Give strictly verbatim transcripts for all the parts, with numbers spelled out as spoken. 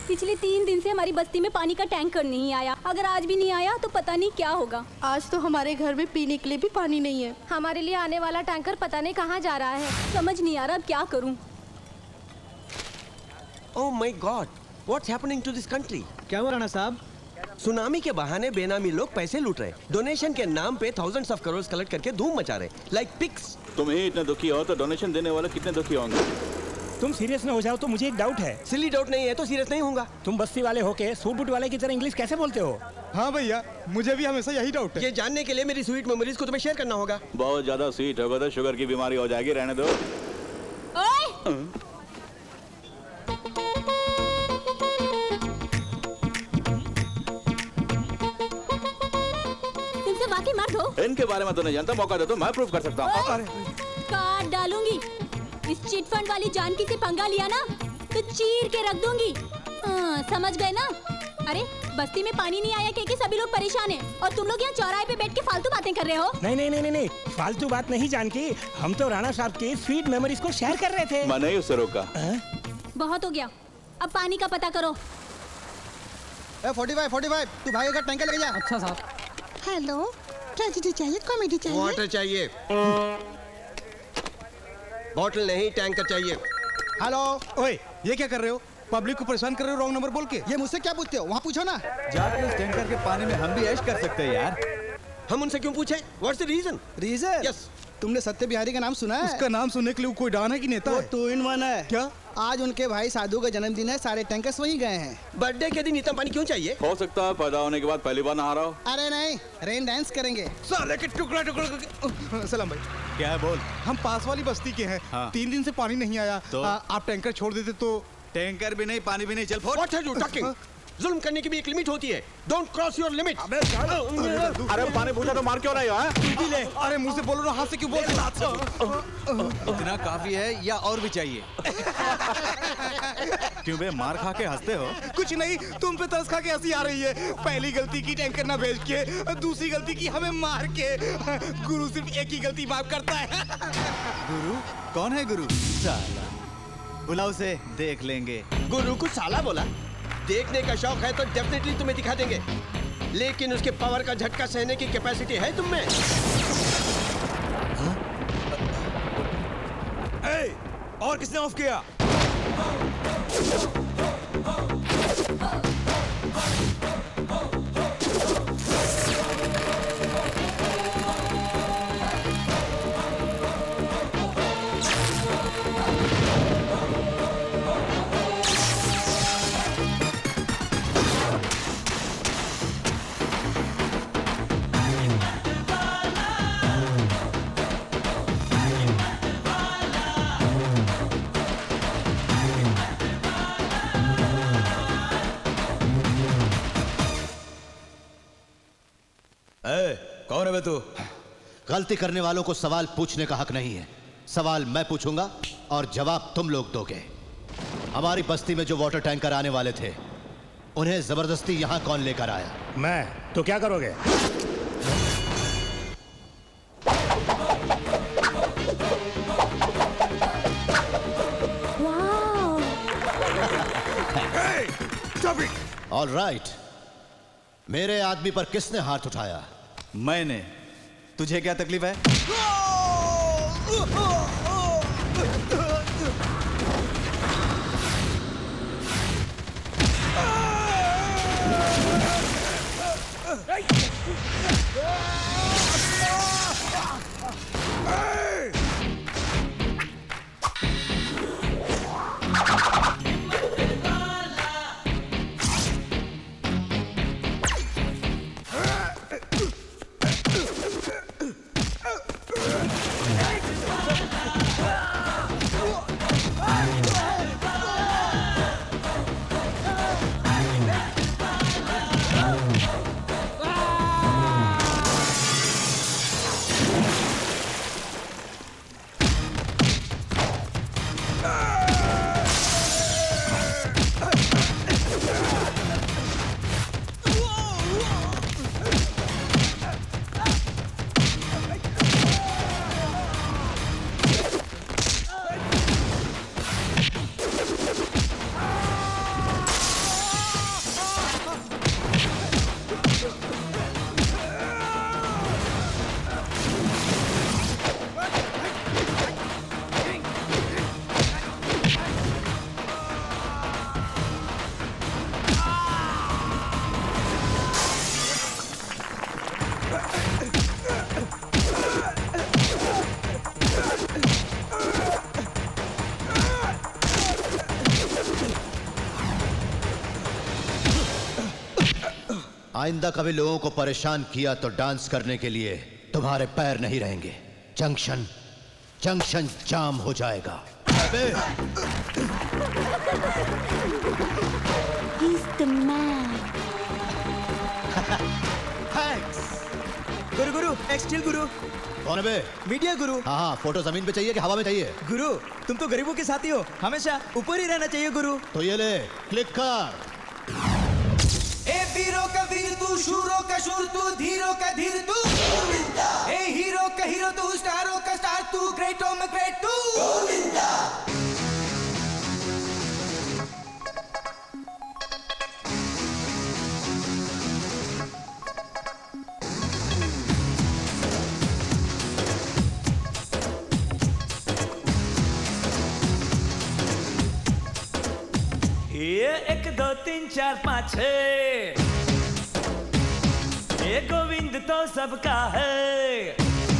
पिछले तीन दिन से हमारी बस्ती में पानी का टैंकर नहीं आया। अगर आज भी नहीं आया तो पता नहीं क्या होगा। आज तो हमारे घर में पीने के लिए भी पानी नहीं है। हमारे लिए आने वाला टैंकर पता नहीं कहाँ जा रहा है। समझ नहीं आ रहा अब क्या करूं। Oh my god, what's happening to this country? क्या हुआ राणा साहब? सुनामी के बहाने बेनामी लोग पैसे लूट रहे, डोनेशन के नाम पे थाउजेंड्स ऑफ करोड़ कलेक्ट करके धूम मचा रहे, लाइक पिग्स। तुम ही इतने दुखी हो तो डोनेशन देने वाले कितने दुखी होंगे? तुम सीरियस न हो जाओ तो मुझे एक डाउट है। सिली डाउट नहीं है तो सीरियस नहीं होऊंगा। तुम बस्ती वाले होके सूट बूट वाले की तरह इंग्लिश कैसे बोलते हो? हाँ भैया, मुझे भी हमेशा यही डाउट है। ये जानने के लिए मेरी स्वीट मेमोरीज को तुम्हें शेयर करना होगा। बहुत ज्यादा स्वीट होगा तो शुगर की बीमारी हो जाएगी, रहने दो। तुमसे वाकई मर्द हो? इनके बारे में तो नहीं जानता, मौका दो तो मैं प्रूफ कर सकता हूँ। काट डालूंगी। इस चिटफंड वाली जानकी से पंगा लिया ना तो चीर के रख दूंगी। आ, समझ गए ना? अरे बस्ती में पानी नहीं आया क्योंकि सभी लोग परेशान हैं और तुम लोग यहाँ चौराहे पे बैठ के फालतू बातें कर रहे हो। नहीं नहीं नहीं नहीं फालतू बात नहीं जानकी, हम तो राणा साहब की स्वीट मेमोरीज को शेयर कर रहे थे। मैंने ही उसे रोका। बहुत हो गया, अब पानी का पता करो। ए, पैंतालीस, पैंतालीस, तू भागे का टैंकर लेके जा। अच्छा साहब। हेलो, ट्रेजेडी चाहिए, कॉमेडी चाहिए? वाटर चाहिए। बॉटल नहीं, टैंकर चाहिए। हेलो, ओए ये क्या कर रहे हो? पब्लिक को परेशान कर रहे हो रॉन्ग नंबर बोल के। ये मुझसे क्या पूछते हो? वहाँ पूछो ना। जाके उस टैंकर के पानी में हम भी ऐश कर सकते हैं यार। हम उनसे क्यों पूछे? What's the reason? Reason? Yes. तुमने सत्य बिहारी का नाम सुना है? उसका नाम सुनने के लिए कोई डॉन है कि नेता है? वो टू इन वन है। क्या? आज उनके भाई साधु का जन्मदिन है, सारे टैंकर्स वहीं गए हैं। बर्थडे के दिन इतना पानी क्यों चाहिए? हो सकता है पैदा होने के बाद पहली बार नहा रहा हो। अरे नहीं, रेन डांस करेंगे। साले के टुकड़ा टुकड़ा। सलाम भाई। क्या है बोल? हम पास वाली बस्ती के हैं। हाँ। तीन दिन से पानी नहीं आया तो आ, आप टैंकर छोड़ देते तो। टैंकर भी नहीं, पानी भी नहीं, चल फोड़। What are you talking? जुल्म करने की भी एक लिमिट होती है। Don't cross your limit. अरे पानी पूछा तो मार क्यों रहे हो? तू भी ले। अरे मुंह से बोलो ना, हाथ से क्यों बोल रहे हो? इतना काफी है या और भी चाहिए? क्यों बे मार खा के हंसते हो? कुछ नहीं, तुम पे तरस खा के हंसी आ रही है। पहली गलती की टैंकर ना भेज के, दूसरी गलती की हमें मार के। गुरु सिर्फ एक ही गलती माफ करता है। गुरु? कौन है गुरु? साला, बुलाओ से देख लेंगे। गुरु को साला बोला? देखने का शौक है तो डेफिनेटली तुम्हें दिखा देंगे, लेकिन उसके पावर का झटका सहने की कैपेसिटी है तुम में? ए, और किसने ऑफ किया? कौन है बे तू? गलती करने वालों को सवाल पूछने का हक नहीं है। सवाल मैं पूछूंगा और जवाब तुम लोग दोगे। हमारी बस्ती में जो वाटर टैंकर आने वाले थे, उन्हें जबरदस्ती यहां कौन लेकर आया? मैं। तो क्या करोगे? ऑल राइट, मेरे आदमी पर किसने हाथ उठाया? मैंने। तुझे क्या तकलीफ है? आइंदा कभी लोगों को परेशान किया तो डांस करने के लिए तुम्हारे पैर नहीं रहेंगे। जंक्शन जंक्शन जाम हो जाएगा। He's the man. Thanks. गुरु गुरु एक्सटिल गुरु। कौन है बे? मीडिया गुरु। हाँ हाँ, फोटो जमीन पे चाहिए कि हवा में चाहिए? गुरु तुम तो गरीबों के साथी हो, हमेशा ऊपर ही रहना चाहिए गुरु। तो ये ले, क्लिक कर। ए वीरों का वीर तू, शूरों का शूर तू, धीरों का धीर तू, ए हीरो का हीरो तू, स्टारों का स्टार तू, ग्रेटों में ग्रेट तू। ये एक दो तीन चार पाँच छः, ये गोविंद तो सबका है।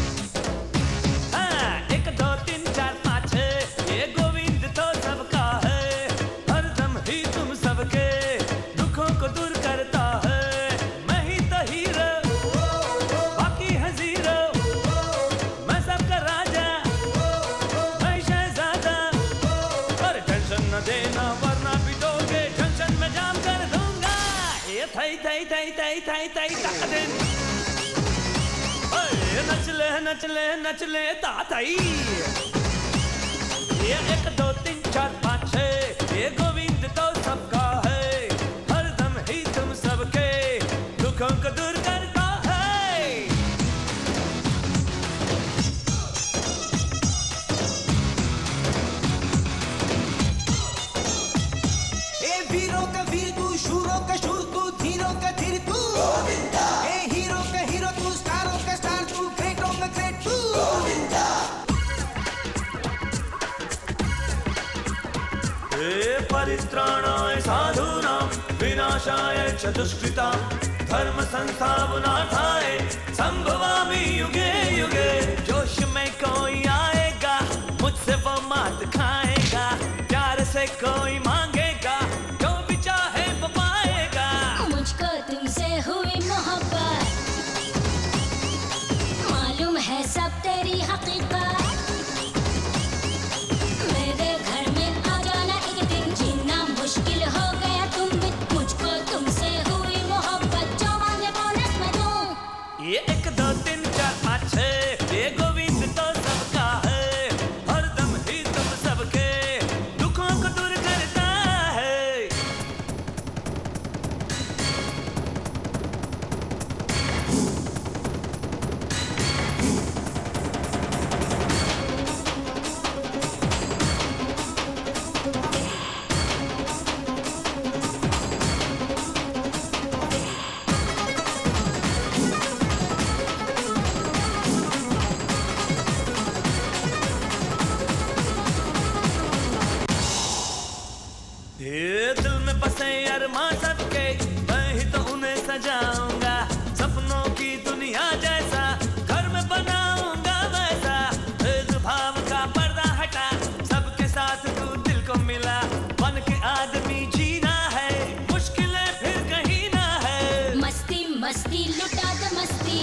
हाँ, एक दो तीन चार पाँच छः, ये गोविंद तो सबका है। हरदम ही तुम सबके दुखों को दूर करता है। मैं ही तो हीरो, बाकी है जीरो। मैं सबका राजा, मैं शहजादा। पर टेंशन न देना वरना पिटोगे, जंक्शन में जाम कर दूंगा। ये थई थई थई थई थई थई ताकदें, नचले नचले नचले ताताई। ये एक दो तीन चार पाँच छः, ये गोविंद तो सबका है। हरदम ही तुम सबके दुखों को दूर करता है। ए वीरों का वीर तू, शूरों का शूर तू, धीरों का धीर तू, ए हीरो का हीरो तू, स्टारों का स्टार तू, ग्रेटों में ग्रेट तू। हे परित्राणाय साधूनां विनाशाय च दुष्कृतां धर्म संस्थापनार्थाय संभवामि युगे युगे। जोश में कोई आएगा, मुझसे वो मात खाएगा। प्यार से कोई मांगेगा, जो भी चाहे वो पाएगा। मुझको तुमसे हुई मोहब्बत, मालूम है सब तेरी हकीकत। मेरे घर में आ जाना एक दिन, जीना मुश्किल हो गया तुम बिन। मुझको तुमसे हुई मोहब्बत, जो मांगे बोनस में दूं। ये एक दो तीन चार पाँच छः, ये गोविंद तो सबका है। हरदम ही तुम सबके दुखों को दूर करता है। ये दिल में बसे अरमां सबके, मैं ही तो उन्हें सजाऊंगा। सपनों की दुनिया जैसा घर में बनाऊंगा वैसा। भेदभाव का पर्दा हटा, सबके साथ तू दिल को मिला। बन के आदमी जीना है, मुश्किलें फिर कहीं ना है। मस्ती मस्ती लुटा दे मस्ती,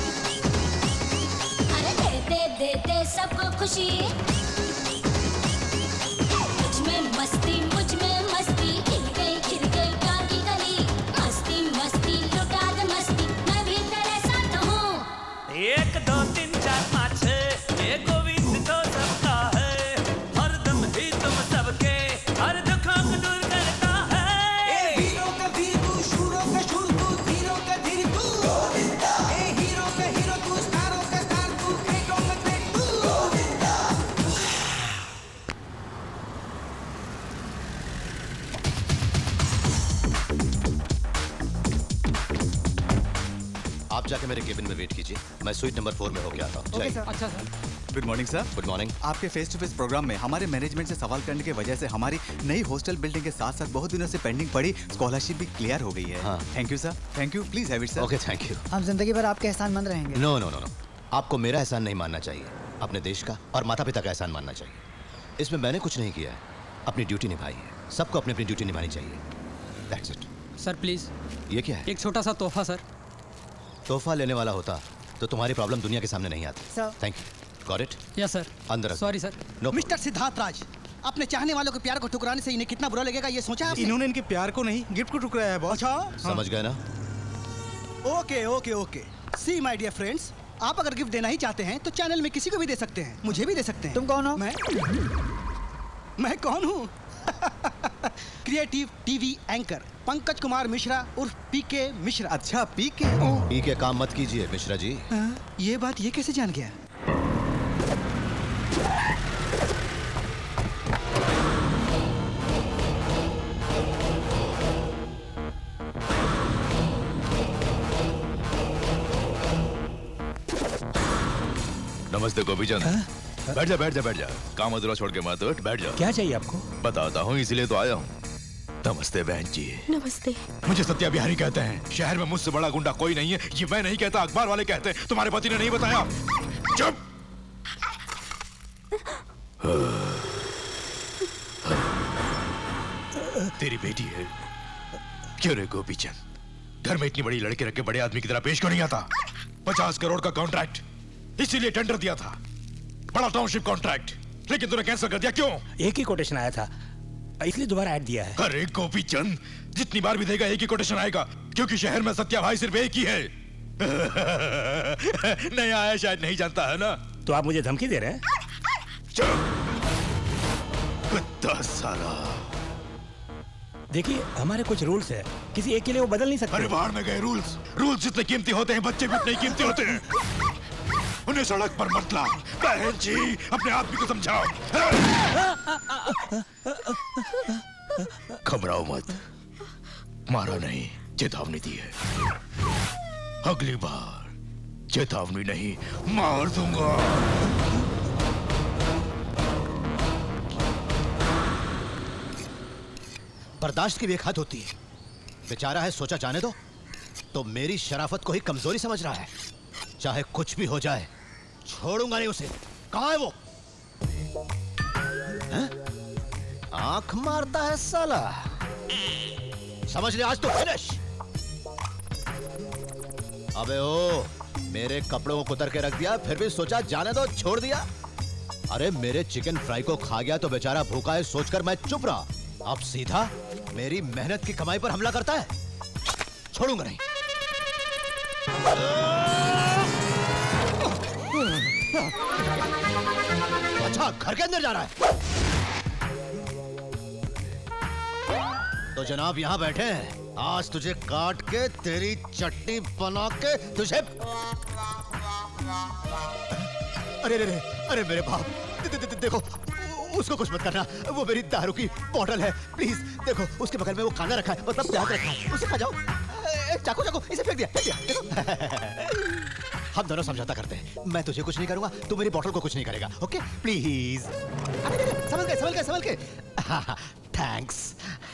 अरे देते देते सबको खुशी। मुझ में मस्ती मुझ में मस्ती, खिल गई खिल गई प्यार की गली। मस्ती मस्ती लुटा दे मस्ती, मैं भी तेरे साथ हूँ। एक दो तीन चार पाँच छः, ये गोविंद तो सबका है। हरदम ही तुम सबके हर दुखों को दूर करता है। ए वीरों का वीर तू, शूरों का शूर तू, धीरों का धीर तू, ए हीरो का हीरो तू, स्टारों का स्टार तू, ग्रेटों में ग्रेट तू। आप जाके मेरे केबिन में वेट कीजिए, मैं स्वीट नंबर फोर में होके आता हूँ। Okay sir. अच्छा sir. Good morning sir. Good morning. आपके फेस टू फेस प्रोग्राम में हमारे मैनेजमेंट से सवाल करने की वजह से हमारी नई हॉस्टल बिल्डिंग के साथ साथ बहुत दिनों से पेंडिंग पड़ी स्कॉलरशिप भी क्लियर हो गई है। हाँ। Thank you sir. Thank you. Please have it sir. Okay thank you. हम जिंदगी भर आपके एहसान मंद रहेंगे। नो नो नो नो, आपको मेरा एहसान नहीं मानना चाहिए, अपने देश का और माता पिता का एहसान मानना चाहिए। इसमें मैंने कुछ नहीं किया है, अपनी ड्यूटी निभाई है। सबको अपनी अपनी ड्यूटी निभानी चाहिए। That's it. Sir please. ये क्या है? एक छोटा सा तोहफा सर। तोहफा लेने वाला होता तो तुम्हारी प्रॉब्लम दुनिया के सामने नहीं आती। Sir. Thank you. Got it? Yes sir. अंदर रखो। Sorry sir. No. Mister Siddharth Raj, अपने चाहने वालों के प्यार को ठुकराने से इन्हें कितना बुरा लगेगा ये सोचा आपने? इन्होंने इनके प्यार को नहीं गिफ्ट को ठुकराया है बॉस। अच्छा समझ गए ना? Okay okay okay. See my dear friends, आप अगर गिफ्ट देना ही चाहते हैं तो चैनल में किसी को भी दे सकते हैं, मुझे भी दे सकते हैं। तुम कौन हो? मैं मैं कौन हूँ? Creative TV anchor Pankaj Kumar Mishra उर्फ पीके मिश्रा। अच्छा पीके। पीके काम मत कीजिए मिश्रा जी। आ, ये बात ये कैसे जान गया? नमस्ते गोपीचंद। बैठ जा बैठ जा बैठ जा। काम अधूरा छोड़ के मत उठ, बैठ जा। क्या चाहिए आपको? बताता हूँ, इसलिए तो आया हूँ। नमस्ते बहन जी। नमस्ते। मुझे सत्या बिहारी कहते हैं। शहर में मुझसे बड़ा गुंडा कोई नहीं है। ये मैं नहीं कहता, अखबार वाले कहते हैं। तुम्हारे पति ने नहीं बताया। चुप। तेरी बेटी है। क्यों रे गोपीचंद, घर में इतनी बड़ी लड़की रख के बड़े आदमी की तरह पेश क्यों नहीं आता? पचास करोड़ का कॉन्ट्रैक्ट, इसीलिए टेंडर दिया था। बड़ा टाउनशिप कॉन्ट्रैक्ट, लेकिन तूने कैंसिल कर दिया। क्यों? एक ही कोटेशन आया था, इसलिए दोबारा ऐड दिया है। अरे गोपीचंद, जितनी बार भी देगा एक ही कोटेशन आएगा, क्योंकि शहर में सत्या भाई सिर्फ एक ही है। नया आया शायद नहीं जानता है ना। तो आप मुझे धमकी दे रहे हैं? चुप कुत्ता साला। देखिए हमारे कुछ रूल्स है, किसी एक के लिए वो बदल नहीं सकते। अरे बाहर में गए रूल्स। रूल्स जितने कीमती होते हैं बच्चे भी उतने कीमती होते हैं। उन्हें सड़क पर मत लाओ। बहन जी अपने आदमी को समझाओ। घबराओ मत, मारा नहीं, चेतावनी दी है। अगली बार चेतावनी नहीं, मार दूंगा। बर्दाश्त की भी एक हद होती है। बेचारा है, सोचा जाने दो। तो मेरी शराफत को ही कमजोरी समझ रहा है। चाहे कुछ भी हो जाए छोड़ूंगा नहीं उसे। कहाँ है वो? हैं? आंख मारता है साला। समझ ले, आज तो फिनिश। अबे ओ, मेरे कपड़ों को कुतर के रख दिया, फिर भी सोचा जाने दो, छोड़ दिया। अरे मेरे चिकन फ्राई को खा गया तो बेचारा भूखा है सोचकर मैं चुप रहा। अब सीधा मेरी मेहनत की कमाई पर हमला करता है। छोड़ूंगा नहीं। अच्छा घर के अंदर जा रहा है तो जनाब यहाँ बैठे हैं। आज तुझे काट के तेरी चटनी बना के तुझे। अरे अरे अरे मेरे बाप, दे, दे, दे, देखो उसको कुछ मत करना, वो मेरी दारू की बोतल है। प्लीज देखो उसके बगल में वो खाना रखा है, मतलब प्याज रखा है, उसे खा जाओ। चाकू चाकू इसे फेंक दिया, फेंक दिया। देखो हम दोनों समझौता करते हैं। मैं तुझे कुछ नहीं करूंगा, तू मेरी बोतल को कुछ नहीं करेगा। Okay please. समझ गए समझ गए समझ गए। थैंक्स।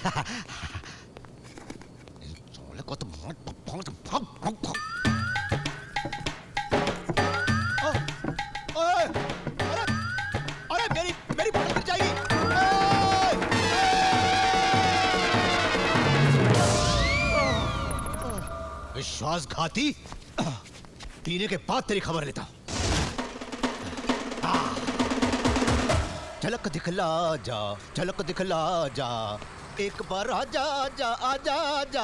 अरे मेरी मेरी बोतल गिर जाएगी। विश्वासघाती। पीने के बाद तेरी खबर लेता हूं। झलक दिखला जा, झलक दिखला जा, एक बार आजा आजा आजा आजा।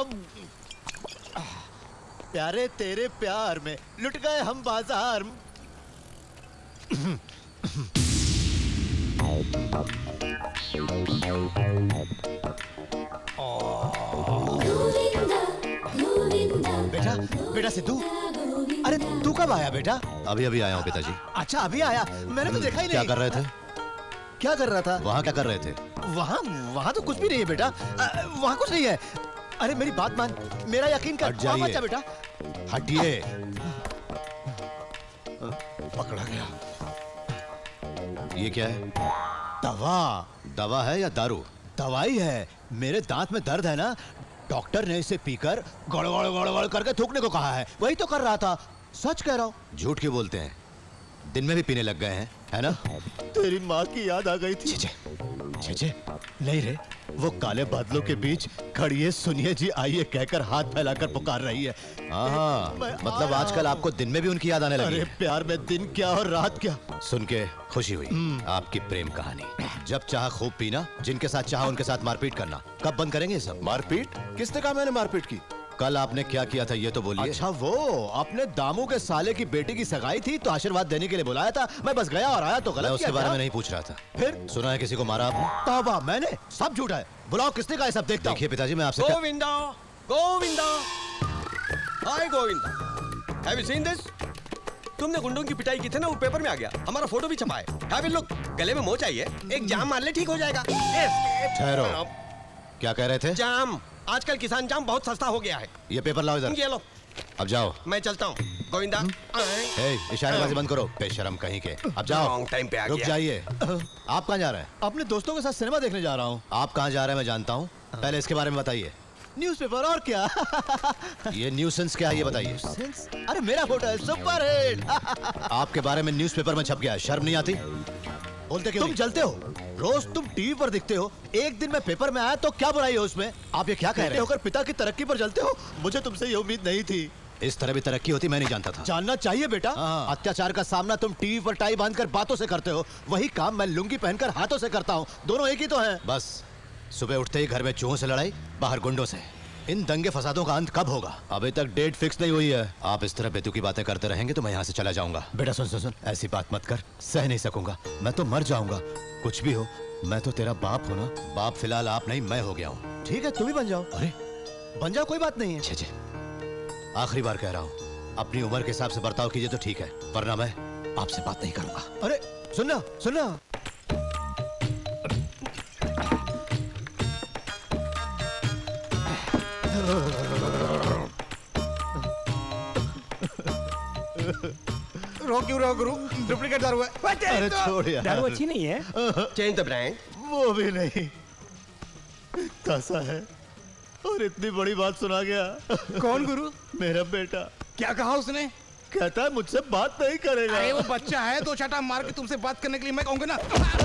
प्यारे तेरे प्यार में लुट गए हम बाजार। बेटा बेटा सिद्धू, अरे तू कब आया बेटा? अभी अभी आया हूँ पिताजी। अच्छा अभी आया, मैंने तो देखा ही नहीं। क्या कर रहे थे? क्या कर रहा था? वहाँ क्या कर रहे थे? वहाँ वहाँ तो कुछ भी नहीं है बेटा, वहाँ कुछ नहीं है। अरे मेरी बात मान, मेरा यकीन कर। हट जाइए जा बेटा, हटिए। पकड़ा गया। ये क्या है? दवा। दवा है या दारू? दवाई है। मेरे दांत में दर्द है ना, डॉक्टर ने इसे पीकर गड़गड़ गड़गड़ करके थूकने को कहा है, वही तो कर रहा था। सच कह रहा हूँ। झूठ क्यों बोलते हैं? दिन में भी पीने लग गए हैं, है ना? तेरी माँ की याद आ गई थी। छे छे, नहीं रे, वो काले बादलों के बीच खड़िए सुनिए जी आइए कहकर हाथ फैलाकर पुकार रही है। हाँ, मतलब आजकल आपको दिन में भी उनकी याद आने लगी। अरे प्यार में दिन क्या और रात क्या। सुन के खुशी हुई आपकी प्रेम कहानी। जब चाह खूब पीना, जिनके साथ चाह उनके साथ मारपीट करना। कब बंद करेंगे ये सब? मारपीट? किसने कहा मैंने मारपीट की? कल आपने क्या किया था ये तो बोलिए। अच्छा वो आपने दामू के साले की बेटी की सगाई थी तो आशीर्वाद देने के लिए बुलाया था। मैं बस गया और आया तो गलत। मैं उसके बारे में नहीं पूछ रहा था। फिर सुना है किसी को मारा आपने? तौबा, मैंने? सब झूठा है। बुलाओ किसने कहा सब देखता। देखिए पिताजी मैं आपसे Govinda, Govinda, hi Govinda, have you seen this? तुमने गुंडों की पिटाई की थी ना, वो पेपर में आ गया। हमारा फोटो भी छपा है। हैव यू लुक, गले में मोह चाहिए, एक जाम मार ले ठीक हो जाएगा। ठहरो, क्या कह रहे थे? जाम, आजकल किसान जाम बहुत सस्ता हो गया है। ये पेपर लाओ इधर। ये लो। अब जाओ। मैं चलता हूँ गोविंदा। ए, इशारेबाजी बंद करो, बेशरम कहीं के। अब जाओ। रॉन्ग टाइम पे आ गया। रुक जाइए। आप कहाँ जा रहे हैं? अपने दोस्तों के साथ सिनेमा देखने जा रहा हूँ। आप कहाँ जा रहे हैं मैं जानता हूँ, पहले इसके बारे में बताइए। न्यूज़पेपर और क्या? ये न्यूसेंस क्या है ये बताइए। अरे मेरा फोटो है, सुपर हिट। आपके बारे में न्यूज़पेपर में छप गया है, शर्म नहीं आती? बोलते क्यों? तुम जलते हो, रोज तुम टीवी पर दिखते हो, एक दिन में पेपर में आया तो क्या बुराई है उसमें? आप ये क्या कह रहे होकर पिता की तरक्की पर जलते हो? मुझे तुमसे ये उम्मीद नहीं थी। इस तरह भी तरक्की होती मैं नहीं जानता था। जानना चाहिए बेटा। अत्याचार का सामना तुम टीवी पर टाई बांधकर बातों से करते हो, वही काम मैं लुंगी पहनकर हाथों से करता हूँ। दोनों एक ही तो है। बस सुबह उठते ही घर में चूहों से लड़ाई, बाहर गुंडों से। इन दंगे फसादों का अंत कब होगा? अभी तक डेट फिक्स नहीं हुई है। आप इस तरह बेतुकी बातें करते रहेंगे तो मैं यहाँ से चला जाऊंगा। बेटा सुन सुन सुन, ऐसी बात मत कर, सह नहीं सकूंगा। मैं तो मर जाऊंगा। कुछ भी हो, मैं तो तेरा बाप हूँ ना। बाप फिलहाल आप नहीं, मैं हो गया हूँ। ठीक है, तुम ही बन जाओ। अरे बन जाओ, कोई बात नहीं है। छे छे, आखिरी बार कह रहा हूँ, अपनी उम्र के हिसाब से बर्ताव कीजिए तो ठीक है, वरना मैं आपसे बात नहीं करूंगा। अरे सुनना सुनना, रो क्यों रहो गुरु? डुप्लीकेट दारू है। अरे छोड़ यार, दारू अच्छी नहीं है। Change the brand. वो भी नहीं, कैसा है? और इतनी बड़ी बात सुना गया। कौन गुरु? मेरा बेटा। क्या कहा उसने? कहता है मुझसे बात नहीं करेगा। अरे वो बच्चा है, दो चाटा मार के तुमसे बात करने के लिए मैं कहूँगा ना।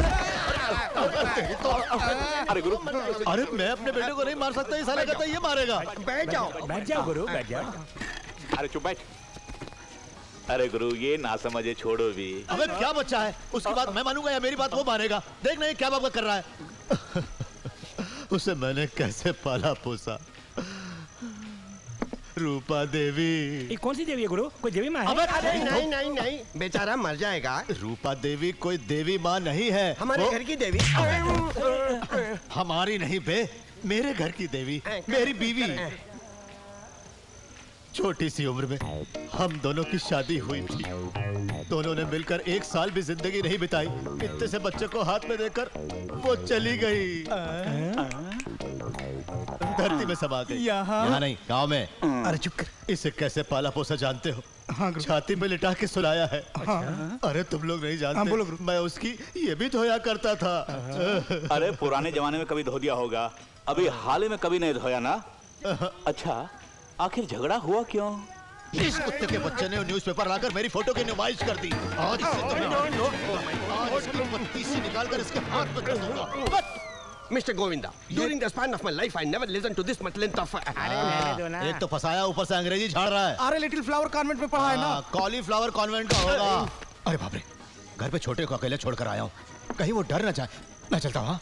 अरे गुरु, अरे मैं अपने बेटे को नहीं मार सकता, ये साला कहता है ये मारेगा। बैठ जाओ, बैठ जाओ गुरु, बैठ जाओ। अरे चुप बैठ। अरे गुरु ये ना समझे, छोड़ो भी। अबे क्या बच्चा है, उसकी बात मैं मानूंगा या मेरी बात वो मानेगा? देख नहीं क्या बाबा कर रहा है। उसे मैंने कैसे पाला पोसा। रूपा देवी। ये कौन सी देवी है गुरु? कोई देवी माँ है? नहीं नहीं नहीं नहीं, बेचारा मर जाएगा। रूपा देवी कोई देवी माँ नहीं है, हमारे घर की देवी। हमारी नहीं बे, मेरे घर की देवी, मेरी बीवी। छोटी सी उम्र में हम दोनों की शादी हुई थी। दोनों ने मिलकर एक साल भी जिंदगी नहीं बिताई। इतने से बच्चे को हाथ में देकर वो चली गई, धरती में समा गई। यहाँ यहाँ नहीं, गांव में। अरे चुप कर। इसे कैसे पाला पोसा जानते हो? हाँ, छाती पे लिटा के सुलाया है। हाँ। अरे तुम लोग नहीं जानते। हाँ, बोलो। मैं उसकी ये भी धोया करता था। अरे पुराने जमाने में कभी धो दिया होगा, अभी हाल ही में कभी नहीं धोया ना। अच्छा आखिर झगड़ा हुआ क्यों? इस कुत्ते के बच्चे ने न्यूज़पेपर लाकर मेरी फोटो की नुमाइश कर दी। आज इससे आज इसकी पत्तीसी निकालकर इसके हाथ में कर दूंगा। Mister Govinda, during the span of my life, I never listened to this much length of. एक तो फंसाया, ऊपर से अंग्रेजी झाड़ रहा है। अरे लिटिल फ्लावर कॉन्वेंट में पढ़ा है ना? कॉलीफ्लावर कॉन्वेंट का होगा। अरे बाप रे, घर पे छोटे को अकेले छोड़कर आया हूँ, कहीं वो डर न जाए। मैं चलता हूँ।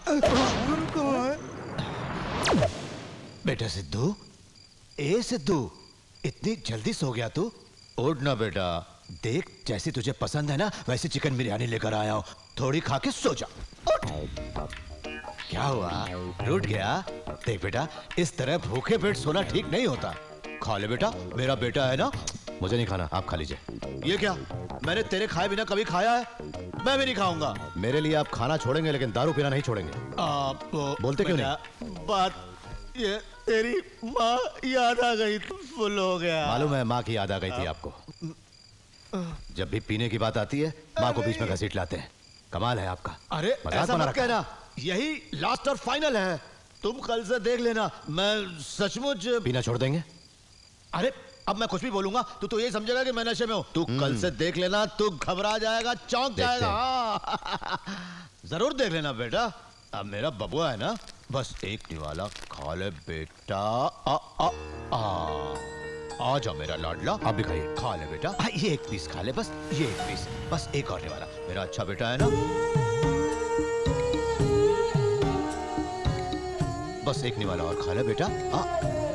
बेटा सिद्धू, ए सिद्धू, इतनी जल्दी सो गया तू? उठ ना बेटा, देख जैसी तुझे पसंद है ना वैसी चिकन बिरयानी लेकर आया हूँ, थोड़ी खा के सो जा। उठ। क्या हुआ, रूठ गया? देख बेटा, इस तरह भूखे पेट सोना ठीक नहीं होता। खा ले बेटा, मेरा बेटा है ना। मुझे नहीं खाना, आप खा लीजिए। ये क्या, मैंने तेरे खाए बिना कभी खाया है? मैं भी नहीं खाऊंगा। मेरे लिए आप खाना छोड़ेंगे लेकिन दारू पीना नहीं छोड़ेंगे। आप बोलते क्यों नहीं? बात ये तेरी माँ याद आ गई तो फुल हो गया। मालूम है माँ की याद आ गई थी आपको। जब भी पीने की बात आती है माँ को बीच में घसीट लाते हैं। कमाल है आपका। अरे ऐसा मत कहना, यही लास्ट और फाइनल है। तुम कल से देख लेना, मैं सचमुच पीना छोड़ देंगे। अरे अब मैं कुछ भी बोलूंगा तू तो यही समझेगा कि मैं नशे में हूँ। तू कल से देख लेना, तू घबरा जाएगा, चौंक जाएगा। जरूर देख लेना बेटा। अब मेरा बबुआ है ना, बस एक निवाला खा ले बेटा। आ, आ, आ, आ जा मेरा लाडला, आप भी खाइए। खा ले बेटा, आ, ये एक पीस खा ले, बस ये एक पीस, बस एक और निवाला। मेरा अच्छा बेटा है ना, बस एक निवाला और खा ले बेटा। आ,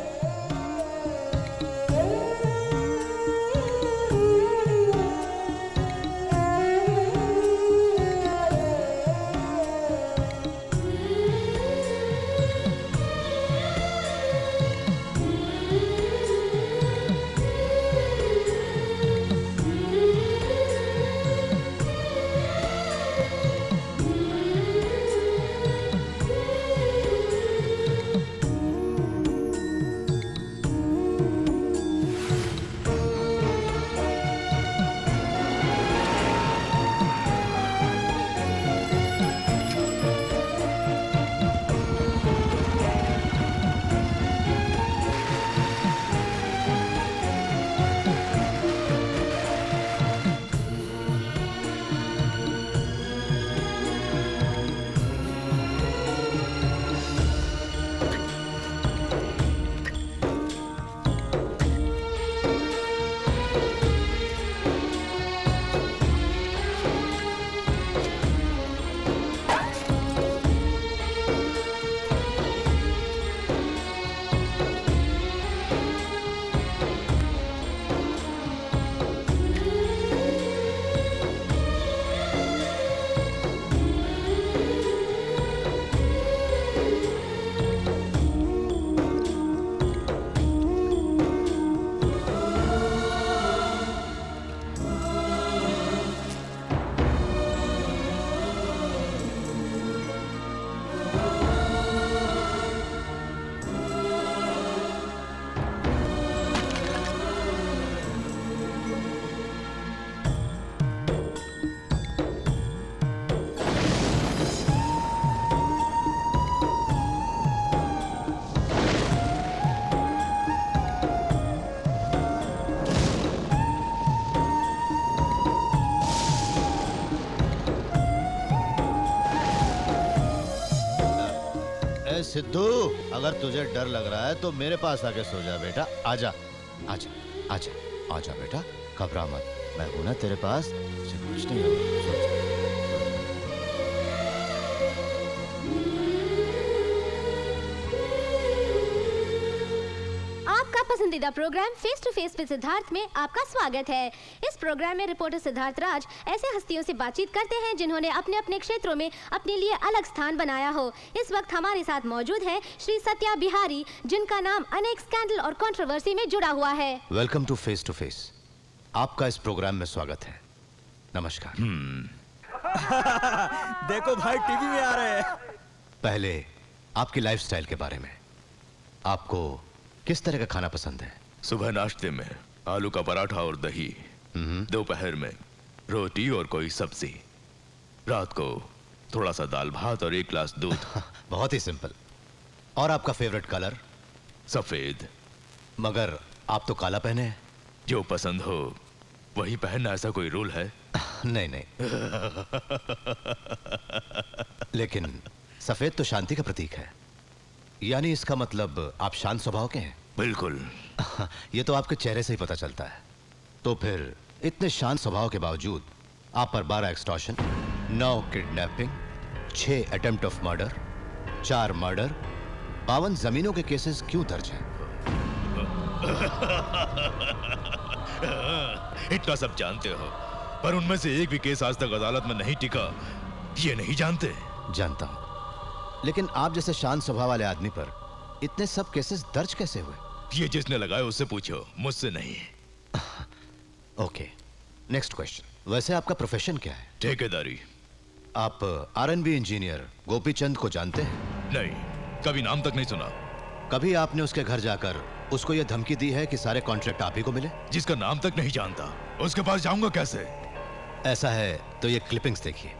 सिद्धू, अगर तुझे डर लग रहा है तो मेरे पास आके सो जा बेटा। आजा आजा आजा आजा बेटा, घबरा मत, मैं हूं ना तेरे पास, तुझे कुछ नहीं होगा। आपका पसंदीदा program face to face with Siddharth में आपका स्वागत है। इस प्रोग्राम में रिपोर्टर सिद्धार्थ राज ऐसे हस्तियों से बातचीत करते हैं जिन्होंने अपने अपने क्षेत्रों में अपने लिए अलग स्थान बनाया हो। इस वक्त हमारे साथ मौजूद है श्री सत्या बिहारी, जिनका नाम अनेक स्कैंडल और कंट्रोवर्सी में जुड़ा हुआ है। Welcome to face to face, आपका इस प्रोग्राम में स्वागत है। नमस्कार। देखो भाई, टीवी में आ रहे हैं। पहले आपकी लाइफस्टाइल के बारे में, आपको किस तरह का खाना पसंद है? सुबह नाश्ते में आलू का पराठा और दही, दोपहर में रोटी और कोई सब्जी, रात को थोड़ा सा दाल भात और एक गिलास दूध। बहुत ही सिंपल। और आपका फेवरेट कलर? सफेद। मगर आप तो काला पहने हैं। जो पसंद हो वही पहनना, ऐसा कोई रूल है? नहीं नहीं। लेकिन सफेद तो शांति का प्रतीक है, यानी इसका मतलब आप शांत स्वभाव के हैं? बिल्कुल। ये तो आपके चेहरे से ही पता चलता है। तो फिर इतने शांत स्वभाव के बावजूद आप पर बारह एक्सटॉर्शन, नौ किडनैपिंग, छह अटेम्प्ट ऑफ मर्डर, चार मर्डर, बावन जमीनों के केसेस क्यों दर्ज हैं? इतना सब जानते हो, पर उनमें से एक भी केस आज तक अदालत में नहीं टिका, ये नहीं जानते? जानता हूं, लेकिन आप जैसे शांत स्वभाव वाले आदमी पर इतने सब केसेस दर्ज कैसे हुए? ये जिसने लगाए उससे पूछो, मुझसे नहीं। Okay, next question. वैसे आपका प्रोफेशन क्या है? ठेकेदारी। आप R N B engineer Gopichand को जानते हैं? नहीं, कभी नाम तक नहीं सुना। कभी आपने उसके घर जाकर उसको यह धमकी दी है कि सारे कॉन्ट्रैक्ट आप ही को मिले? जिसका नाम तक नहीं जानता उसके पास जाऊंगा कैसे? ऐसा है तो ये क्लिपिंग्स देखिए।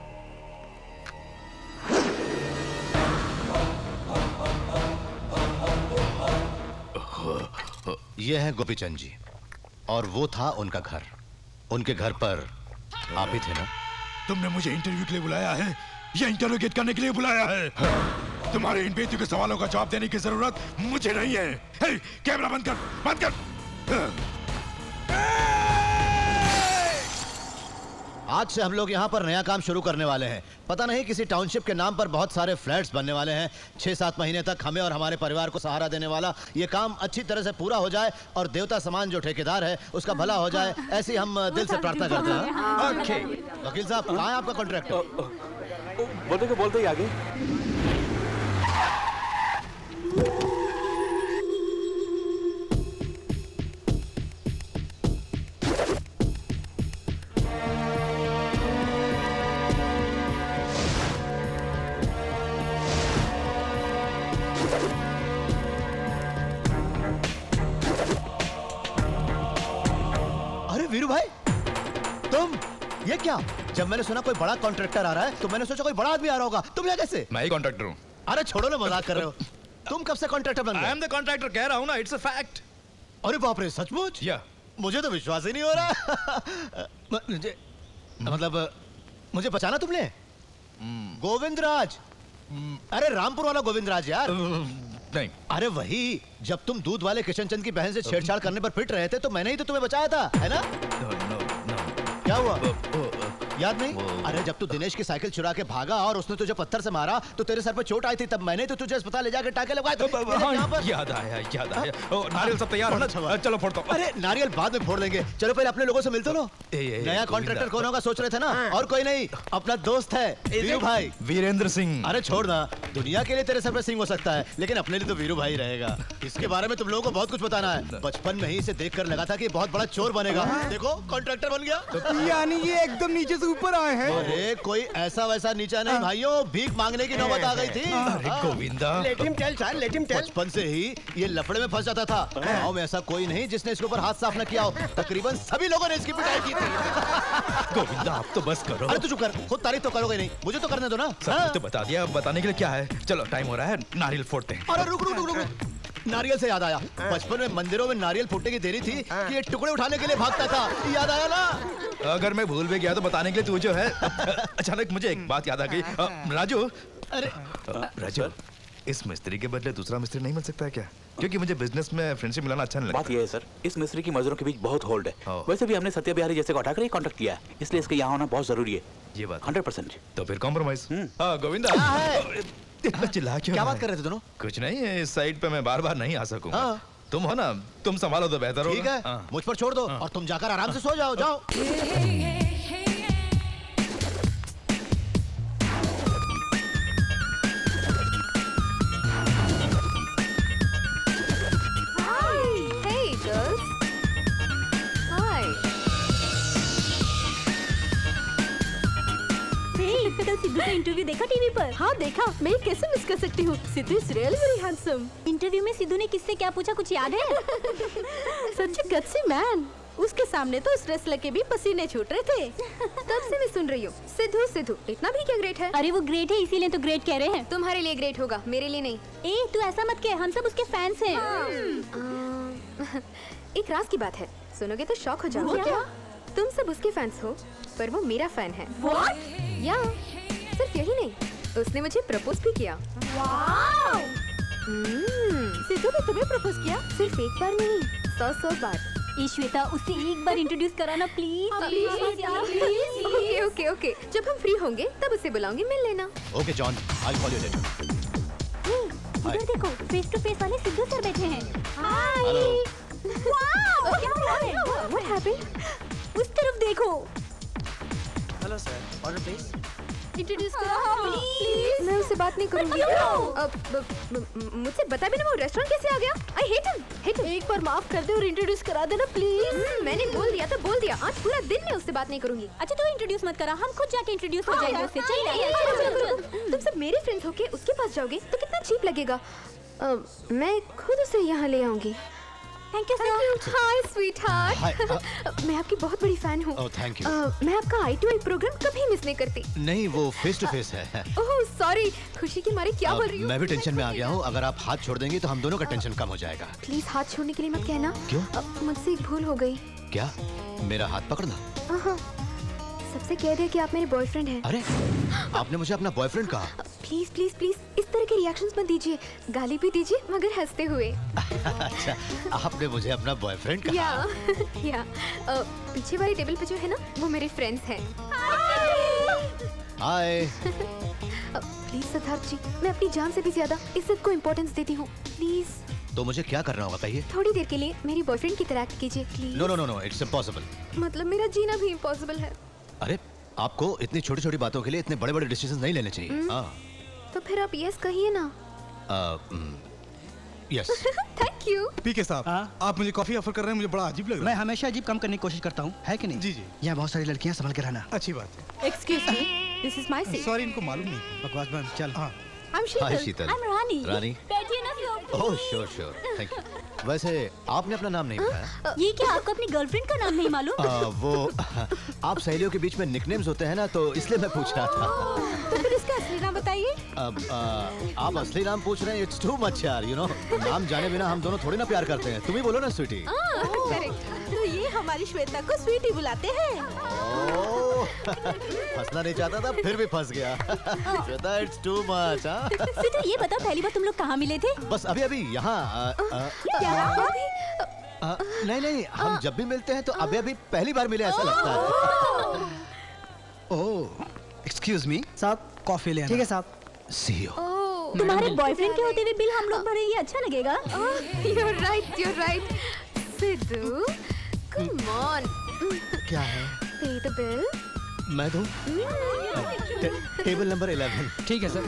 ये है गोपीचंद जी, और वो था उनका घर। उनके घर पर आप ही थे ना? तुमने मुझे इंटरव्यू के लिए बुलाया है? ये इंटरोगेट करने के लिए बुलाया है। तुम्हारे इन बेतियों के सवालों का जवाब देने की जरूरत मुझे नहीं है। हे, कैमरा बंद कर, बंद कर। आज से हम लोग यहाँ पर नया काम शुरू करने वाले हैं। पता नहीं किसी टाउनशिप के नाम पर बहुत सारे फ्लैट्स बनने वाले हैं। छह सात महीने तक हमें और हमारे परिवार को सहारा देने वाला ये काम अच्छी तरह से पूरा हो जाए और देवता समान जो ठेकेदार है उसका भला हो जाए, ऐसी हम दिल से प्रार्थना करते हैं। ओके। वकील साहब, कहाँ है आपका कॉन्ट्रैक्टर? बोलते के बोलते ही आगे। वीरू भाई, तुम ये क्या? जब मैंने सुना कोई बड़ा कॉन्ट्रैक्टर आ रहा है तो मैंने सोचा कोई बड़ा आदमी आ रहा होगा। तुम यहाँ कैसे? मैं ही कॉन्ट्रैक्टर हूँ। अरे छोड़ो ना, मजाक कर रहे हो। तुम कब से कॉन्ट्रैक्टर बन गए? आई एम द कॉन्ट्रैक्टर, कह रहा हूँ ना, इट्स अ फैक्ट। अरे बाप रे, सचमुच? या मुझे तो विश्वास ही नहीं हो रहा। मुझे मतलब मुझे बचाना तुमने? गोविंद राज? अरे रामपुर वाला गोविंद राज यार। नहीं। अरे वही, जब तुम दूध वाले किशन चंद की बहन से छेड़छाड़ करने पर पिट रहे थे तो मैंने ही तो तुम्हें बचाया था, है ना? No, no, no. क्या हुआ? याद नहीं? अरे जब तू दिनेश की साइकिल चुरा के भागा और उसने तुझे पत्थर से मारा तो तेरे सर पर चोट आई थी, तब मैंने तो तुझे अस्पताल ले जाकर टाके लगवाए थे। हाँ, याद आया, याद आया। ओ, नारियल सब तैयार हो ना? चलो फोड़ता हूं। अरे नारियल बाद में फोड़ लेंगे, चलो पहले अपने लोगों से मिलते लो। नया कॉन्ट्रैक्टर कौन होगा सोच रहे थे ना? और कोई नहीं, अपना दोस्त है वीरू भाई। वीरेंद्र सिंह। अरे छोड़ ना, दुनिया के लिए तेरे सर पे सिंह हो सकता है लेकिन अपने लिए तो वीरू भाई रहेगा। इसके बारे में तुम लोगों को बहुत कुछ बताना है। बचपन में ही इसे देख कर लगा था कि बहुत बड़ा चोर बनेगा। देखो कॉन्ट्रैक्टर बन गया। यानी ये एकदम नीचे से ऊपर आए हैं। अरे कोई ऐसा वैसा नीचा नहीं भाइयों, भीख मांगने की नौबत आ गई थी। अरे Govinda, let him tell sir, let him tell. बचपन से ही ये लफड़े में फंस जाता था। गाँव में ऐसा कोई नहीं जिसने इसके ऊपर हाथ साफ न किया हो। तकरीबन सभी लोगों ने इसकी पिटाई की थी। गोविंदा आप तो बस करो। अरे तू चुप कर, खुद तारीफ तो करोगे नहीं, मुझे तो करने दो ना। सब तो बता दिया, बताने के लिए क्या है? चलो टाइम हो रहा है, नारियल फोड़ते हैं। अरे रुक रुक रुक रुक, नारियल से याद आया, बचपन में मंदिरों में नारियल फूटने की देरी थी कि ये टुकड़े उठाने के लिए भागता था। याद आया ना? अगर मैं भूल भी गया तो बताने के लिए तू जो है। अचानक मुझे एक बात याद आ गई। राजू, अरे राजू, इस मिस्त्री के बदले दूसरा मिस्त्री नहीं मिल सकता है क्या? क्योंकि मुझे बिजनेस में फ्रेंडशिप मिलाना अच्छा नहीं लगता। बात ये है सर, इस मिस्त्री की मजदूरों के बीच बहुत होल्ड है। वैसे भी हमने सत्या बिहारी जैसे को हटाकर ही कॉन्ट्रैक्ट किया है, इसलिए इसके यहाँ होना बहुत जरूरी है। ये बात हंड्रेड परसेंट। तो फिर कॉम्प्रोमाइज। हाँ गोविंदा, इतना चिल्ला क्यों? क्या बात कर रहे थे दोनों? कुछ नहीं, इस साइड पे मैं बार बार नहीं आ सकूंगा। तुम हो ना, तुम संभालो तो बेहतर होगा। ठीक है, मुझ पर छोड़ दो और तुम जाकर आराम से सो जाओ। जाओ। सिद्धू का इंटरव्यू देखा टीवी पर? हाँ देखा, मैं कैसे मिस कर सकती हूँ। Sidhu is really very handsome. Interview में सिद्धू ने किससे क्या पूछा, कुछ याद है? Such gutsy man. उसके सामने तो इस रेसलर के भी पसीने छूट रहे थे। तब से मैं सुन रही हूँ, सिद्धू सिद्धू इतना भी क्या ग्रेट है? अरे वो ग्रेट है इसीलिए तो ग्रेट कह रहे हैं। तुम्हारे लिए ग्रेट होगा, मेरे लिए नहीं। ए तू ऐसा मत कह, हम सब उसके फैंस हैं। हाँ। एक राज की बात है, सुनोगे तो शॉक हो जाओगे। क्या? तुम सब उसके फैंस हो पर वो मेरा फैन है। What? या सिर्फ यही नहीं, उसने मुझे प्रपोज भी किया। वाओ! सिद्धू ने तुम्हें प्रपोज किया? सिर्फ एक बार नहीं, सौ सौ बार। श्वेता, उसे एक बार इंट्रोड्यूस कराना प्लीज। ओके ओके ओके, जब हम फ्री होंगे तब उसे बुलाऊंगी, मिल लेना। Okay John, I call you later. उधर देखो, फेस टू फेस वाले सिद्धू सर बैठे हैं। हाय। हेलो। वाओ, क्या हो रहा है? What happened? उस तरफ देखो। Hello sir, order please. Introduce करो प्लीज। मैं उससे बात नहीं करूंगी। मुझसे बता भी ना वो रेस्टोरेंट कैसे आ गया? I hate him, hate him. एक बार माफ कर दे और इंट्रोड्यूस करा देना प्लीज। मैंने बोल दिया तो बोल दिया, आज पूरा दिन मैं उससे बात नहीं करूंगी। अच्छा तू इंट्रोड्यूस मत करा, हम खुद जाके इंट्रोड्यूस हो जाएंगे उससे। चल तुम सब मेरे फ्रेंड्स होके उसके पास जाओगे तो कितना चीप लगेगा। मैं खुद उसे यहाँ ले आऊंगी। Thank you sir. Hi sweetheart, मैं आपकी बहुत बड़ी फैन हूँ। Oh thank you. मैं आपका आई टू आई प्रोग्राम कभी मिस नहीं करती। नहीं, वो फेस टू फेस है। ओह सॉरी, खुशी के मारे क्या बोल रही हूँ। मैं भी टेंशन में आ गया हूँ, अगर आप हाथ छोड़ देंगी तो हम दोनों का टेंशन कम हो जाएगा। प्लीज हाथ छोड़ने के लिए मत कहना। क्यों? मुझसे एक भूल हो गई। क्या? मेरा हाथ पकड़ना? सबसे कह दे कि आप मेरे बॉयफ्रेंड हैं। अरे आपने मुझे अपना बॉयफ्रेंड कहा? प्लीज प्लीज प्लीज इस तरह के रिएक्शंस मत दीजिए, गाली भी दीजिए मगर हंसते हुए। अच्छा आपने मुझे अपना बॉयफ्रेंड कहा? या या अ, पीछे वाली टेबल पे जो है ना वो मेरे फ्रेंड्स हैं। हाय। प्लीज सिद्धार्थ जी, मैं अपनी जान से भी ज्यादा इज्जत को इम्पोर्टेंस देती हूँ, प्लीज। तो मुझे क्या करना होगा बताइए? थोड़ी देर के लिए मेरी बॉयफ्रेंड की तरह एक्ट कीजिए please. No no no no it's impossible. मतलब मेरा जीना भी इम्पॉसिबल है। अरे आपको इतनी छोटी छोटी बातों के लिए इतने बड़े बड़े डिसीजन नहीं लेने चाहिए। हम्म। हाँ तो फिर आप यस कहिए ना। यस। Thank you. पीके साहब, आप मुझे कॉफी ऑफर कर रहे हैं, मुझे बड़ा अजीब लग रहा है। मैं हमेशा अजीब काम करने की कोशिश करता हूँ, है कि नहीं? जी जी। यहाँ बहुत सारी लड़कियाँ, संभल के रहना। अच्छी बात है। Excuse me, this is my seat. Sorry, इनको मालूम नहीं। बकवास बंद, चल। हाँ। I'm Sheetal. Hi, Sheetal. I'm Rani. रानी। बैठिए ना सब। Oh sure sure thank you. वैसे आपने अपना नाम नहीं बताया। ये क्या आपको अपनी गर्लफ्रेंड का नाम नहीं मालूम? आ, वो आप सहेलियों के बीच में निकनेम्स होते हैं ना, तो इसलिए मैं पूछ रहा था। तो फिर इसका असली नाम बताइए। अब आ, आप असली नाम पूछ रहे हैं, इट्स टू मच यार, यू नो। नाम जाने बिना हम दोनों थोड़ी ना प्यार करते हैं। तुम ही बोलो ना स्वीटी। करेक्ट। तो ये हमारी श्वेता को स्वीटी बुलाते हैं। फंसना नहीं चाहता था फिर भी फंस गया। Shweta it's too much. Sweetie ये बताओ पहली बार तुम लोग कहाँ मिले थे? बस अभी अभी यहाँ। नहीं नहीं हम जब भी मिलते हैं तो अभी अभी पहली बार मिले ऐसा लगता है। ओह एक्सक्यूज मी साहब, कॉफी ले आना। ठीक है साहब। सी यू। तुम्हारे बॉयफ्रेंड के होते हुए बिल हम लोग भरेंगे, अच्छा लगेगा? You're right, you're right. Sidhu, come on. क्या है? Pay the bill. मैं दूं? Table number eleven. ठीक है sir.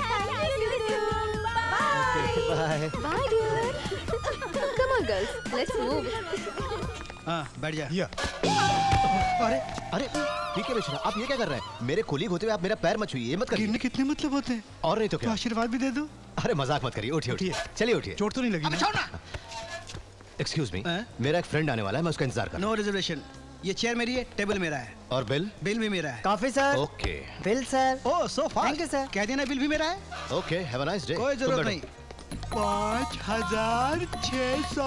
Bye. Bye dear. Come on girls, let's move. हाँ बैठ जा। या। अरे अरे ठीक है मिश्रा, आप ये क्या कर रहे हैं? मेरे कोलीग होते हुए आप मेरा पैर मत छुइए, ये मत करिए। गिरने कितने मतलब होते हैं? और नहीं तो क्या? तो आशीर्वाद भी दे दो। अरे मजाक मत करिए, उठिए उठिए, चलिए उठिए। चोट तो नहीं लगी ना? एक्सक्यूज मी, मेरा एक फ्रेंड आने वाला है, मैं उसका इंतजार कर रहा हूं। No reservation. ये चेयर मेरी है, टेबल मेरा है। और बिल? बिल भी मेरा है। Coffee sir. Okay. Bill sir. Oh so fast. Thank you sir. कह देना बिल भी मेरा है। Okay, have a nice day. कोई जरूरत नहीं। पाँच हजार छह सौ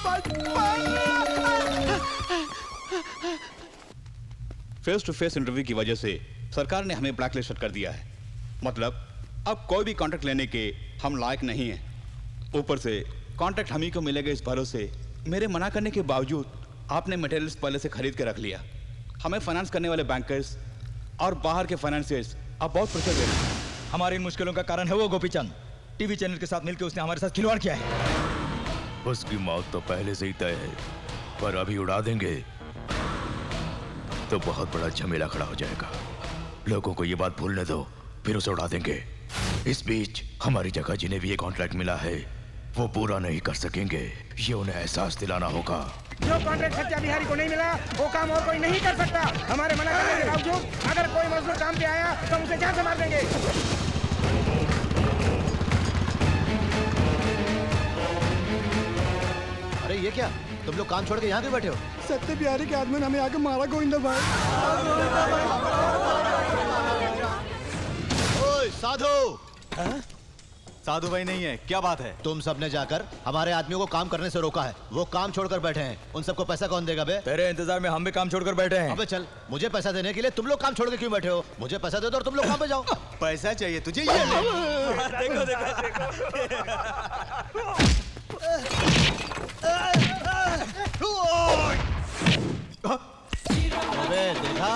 फेस टू फेस इंटरव्यू की वजह से सरकार ने हमें ब्लैकलिस्ट कर दिया है। मतलब अब कोई भी कॉन्ट्रैक्ट लेने के हम लायक नहीं हैं। ऊपर से कॉन्ट्रैक्ट हम ही को मिलेगा इस भरोसे मेरे मना करने के बावजूद आपने मटेरियल्स पहले से खरीद के रख लिया। हमें फाइनेंस करने वाले बैंकर्स और बाहर के फाइनेंसियर्स अब बहुत प्रेशर दे रहे हैं। हमारी इन मुश्किलों का कारण है वो गोपीचंद। टीवी चैनल के साथ मिलकर उसने हमारे साथ खिलवाड़ किया है। उसकी मौत तो पहले से ही तय है, पर अभी उड़ा देंगे तो बहुत बड़ा झमेला खड़ा हो जाएगा। लोगों को ये बात भूलने दो, फिर उसे उड़ा देंगे। इस बीच हमारी जगह जिन्हें भी ये कॉन्ट्रैक्ट मिला है वो पूरा नहीं कर सकेंगे, ये उन्हें एहसास दिलाना होगा। जो कॉन्ट्रैक्ट सच्चा बिहारी को नहीं मिला वो काम और कोई नहीं कर सकता। हमारे मना करने के बावजूद अगर कोई मजदूर काम पे आया तो उसे जान से मार देंगे। अरे ये क्या, तुम लोग काम छोड़ के यहाँ क्यों बैठे हो? सत्य बिहारी के आदमी ने हमें आके मारा गोविंदा भाई। ओए साधु। हाँ? साधु भाई नहीं है, क्या बात है? तुम सबने जाकर हमारे आदमियों को काम करने से रोका है। वो काम छोड़कर बैठे हैं, उन सबको पैसा कौन देगा बे? तेरे इंतजार में हम भी काम छोड़कर बैठे हैं। अबे चल, मुझे पैसा देने के लिए तुम लोग काम छोड़ के क्यों बैठे हो? मुझे पैसा दे दो और तुम लोग काम पे जाओ। पैसा चाहिए तुझे? ये ले। देखो देखो देखो। अबे देखा?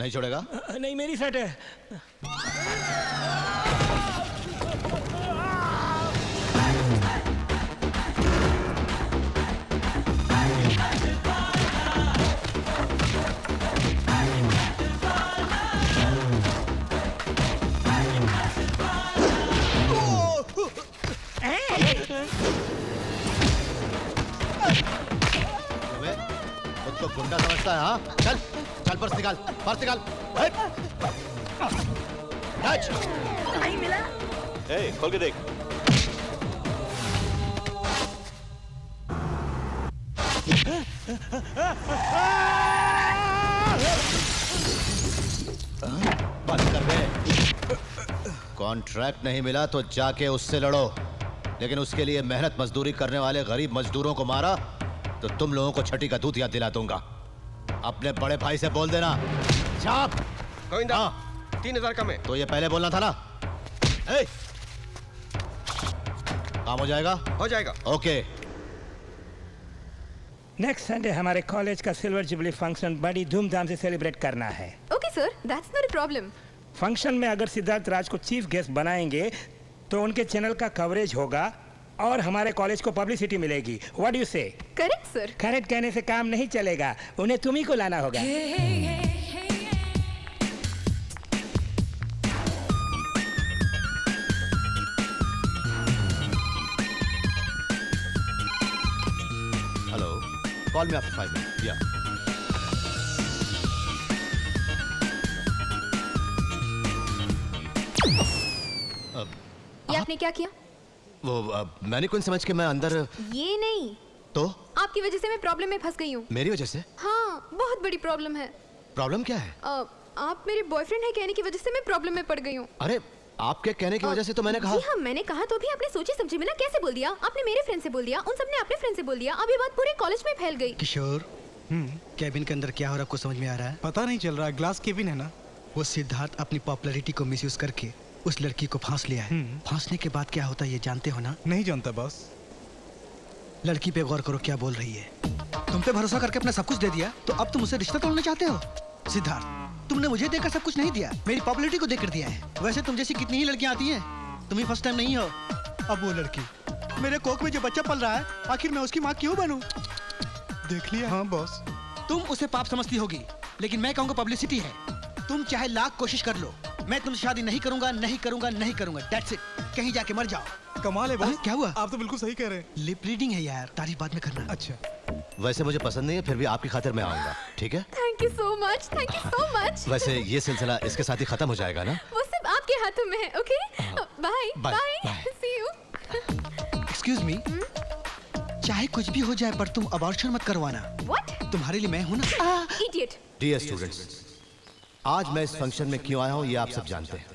नहीं छोड़ेगा? नहीं, मेरी शर्ट है। खुद को गुंडा समझता है? हाँ, चल चल, पर्स निकाल, पर्स निकाल। नहीं मिला। ए, खोल के देख। बंद कर दे। कॉन्ट्रैक्ट नहीं मिला तो जाके उससे लड़ो, लेकिन उसके लिए मेहनत मजदूरी करने वाले गरीब मजदूरों को मारा तो तुम लोगों को छठी का दूध याद दिला दूंगा। अपने बड़े भाई से बोल देना। चाप। गोविंदा, हाँ। तीन हजार कम है। तो ये पहले बोलना था ना। ए! काम हो जाएगा? हो जाएगा। ओके। नेक्स्ट संडे हमारे कॉलेज का सिल्वर जुबली फंक्शन बड़ी धूमधाम से सेलिब्रेट करना है। Okay sir, that's not a problem. Function में अगर सिद्धार्थ राज को चीफ गेस्ट बनाएंगे तो उनके चैनल का कवरेज होगा और हमारे कॉलेज को पब्लिसिटी मिलेगी। What do you say? Correct sir. Correct कहने से काम नहीं चलेगा, उन्हें तुम ही को लाना होगा। Hello, call me after five minute. या ये आपने क्या किया? वो मैंने कौन समझ के मैं अंदर। ये नहीं तो आपकी वजह से मैं प्रॉब्लम में फंस गई हूँ। मेरी वजह से? हाँ, बहुत बड़ी प्रॉब्लम है। प्रॉब्लम क्या है? आ, आप मेरे बॉयफ्रेंड है कहने की वजह से मैं प्रॉब्लम में पड़ गई हूँ। अरे आपके कहने की वजह से तो मैंने कहा। जी हाँ, मैंने कहा तो भी आपने सोचे समझे बिना कैसे बोल दिया। आपने मेरे फ्रेंड से बोल दिया, उन सबने अपने फ्रेंड से बोल दिया। अब ये बात पूरे कॉलेज में फैल गई। किशोर, कैबिन के अंदर क्या हो रहा है आपको समझ में आ रहा है? पता नहीं चल रहा है। ग्लास केबिन है ना। वो सिद्धार्थ अपनी पॉपुलैरिटी को मिसयूज करके उस लड़की को फांस लिया है। फांसने के बाद क्या होता है ये जानते हो ना? नहीं जानता बॉस। लड़की पे गौर करो क्या बोल रही है। तुम पे भरोसा करके अपना सब कुछ दे दिया तो अब तुम मुझसे रिश्ता तोड़ना चाहते हो? सिद्धार्थ, तुमने मुझे देकर सब कुछ नहीं दिया, मेरी पॉपुलैरिटी को देकर दिया है। वैसे तुम जैसी कितनी ही लड़कियां आती हैं, तुम ही फर्स्ट टाइम नहीं हो। अब वो लड़की, मेरे कोख में जो बच्चा पल रहा है, आखिर मैं उसकी माँ क्यों बनूं? देख लिया? हाँ बॉस। तुम उसे पाप समझती होगी, लेकिन मैं कहूँगा पब्लिसिटी है। तुम चाहे लाख कोशिश कर लो, मैं तुमसे शादी नहीं करूंगा, नहीं करूंगा, नहीं करूंगा। That's it। कहीं जाके मर जाओ। कमाल है बॉस। क्या हुआ? आप तो बिल्कुल सही कह रहे हैं। लिप रीडिंग है यार, तारीफ बाद में करना। अच्छा। वैसे मुझे पसंद नहीं है, फिर भी आपकी खातिर मैं आऊंगा, ठीक है? Thank you so much, thank you so much. वैसे ये सिलसिला इसके साथ ही खत्म हो जाएगा ना? वो सब आपके हाथों में है। Okay, bye bye, see you. Excuse me, चाहे कुछ भी हो जाए पर तुम अबॉर्शन मत करवाना। व्हाट? तुम्हारे लिए मैं हूं ना। इडियट। डियर स्टूडेंट्स, आज मैं इस फंक्शन में क्यों आया हूँ ये आप सब जानते हैं।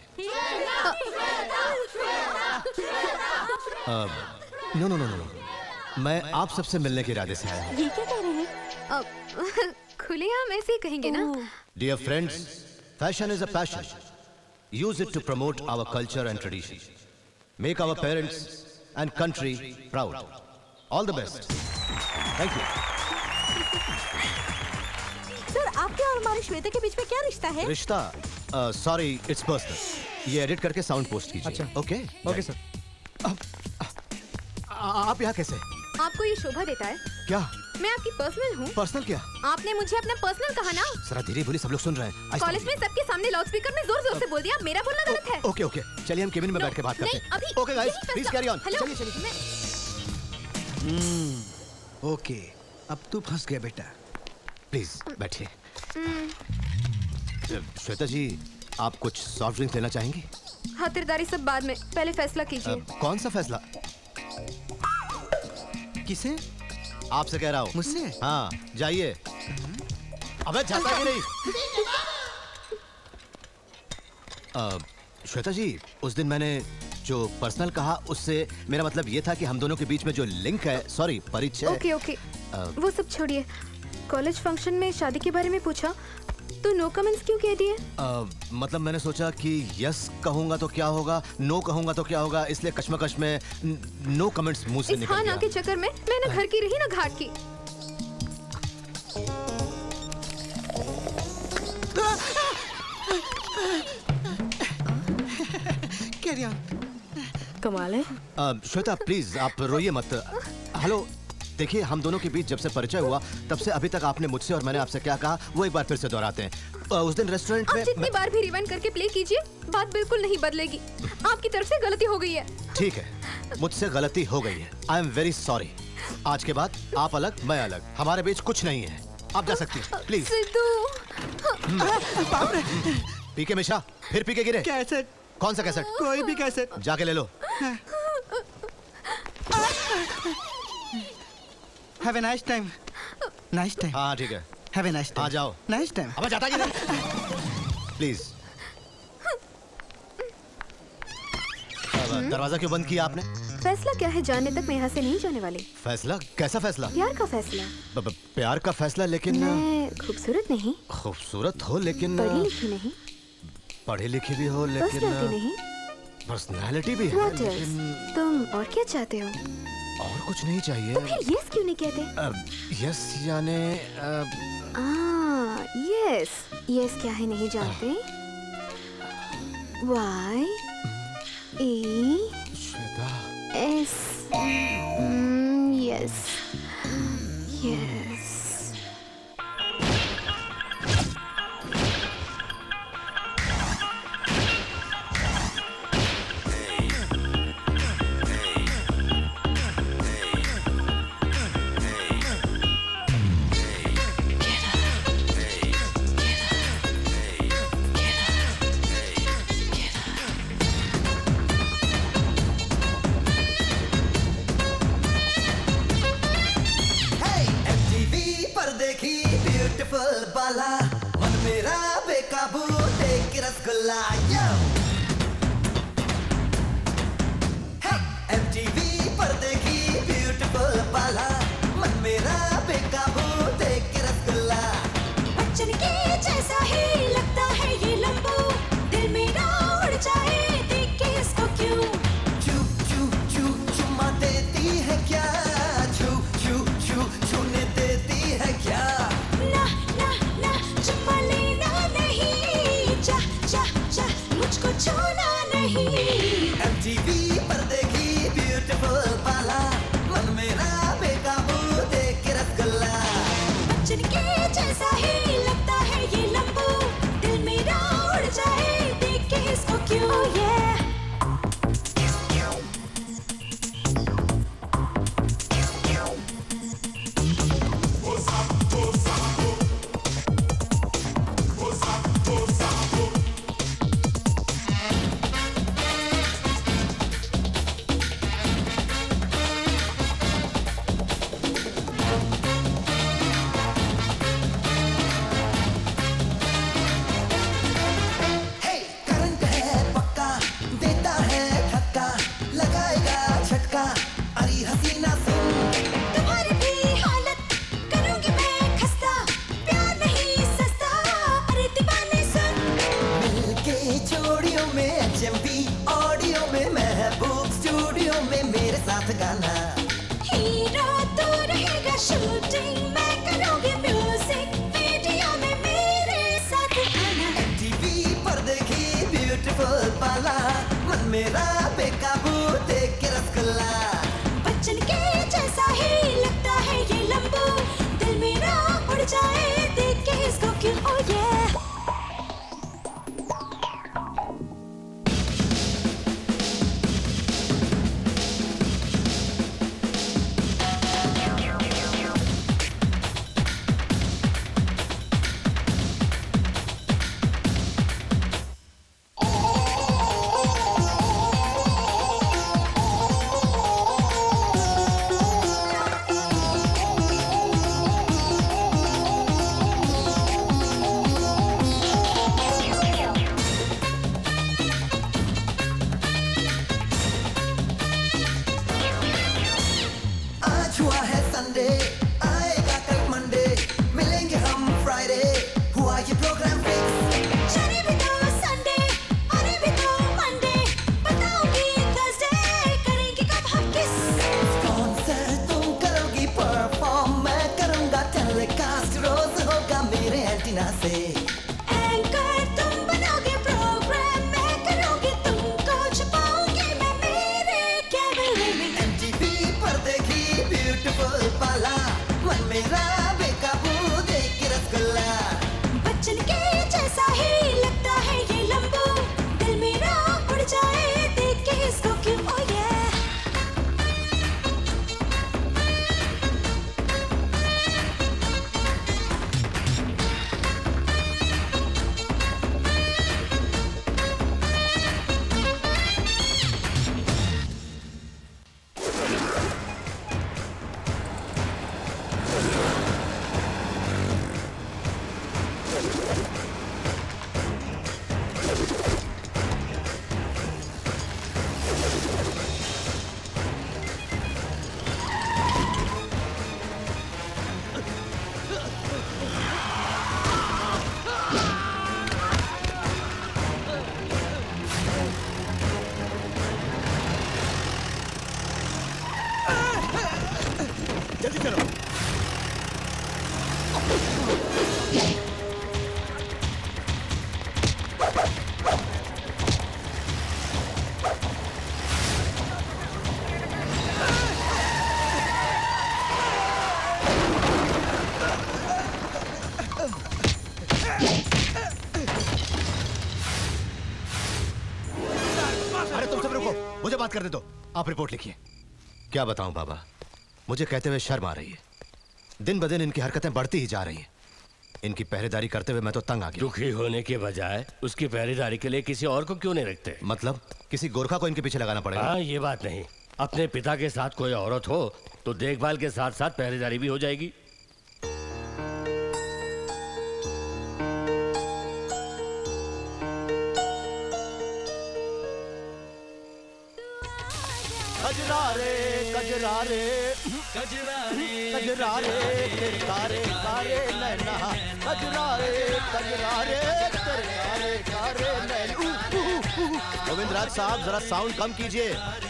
नो नो नो नो मैं आप सबसे मिलने के इरादे से आया हूँ। ये क्या कह रहे हैं? खुलेआम ऐसे ही कहेंगे ना? Dear friends, fashion is a passion. Use it to promote our culture and tradition. Make our parents and country proud. All the best. Thank you. Sir, आपके और हमारे श्वेता के बीच में क्या रिश्ता है? रिश्ता? Sorry, it's personal. ये एडिट करके साउंड पोस्ट कीजिए. अच्छा. ओके. Okay sir. आप यहाँ कैसे? आपको ये शोभा देता है? क्या? मैं आपकी पर्सनल हूँ. पर्सनल क्या? आपने मुझे अपना पर्सनल कहा ना? जरा धीरे बोलिए, सब लोग सुन रहे हैं. कॉलेज में सबके सामने लाउड स्पीकर में जोर जोर से बोल दिया. मेरा बोलना गलत है. ओके ओके, चलिए हम केबिन में बैठ के बात करते हैं. Okay guys, please carry on. चलिए चलिए. ओके, अब तू फंस गया बेटा. प्लीज बैठिए. श्वेता जी, आप कुछ सॉफ्ट ड्रिंक लेना चाहेंगी? खातिरदारी सब बाद में, पहले फैसला कीजिए. कौन सा फैसला? किसे? आपसे कह रहा हूँ. मुझसे? हाँ, जाइए. अबे जाता कि नहीं? श्वेता जी, उस दिन मैंने जो पर्सनल कहा उससे मेरा मतलब ये था कि हम दोनों के बीच में जो लिंक है, सॉरी परिचय. ओके ओके, वो सब छोड़िए. कॉलेज फंक्शन में शादी के बारे में पूछा तो नो कमेंट्स क्यों कह दिए? मतलब मैंने सोचा कि यस कहूंगा तो क्या होगा, नो कहूंगा तो क्या होगा, इसलिए कश्मकश में नो कमेंट्स मुंह से निकल गया. इस हाँ ना के चक्कर में मैं ना घर की रही ना घाट की. Carry on. कमाल है। अ, श्वेता प्लीज आप रोइए मत। हेलो देखिए, हम दोनों के बीच जब से परिचय हुआ तब से अभी तक आपने मुझसे और मैंने आपसे क्या कहा वो एक बार फिर से दोहराते हैं। अ, उस दिन रेस्टोरेंट में आप जितनी मैं... बार भी रिवाइंड करके प्ले कीजिए बात बिल्कुल नहीं बदलेगी। आपकी तरफ से गलती हो गई है। ठीक है, मुझसे गलती हो गई है। I am very sorry. आज के बाद आप अलग मैं अलग, हमारे बीच कुछ नहीं है। आप जा सकती हैं प्लीज। पी के मिश्रा फिर पी के गिरे। कैसेट। कौन सा कैसेट? कोई भी कैसेट। जाके ले लो। Have a nice time. Nice time. हाँ ठीक है। Have a nice time. आ जाओ। Nice time. अब जाता किधर? प्लीज। दरवाजा क्यों बंद किया आपने? फैसला क्या है जानने तक मैं यहाँ से नहीं जाने वाली। फैसला? कैसा फैसला? प्यार का फैसला। ब, ब, प्यार का फैसला? लेकिन मैं खूबसूरत नहीं, खूबसूरत हो लेकिन पढ़ी लिखी नहीं, पढ़ी लिखी भी हो लेकिन पर्सनालिटी नहीं, पर्सनालिटी भी है What else? लेकिन तुम और क्या चाहते हो? और कुछ नहीं चाहिए। तो फिर यस क्यों नहीं कहते? यस यानी यस यस क्या है नहीं जानते? Y E Shweta S yes yes. बाला मन मेरा बेकाबू देख रसगुल्ला एमटीवी पर देखी ब्यूटीफुल बाला मन मेरा बेकाबू देख रसगुल्ला। बच्चन के जैसा ही लगता है ये लंबू, दिल मेरा उड़ जाए देख के इसको क्यों। चू चू चू चुम्मा देती है क्या, चू चू चू छूने देती है क्या। मुझको छूना नहीं। एमटीवी पर देखी ब्यूटीफुल बाला मन मेरा बेकाबू देख के रसगुल्ला। बच्चन के जैसा ही लगता है ये लंबू, दिल मेरा उड़ जाए देख के इसको क्यों। oh, yeah. चलो। मुझे बात करने दो। आप रिपोर्ट लिखिए। क्या बताऊं बाबा, मुझे कहते हुए शर्म आ रही है। दिन ब दिन इनकी हरकतें बढ़ती ही जा रही हैं। इनकी पहरेदारी करते हुए मैं तो तंग आ गया। दुखी होने के बजाय उसकी पहरेदारी के लिए किसी और को क्यों नहीं रखते? मतलब किसी गोरखा को इनके पीछे लगाना पड़ेगा? हाँ, ये बात नहीं। अपने पिता के साथ कोई औरत हो तो देखभाल के साथ साथ पहरेदारी भी हो जाएगी। कजरारे कजरारे कजरारे कजरारे तेरे कारे कारे नैना, कजरारे कजरारे तेरे कारे कारे नैना। गोविंद राज साहब जरा साउंड कम कीजिए।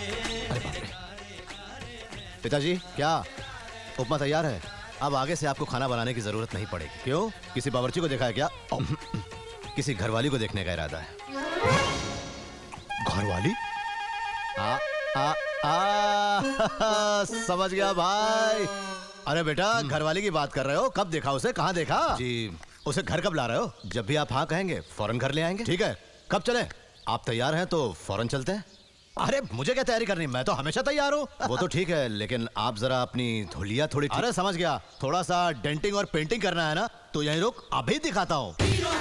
पिताजी क्या उपमा तैयार है? अब आगे से आपको खाना बनाने की जरूरत नहीं पड़ेगी। क्यों, किसी बावर्ची को देखा है क्या? किसी घरवाली को देखने का इरादा है। घरवाली? आ आ आ, समझ गया भाई। अरे बेटा, घरवाली की बात कर रहे हो? कब देखा उसे, कहाँ देखा? जी, उसे घर कब ला रहे हो? जब भी आप हाँ कहेंगे फौरन घर ले आएंगे। ठीक है, कब चलें? आप तैयार हैं तो फौरन चलते हैं। अरे मुझे क्या तैयारी करनी, मैं तो हमेशा तैयार हूँ। वो तो ठीक है, लेकिन आप जरा अपनी धुलिया थोड़ी। अरे समझ गया, थोड़ा सा डेंटिंग और पेंटिंग करना है ना, तो यहीं रुक, अभी दिखाता हूँ।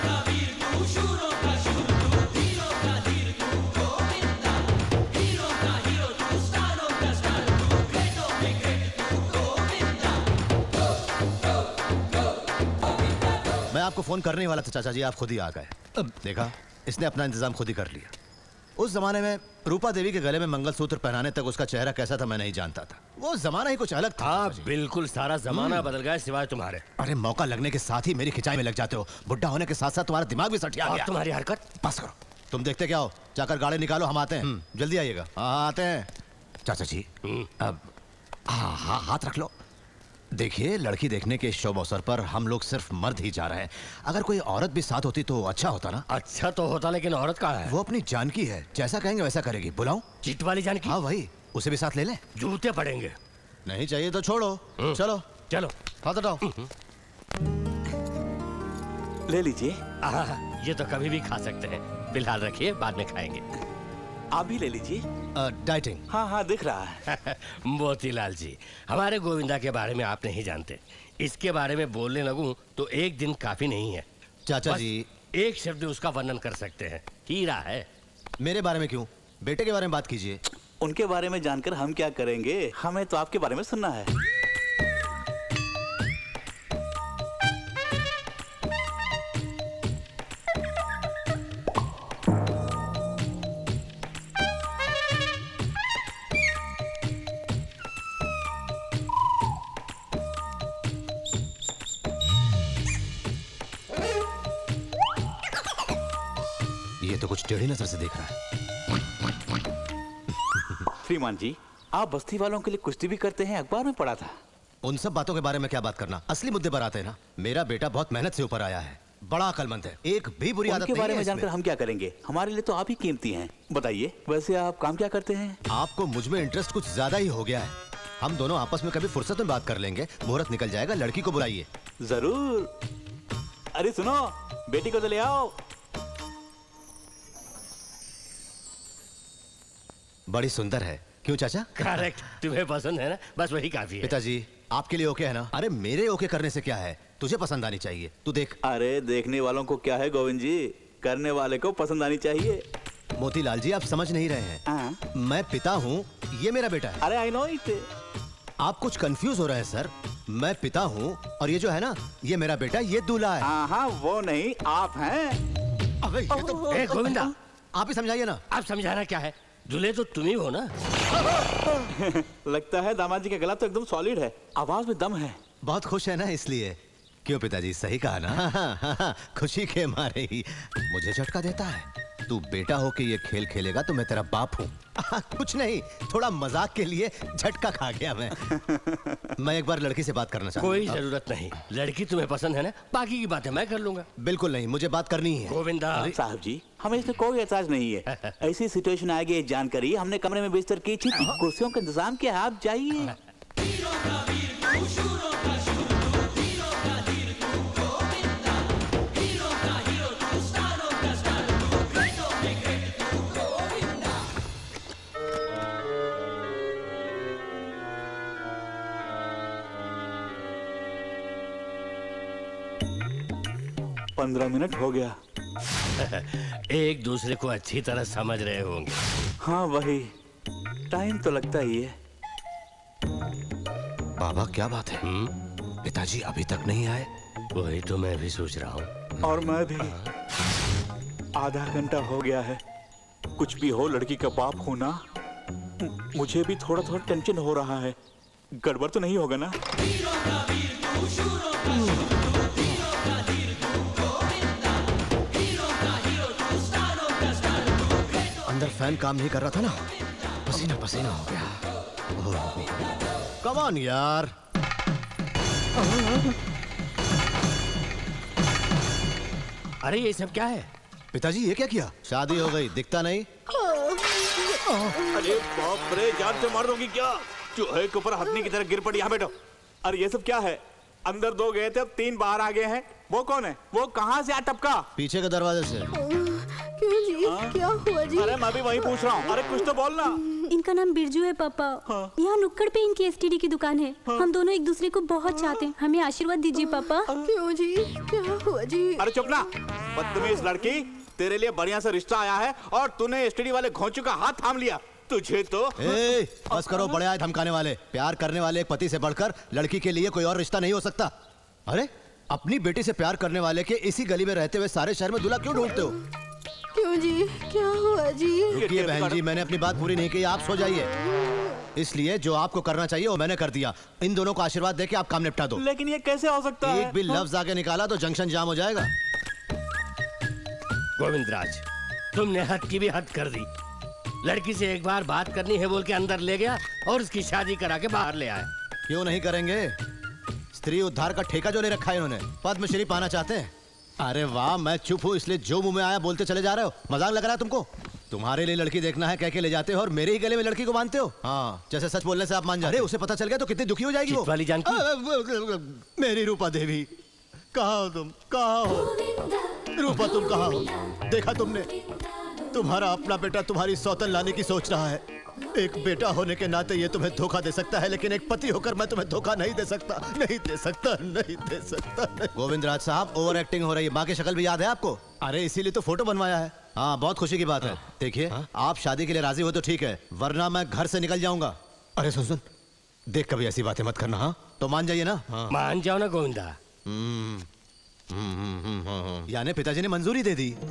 मैं आपको फोन करने वाला था चाचा जी, आप खुद ही आ गए। देखा, इसने अपना इंतजाम खुद ही कर लिया। उस जमाने में रूपा देवी के गले में मंगलसूत्र पहनाने तक उसका चेहरा कैसा था मैं नहीं जानता था। वो जमाना ही कुछ अलग था। हाँ, बिल्कुल सारा जमाना बदल गया सिवाय तुम्हारे। अरे मौका लगने के साथ ही मेरी खिंचाई में लग जाते हो। बुढ़ा होने के साथ साथ तुम्हारा दिमाग भी सठिया गया। तुम्हारी हरकत बस करो। तुम देखते क्या हो, जाकर गाड़ी निकालो, हम आते हैं। जल्दी आइएगा। हाँ आते हैं चाचा जी। अब हाँ हाँ हाथ रख लो। देखिए, लड़की देखने के शुभ अवसर पर हम लोग सिर्फ मर्द ही जा रहे हैं। अगर कोई औरत भी साथ होती तो अच्छा होता ना। अच्छा तो होता, लेकिन औरत कहाँ है? वो अपनी जानकी है, जैसा कहेंगे वैसा करेगी। बुलाऊं? चिट वाली जानकी? हाँ वही, उसे भी साथ ले लें। जूते पड़ेंगे। नहीं चाहिए तो छोड़ो। चलो चलो, हाथ हटाओ। ले लीजिए। ये तो कभी भी खा सकते हैं, फिलहाल रखिए, बाद में खाएंगे। आप भी ले लीजिए। डाइटिंग? हाँ हाँ दिख रहा है। मोतीलाल जी, हमारे गोविंदा के बारे में आप नहीं जानते। इसके बारे में बोलने लगूं तो एक दिन काफी नहीं है। चाचा जी, एक शब्द उसका वर्णन कर सकते हैं, हीरा है। मेरे बारे में क्यों, बेटे के बारे में बात कीजिए। उनके बारे में जानकर हम क्या करेंगे, हमें तो आपके बारे में सुनना है। तो कुछ टेढ़ी नजर से देख रहा है। श्रीमान जी, आप बस्ती वालों के लिए कुश्ती भी करते हैं, अखबार में पढ़ा था। उन सब बातों के बारे में क्या बात करना, असली मुद्दे पर आते हैं ना। मेरा बेटा बहुत मेहनत से ऊपर आया है, बड़ा अक्लमंद है, एक भी बुरी आदत नहीं है। उनके बारे में जानकर हम क्या करेंगे, हमारे लिए तो आप ही कीमती हैं। बताइए, वैसे आप काम क्या करते हैं? आपको मुझ में इंटरेस्ट कुछ ज्यादा ही हो गया है। हम दोनों आपस में कभी फुर्सत में बात कर लेंगे, मुहूर्त निकल जाएगा, लड़की को बुलाइए। जरूर। अरे सुनो, बेटी को तो ले आओ। बड़ी सुंदर है, क्यों चाचा? करेक्ट, तुम्हें पसंद है ना, बस वही काफी है। पिताजी, आपके लिए ओके है ना? अरे मेरे ओके करने से क्या है, तुझे पसंद आनी चाहिए, तू देख। अरे देखने वालों को क्या है गोविंद जी, करने वाले को पसंद आनी चाहिए। मोतीलाल जी, आप समझ नहीं रहे हैं। मैं पिता हूँ, ये मेरा बेटा है। अरे आई नो इट। आप कुछ कंफ्यूज हो रहे हैं सर। मैं पिता हूँ और ये जो है ना, ये मेरा बेटा, ये दूल्हा है। हाँ हाँ, वो नहीं, आप हैं। अबे ये तो ए, गोविंदा, आप ही समझाइए ना। आप समझाना क्या है, दूल्हे तो तुम ही हो ना। लगता है दामाद जी का गला तो एकदम सॉलिड है, आवाज में दम है। बहुत खुश है ना इसलिए। क्यों पिताजी, सही कहा ना? खुशी के मारे ही मुझे झटका देता है। तू बेटा हो के ये खेल खेलेगा तो मैं तेरा बाप हूँ। कुछ नहीं, थोड़ा मजाक के लिए झटका खा गया मैं। मैं एक बार लड़की से बात करना चाहता हूँ। कोई जरूरत नहीं, लड़की तुम्हें पसंद है ना, बाकी की बातें मैं कर लूंगा। बिल्कुल नहीं, मुझे बात करनी है। गोविंदा साहब जी, हमें इसमें कोई ऐतराज नहीं है। ऐसी सिचुएशन आएगी जानकारी, हमने कमरे में बिस्तर की, कुर्सियों का इंतजाम किया है, आप जाइए। पंद्रह मिनट हो गया। एक दूसरे को अच्छी तरह समझ रहे होंगे। हाँ वही, टाइम तो लगता ही है। बाबा क्या बात है, पिताजी अभी तक नहीं आए? वही तो मैं भी सोच रहा हूँ। और मैं भी। आधा घंटा हो गया है। कुछ भी हो, लड़की का बाप हूं ना, मुझे भी थोड़ा थोड़ा टेंशन हो रहा है। गड़बड़ तो नहीं होगा ना? अंदर फैन काम नहीं कर रहा था ना, पसीना पसीना हो गया। कम ऑन यार। अरे ये सब क्या है? पिताजी ये क्या किया? शादी हो गई, दिखता नहीं? अरे बाप रे, जान से मार दोगी क्या? चूहे के ऊपर हथनी की तरह गिर पड़ी। यहाँ बैठो। अरे ये सब क्या है? अंदर दो गए थे, अब तीन बाहर आ गए हैं। वो कौन है? वो कहाँ से आ टपका? पीछे के दरवाजे से। क्यों जी? आ? क्या हुआ जी? अरे मैं भी वही पूछ रहा हूँ। अरे कुछ तो बोलना। इनका नाम बिरजू है पापा। हाँ। यहाँ नुक्कड़ पे इनकी एसटीडी की दुकान है। हाँ। हम दोनों एक दूसरे को बहुत चाहते हैं, हमें आशीर्वाद दीजिए पापा। क्यों जी? क्या हुआ जी? अरे चुप ना, बदतमीज लड़की। तेरे लिए बढ़िया सा रिश्ता आया है और तूने एसटीडी वाले घोंचू का हाथ थाम लिया। तुझे तो ए, बस करो बड़े आए धमकाने वाले। प्यार करने वाले एक पति से बढ़कर लड़की के लिए कोई और रिश्ता नहीं हो सकता। अरे अपनी बेटी से प्यार करने वाले के इसी गली में रहते हुए सारे शहर में दूल्हा क्यों ढूंढते हो? क्यों जी? क्या हुआ जी? रुकिए बहन जी, मैंने अपनी बात पूरी नहीं की, आप सो जाइए। इसलिए जो आपको करना चाहिए वो मैंने कर दिया। इन दोनों को आशीर्वाद देके आप काम निपटा दो। लेकिन ये कैसे हो सकता है? एक भी लफ्ज आगे निकाला तो जंक्शन जाम हो जाएगा। गोविंदराज, तुमने हद की भी हद कर दी। लड़की से एक बार बात करनी है बोल के अंदर ले गया और उसकी शादी करा के बाहर ले आया। क्यों नहीं करेंगे? स्त्री उद्धार का ठेका जो ले रखा है इन्होंने। पद्मश्री पाना चाहते हैं? अरे वाह, मैं चुप हूँ इसलिए जो मुंह में आया बोलते चले जा रहे हो। मजाक लग रहा है तुमको? तुम्हारे लिए लड़की देखना है कह के ले जाते हो और मेरे ही गले में लड़की को बांधते हो। हाँ, जैसे सच बोलने से आप मान जाते। अरे उसे पता चल गया तो कितनी दुखी हो जाएगी वो। वाली जानकी? मेरी रूपा देवी, कहाँ हो तुम? कहाँ हो रूपा? तुम कहाँ हो? देखा तुमने? तुम्हारा अपना बेटा तुम्हारी सौतन लाने की सोच रहा है। एक बेटा होने के नाते ये तुम्हें धोखा दे सकता है, लेकिन एक पति होकर मैं तुम्हें धोखा नहीं दे सकता। नहीं दे सकता, नहीं दे सकता। गोविंदराज साहब, ओवर एक्टिंग हो रही है। माँ की शक्ल भी याद है आपको? अरे इसीलिए तो फोटो बनवाया है। हाँ, बहुत खुशी की बात है। देखिए, आप शादी के लिए राजी हो तो ठीक है, वरना मैं घर से निकल जाऊंगा। अरे सुन सुन, देख कभी ऐसी बातें मत करना। हाँ तो मान जाइए ना। हाँ। मान जाओ ना गोविंदा। यानी पिताजी ने मंजूरी दे दी।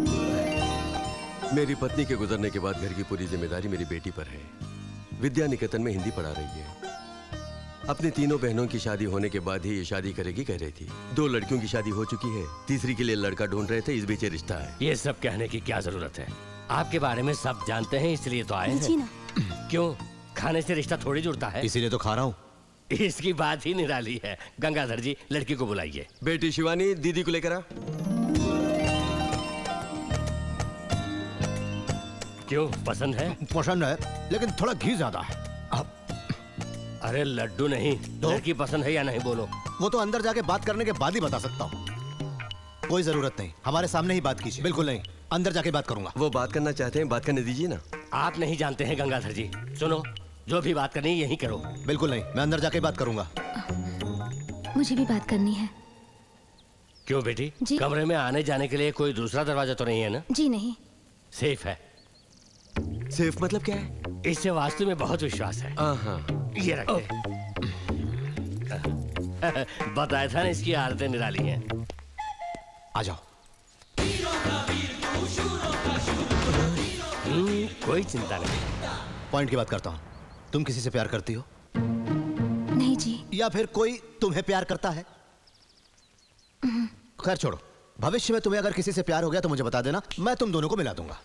मेरी पत्नी के गुजरने के बाद घर की पूरी जिम्मेदारी मेरी बेटी पर है। विद्या निकेतन में हिंदी पढ़ा रही है। अपनी तीनों बहनों की शादी होने के बाद ही ये शादी करेगी कह रही थी। दो लड़कियों की शादी हो चुकी है, तीसरी के लिए लड़का ढूंढ रहे थे, इस बीच रिश्ता है। ये सब कहने की क्या जरूरत है? आपके बारे में सब जानते हैं इसलिए तो आए हैं। क्यों? खाने से रिश्ता थोड़ी जुड़ता है। इसीलिए तो खा रहा हूँ। इसकी बात ही निराली है। गंगाधर जी, लड़की को बुलाइए। बेटी शिवानी, दीदी को लेकर आ। क्यों, पसंद है? पसंद है, लेकिन थोड़ा घी ज्यादा है। अरे लड्डू नहीं, तो? लड़की पसंद है या नहीं बोलो। वो तो अंदर जाके बात करने के बाद ही बता सकता हूँ। कोई जरूरत नहीं, हमारे सामने ही बात कीजिए। बिल्कुल नहीं, अंदर जाके बात करूंगा। वो बात करना चाहते हैं, बात करने दीजिए ना। आप नहीं जानते हैं गंगाधर जी। सुनो, जो भी बात करनी है यही करो। बिल्कुल नहीं, मैं अंदर जाके बात करूंगा। मुझे भी बात करनी है। क्यों बेटी? कमरे में आने जाने के लिए कोई दूसरा दरवाजा तो नहीं है ना? जी नहीं। सेफ है। सेफ मतलब क्या है? इससे वास्तु में बहुत विश्वास है। ये रखते। बताया था ना, इसकी आदतें निराली हैं। आ जाओ। कोई चिंता नहीं। पॉइंट की बात करता हूँ। तुम किसी से प्यार करती हो? नहीं जी। या फिर कोई तुम्हें प्यार करता है? खैर छोड़ो, भविष्य में तुम्हें अगर किसी से प्यार हो गया तो मुझे बता देना, मैं तुम दोनों को मिला दूंगा।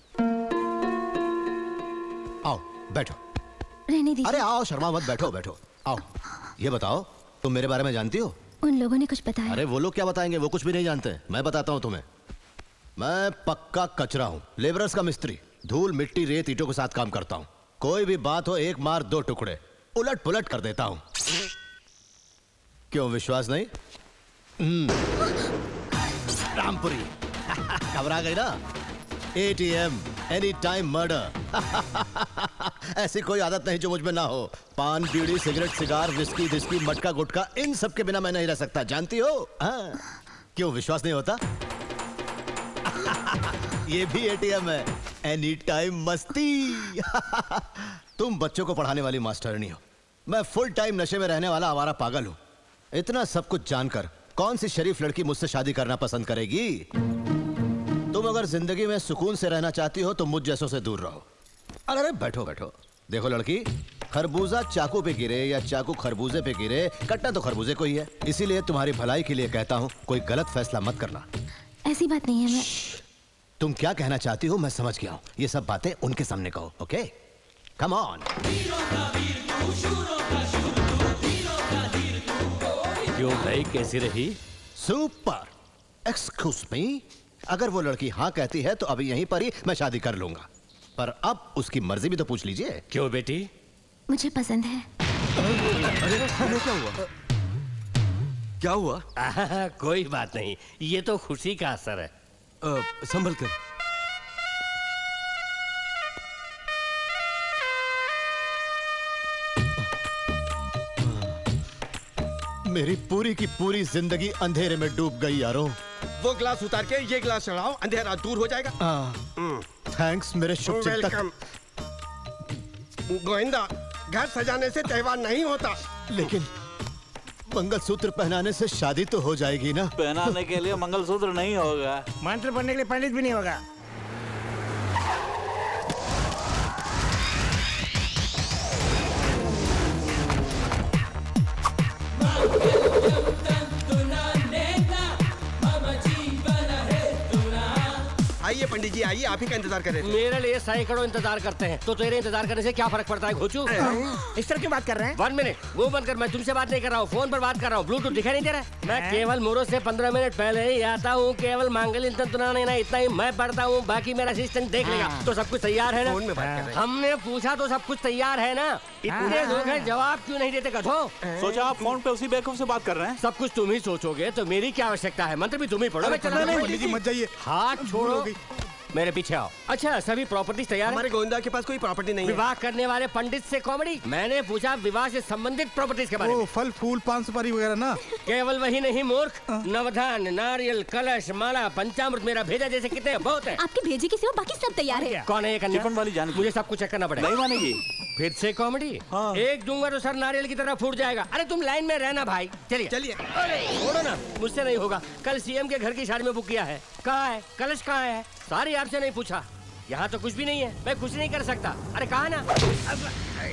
आओ बैठो। रहने दीजिए। अरे आओ, शर्मा मत, बैठो बैठो आओ। ये बताओ, तुम मेरे बारे में जानती हो? उन लोगों ने कुछ बताया? अरे वो लोग क्या बताएंगे, वो कुछ भी नहीं जानते। मैं बताता हूँ तुम्हें। मैं पक्का कचरा हूँ, लेबरर्स का मिस्त्री। धूल मिट्टी रेत ईंटों के साथ काम करता हूँ। कोई भी बात हो एक मार दो टुकड़े, उलट पुलट कर देता हूँ। क्यों विश्वास नहीं? रामपुरी घबरा गई ना? ATM, any time murder. ऐसी कोई आदत नहीं जो मुझ में ना हो। पान बीड़ी सिगरेट सिगार विस्की विस्की मटका गुटका, इन सब के बिना मैं नहीं रह सकता, जानती हो? हाँ। क्यों विश्वास नहीं होता? ये भी एटीएम है, एनी टाइम मस्ती। तुम बच्चों को पढ़ाने वाली मास्टरनी हो, मैं फुल टाइम नशे में रहने वाला आवारा पागल हूं। इतना सब कुछ जानकर कौन सी शरीफ लड़की मुझसे शादी करना पसंद करेगी? तुम अगर जिंदगी में सुकून से रहना चाहती हो तो मुझ जैसों से दूर रहो। अरे अरे बैठो बैठो। देखो लड़की, खरबूजा चाकू पे गिरे या चाकू खरबूजे पे गिरे, कटना तो खरबूजे को ही है। इसीलिए तुम्हारी भलाई के लिए कहता हूँ, कोई गलत फैसला मत करना। ऐसी बात नहीं है। मैं तुम क्या कहना चाहती हो मैं समझ गया हूँ। ये सब बातें उनके सामने कहो, ओके? Come on. क्यों भाई, कैसी रही? सुपर। एक्सक्यूज मी, अगर वो लड़की हाँ कहती है तो अभी यहीं पर ही मैं शादी कर लूंगा, पर अब उसकी मर्जी भी तो पूछ लीजिए। क्यों बेटी? मुझे पसंद है। अरे क्या हुआ? क्या हुआ? आ, कोई बात नहीं, ये तो खुशी का असर है। संभल कर। मेरी पूरी की पूरी जिंदगी अंधेरे में डूब गई यारों। वो ग्लास उतार के ये ग्लास चढ़ाओ, अंधेरा दूर हो जाएगा। थैंक्स मेरे शुभ चिंतक। गोविंदा, घर सजाने से त्योहार नहीं होता। लेकिन मंगलसूत्र पहनाने से शादी तो हो जाएगी ना? पहनाने के लिए मंगलसूत्र नहीं होगा, मंत्र पढ़ने के लिए पंडित भी नहीं होगा। आइए पंडित जी आइए, आप ही का इंतजार कर रहे थे। मेरे लिए सैकड़ों इंतजार करते हैं, तो तेरे इंतजार करने से क्या फर्क पड़ता है घोचू? इस तरह की बात कर रहे हैं? वन मिनट, वो बंद कर। मैं तुमसे बात नहीं कर रहा हूँ, फोन पर बात कर रहा हूँ। ब्लूटूथ दिखाई नहीं दे रहा है? मैं केवल मुहूर्त से पंद्रह मिनट पहले ही आता हूँ। केवल मांगल्य तंतुना नहीं ना, इतना ही मैं पढ़ता हूँ, बाकी मेरा असिस्टेंट देख लेगा। तो सब कुछ तैयार है ना? हमने पूछा तो सब कुछ तैयार है ना? इतने लोग हैं, जवाब क्यों नहीं देते कथो? सोचा आप फोन पे उसी बेवकूफ से बात कर रहे हैं। सब कुछ तुम ही सोचोगे तो मेरी क्या आवश्यकता है? मंत्र भी तुम ही पढ़ो। पंडित जी मत जाइए, हाथ छोड़ो, मेरे पीछे आओ। अच्छा, सभी प्रॉपर्टी तैयार है? हमारे गोविंदा के पास कोई प्रॉपर्टी नहीं है। विवाह करने वाले पंडित से कॉमेडी? मैंने पूछा विवाह से संबंधित प्रॉपर्टीज के बारे में। फल फूल पान सुपारी वगैरह ना? केवल वही नहीं मूर्ख, नवधान नारियल कलश माला पंचामृत मेरा भेजा जैसे कितने बहुत है। आपके भेजे के सिवा बाकी सब तैयार है। कौन है ये कन्या? टिफिन वाली जान, मुझे सब कुछ चेक करना पड़ेगा। नहीं मानेगी। फिर से कॉमेडी? हाँ। एक दूंगा तो सर नारियल की तरह फूट जाएगा। अरे तुम लाइन में रहना भाई। चलिए चलिए। छोड़ो ना, मुझसे नहीं होगा। कल सीएम के घर की शादी में बुक किया है। कहाँ है कलश? कहाँ है? सारी आपसे नहीं पूछा। यहाँ तो कुछ भी नहीं है, मैं कुछ नहीं कर सकता। अरे कहा ना। अब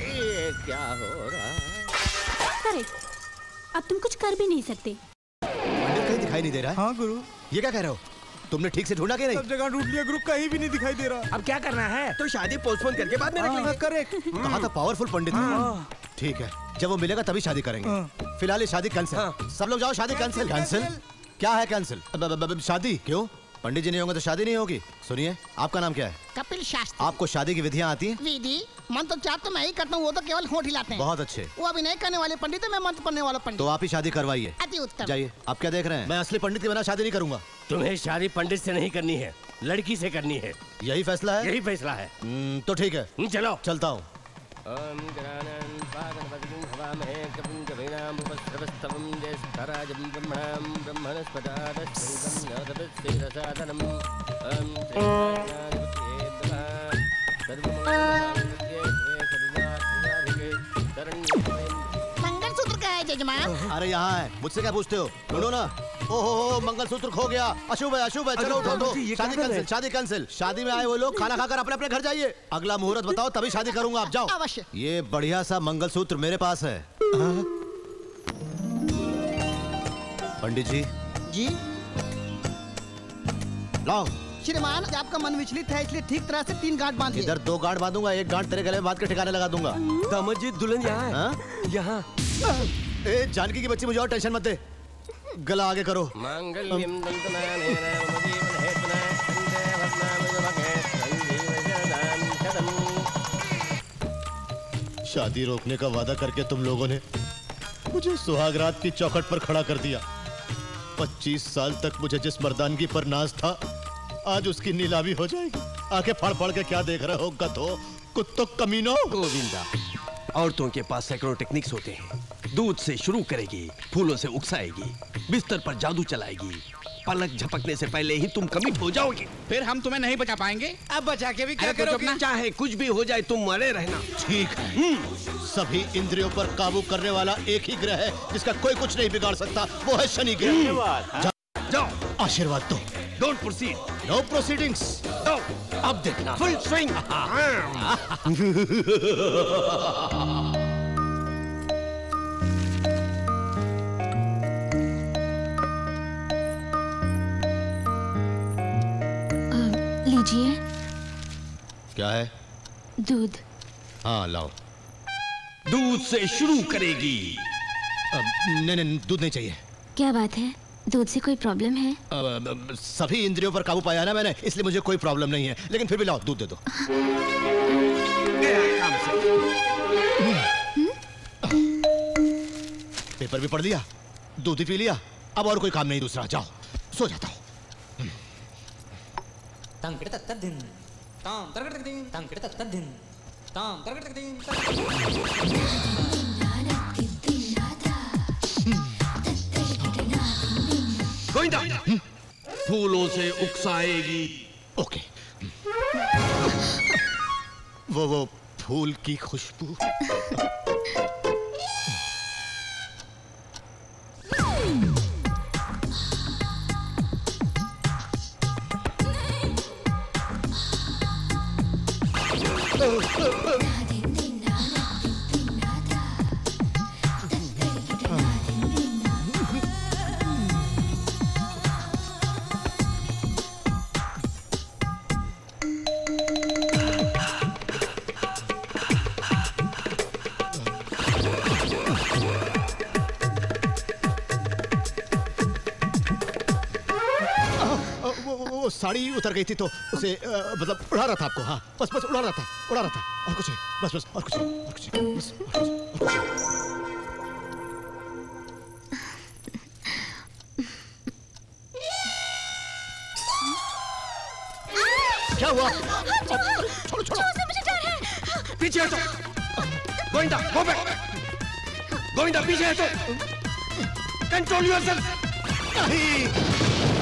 ये क्या हो रहा है? करेक्ट, अब तुम कुछ कर भी नहीं सकते। पंडित कहीं दिखाई नहीं दे रहा है। हाँ गुरु। ये क्या कह रहे हो? तुमने ठीक से ढूंढा कि नहीं? सब जगह ढूंढ लिया गुरु, कहीं भी नहीं दिखाई दे रहा। अब क्या करना है? तो शादी पोस्टपोन करके बाद में रख लेंगे। करेक्ट। कहा था पावरफुल पंडित है। ठीक है, जब वो मिलेगा तभी शादी करेंगे। फिलहाल ये शादी कैंसिल। सब लोग जाओ, शादी कैंसिल। कैंसिल? क्या है कैंसिल? शादी क्यों? पंडित जी नहीं होंगे तो शादी नहीं होगी। सुनिए, आपका नाम क्या है? कपिल शास्त्री। आपको शादी की विधियाँ आती हैं? विधि मंत्र जाप तो मैं ही करता हूँ, वो तो केवल होठ हिलाते हैं। बहुत अच्छे। वो अभिनय करने वाले पंडित है, मैं मंत्र पढ़ने वाला पंडित। तो आप ही शादी करवाइए। अति उत्तम। जाइए। आप क्या देख रहे हैं? मैं असली पंडित के बिना शादी नहीं करूंगा। तुम्हें शादी पंडित से नहीं करनी है, लड़की से करनी है। यही फैसला है? यही फैसला है। तो ठीक है, चलो। चलता हूँ। मंगलसूत्र कहाँ है जजमान? अरे यहाँ है, मुझसे क्या पूछते हो? ढूंढो ना। ओहो, मंगलसूत्र खो गया। अशुभ है, अशुभ है। चलो उठो उठो। शादी कैंसिल, शादी कैंसिल। शादी में आए वो लोग खाना खाकर अपने अपने घर जाइए। अगला मुहूर्त बताओ तभी शादी करूंगा। आप जाओ। अवश्य। ये बढ़िया सा मंगलसूत्र मेरे पास है। पंडित जी जी लाओ। श्रीमान आपका मन विचलित है इसलिए ठीक तरह से तीन गांठ बांधिए। इधर दो गांठ बांधूंगा, एक गांठ तेरे गले में बांध के ठिकाने लगा दूंगा। दामाद जी दुल्हन यहाँ है। यहाँ। ए जानकी की बच्ची मुझे और टेंशन मत दे। गला आगे करो। मांगल्यम दंतनानेन मम जीवन हेतुना कंठे भस्मामि सुभगे संजीवशरदां शतम्। शादी रोकने का वादा करके तुम लोगों ने मुझे सुहागरात की चौखट पर खड़ा कर दिया। पच्चीस साल तक मुझे जिस मर्दानगी पर नाज था, आज उसकी नीलामी हो जाएगी। आंखें फाड़ फाड़ के क्या देख रहे हो गधो, कुत्तों कमीनों। गोविंदा, औरतों के पास सैकड़ों टेक्निक्स होते हैं। दूध से शुरू करेगी, फूलों से उकसाएगी, बिस्तर पर जादू चलाएगी, पलक झपकने से पहले ही तुम कमिट हो जाओगे। फिर हम तुम्हें नहीं बचा पाएंगे। अब बचा के भी क्या करोगे? चाहे कुछ भी हो जाए तुम मरे रहना। ठीक है। सभी इंद्रियों पर काबू करने वाला एक ही ग्रह है जिसका कोई कुछ नहीं बिगाड़ सकता, वो है शनि ग्रह। जा, जाओ आशीर्वाद दो। Don't proceed. No proceedings. No. अब देखना फुल स्विंग। लीजिए। क्या है? दूध। हाँ लाओ। दूध से शुरू करेगी। नहीं नहीं दूध नहीं चाहिए। क्या बात है, दूध से कोई प्रॉब्लम है? अब, सभी इंद्रियों पर काबू पाया ना मैंने, इसलिए मुझे कोई प्रॉब्लम नहीं है, लेकिन फिर भी लाओ दूध दे दो। पेपर भी पढ़ लिया, दूध भी पी लिया, अब और कोई काम नहीं दूसरा। जाओ सो जाता हूँ। गोविंदा, फूलों से उकसाएगी। ओके। वो वो फूल की खुशबू। साड़ी उतर गई थी तो उसे आ, मतलब उड़ा रहा था आपको। हाँ बस बस उड़ा रहा था उड़ा रहा था और कुछ नहीं, बस बस और कुछ नहीं, और कुछ नहीं, बस और कुछ, और कुछ नहीं। क्या हुआ? छोड़ो छोड़ो से मुझे डर है। पीछे हटो। Govinda go back. गोविंदा पीछे हटो। Control yourself. नहीं।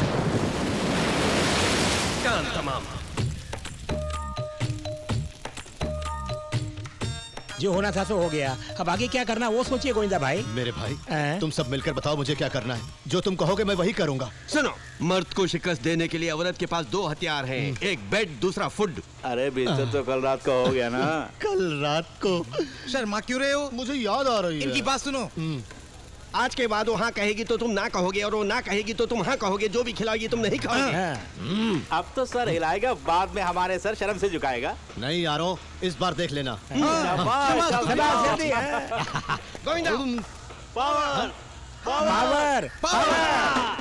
तमाम जो होना था सो हो गया, अब आगे क्या करना वो सोचिए गोविंदा भाई। मेरे भाई आ? तुम सब मिलकर बताओ मुझे क्या करना है। जो तुम कहोगे मैं वही करूंगा। सुनो, मर्द को शिकस्त देने के लिए औरत के पास दो हथियार हैं, एक बेड दूसरा फुड। अरे बिस्तर तो कल रात का हो गया ना। कल रात को। शर्मा क्यों रहे हो? मुझे याद आ रही है। इनकी बात सुनो। आज के बाद वो हाँ कहेगी तो तुम ना कहोगे, और वो ना कहेगी तो तुम हाँ कहोगे। जो भी खिलाएगी तुम नहीं खाओगे। अब तो सर हिलाएगा, बाद में हमारे सर शर्म से झुकाएगा। नहीं यारो, इस बार देख लेना। Govinda, power power power.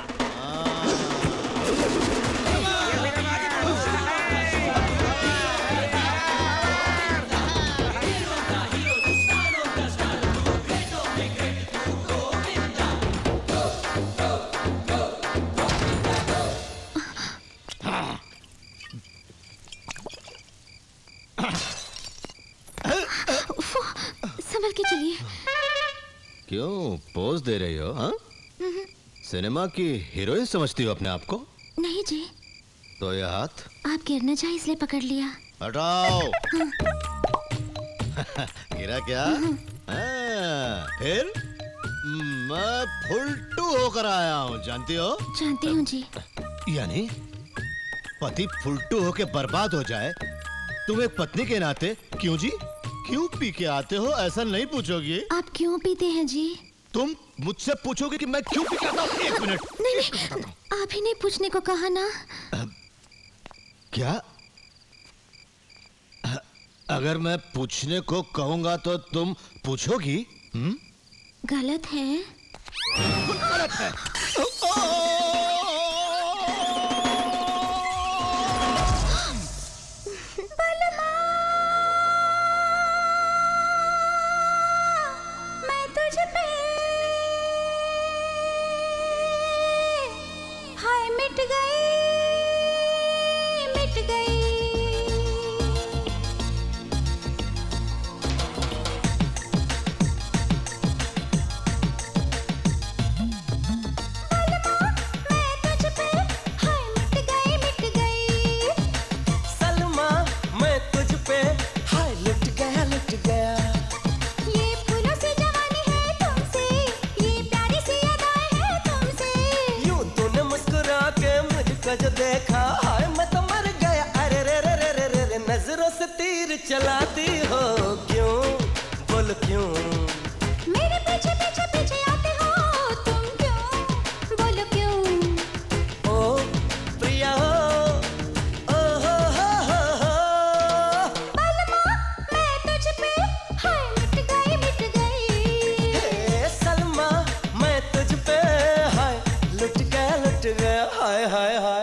संभल के चलिए। क्यों पोज दे रही हो? हाँ सिनेमा की हीरोइन समझती हो अपने आप को? नहीं जी। तो ये हाथ आप गिरना चाहे इसलिए पकड़ लिया। हटाओ। गिरा क्या? हाँ, फिर मैं फुलटू होकर आया हूँ, जानती हो? जानती हूँ जी। यानी पति फुलटू होके बर्बाद हो जाए, तुम एक पत्नी के नाते क्यों जी क्यों पी के आते हो? ऐसा नहीं पूछोगी? आप क्यों पीते हैं जी? तुम मुझसे पूछोगे कि मैं क्यों पी के आता हूँ? एक मिनट। नहीं नहीं, आप ही ने पूछने को कहा ना। क्या? अगर मैं पूछने को कहूंगा तो तुम पूछोगी? हम्म? गलत है। गलत है। बलमा, मैं तुझ पे हाय मिट गई, मिट गई। जो देखा हाय मैं तो मर गया, अरे रे रे रे रे रे रे नजरों से तीर चलाती हो क्यों, बोल क्यों? मेरे पीछे पीछे पीछे आते हो तुम क्यों, बोलो क्यों? ओ प्रिया हो, ओ हो हो हो हो। बलमा मैं तुझ पे हाय मिट गई, मिट गई। हे सलमा मैं तुझ पे हाय लुट गया, लुट गया, हाय हाय हाय।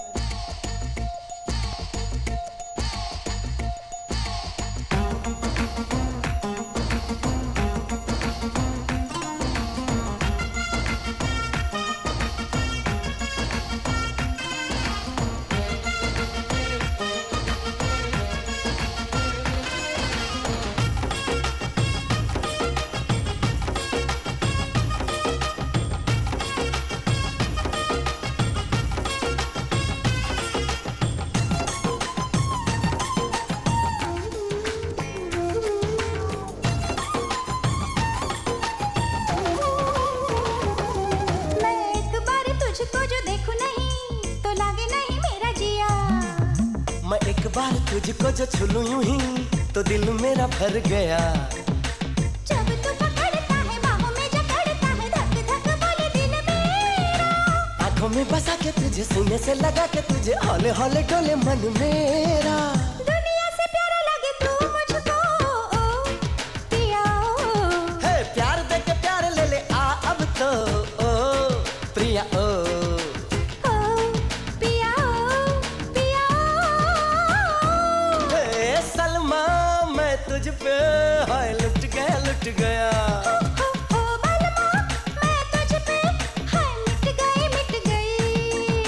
तुझको जो छू लूं यूं ही तो दिल मेरा भर गया। जब तू पकड़ता है बाहों में जकड़ता है धक धक बोले दिल मेरा। आंखों में बसा के तुझे सीने से लगा के तुझे हौले हौले डोले मन मेरा। दुनिया से प्यारा लगे तू मुझको ओ पिया ओ। हे प्यार दे के प्यार ले ले आ अब तो ओ प्रिया ओ। तुझ पे हाय लुट गया, लुट गया। ओ, ओ, ओ बलमा मैं तुझ पे हाय मिट गई, मिट गई।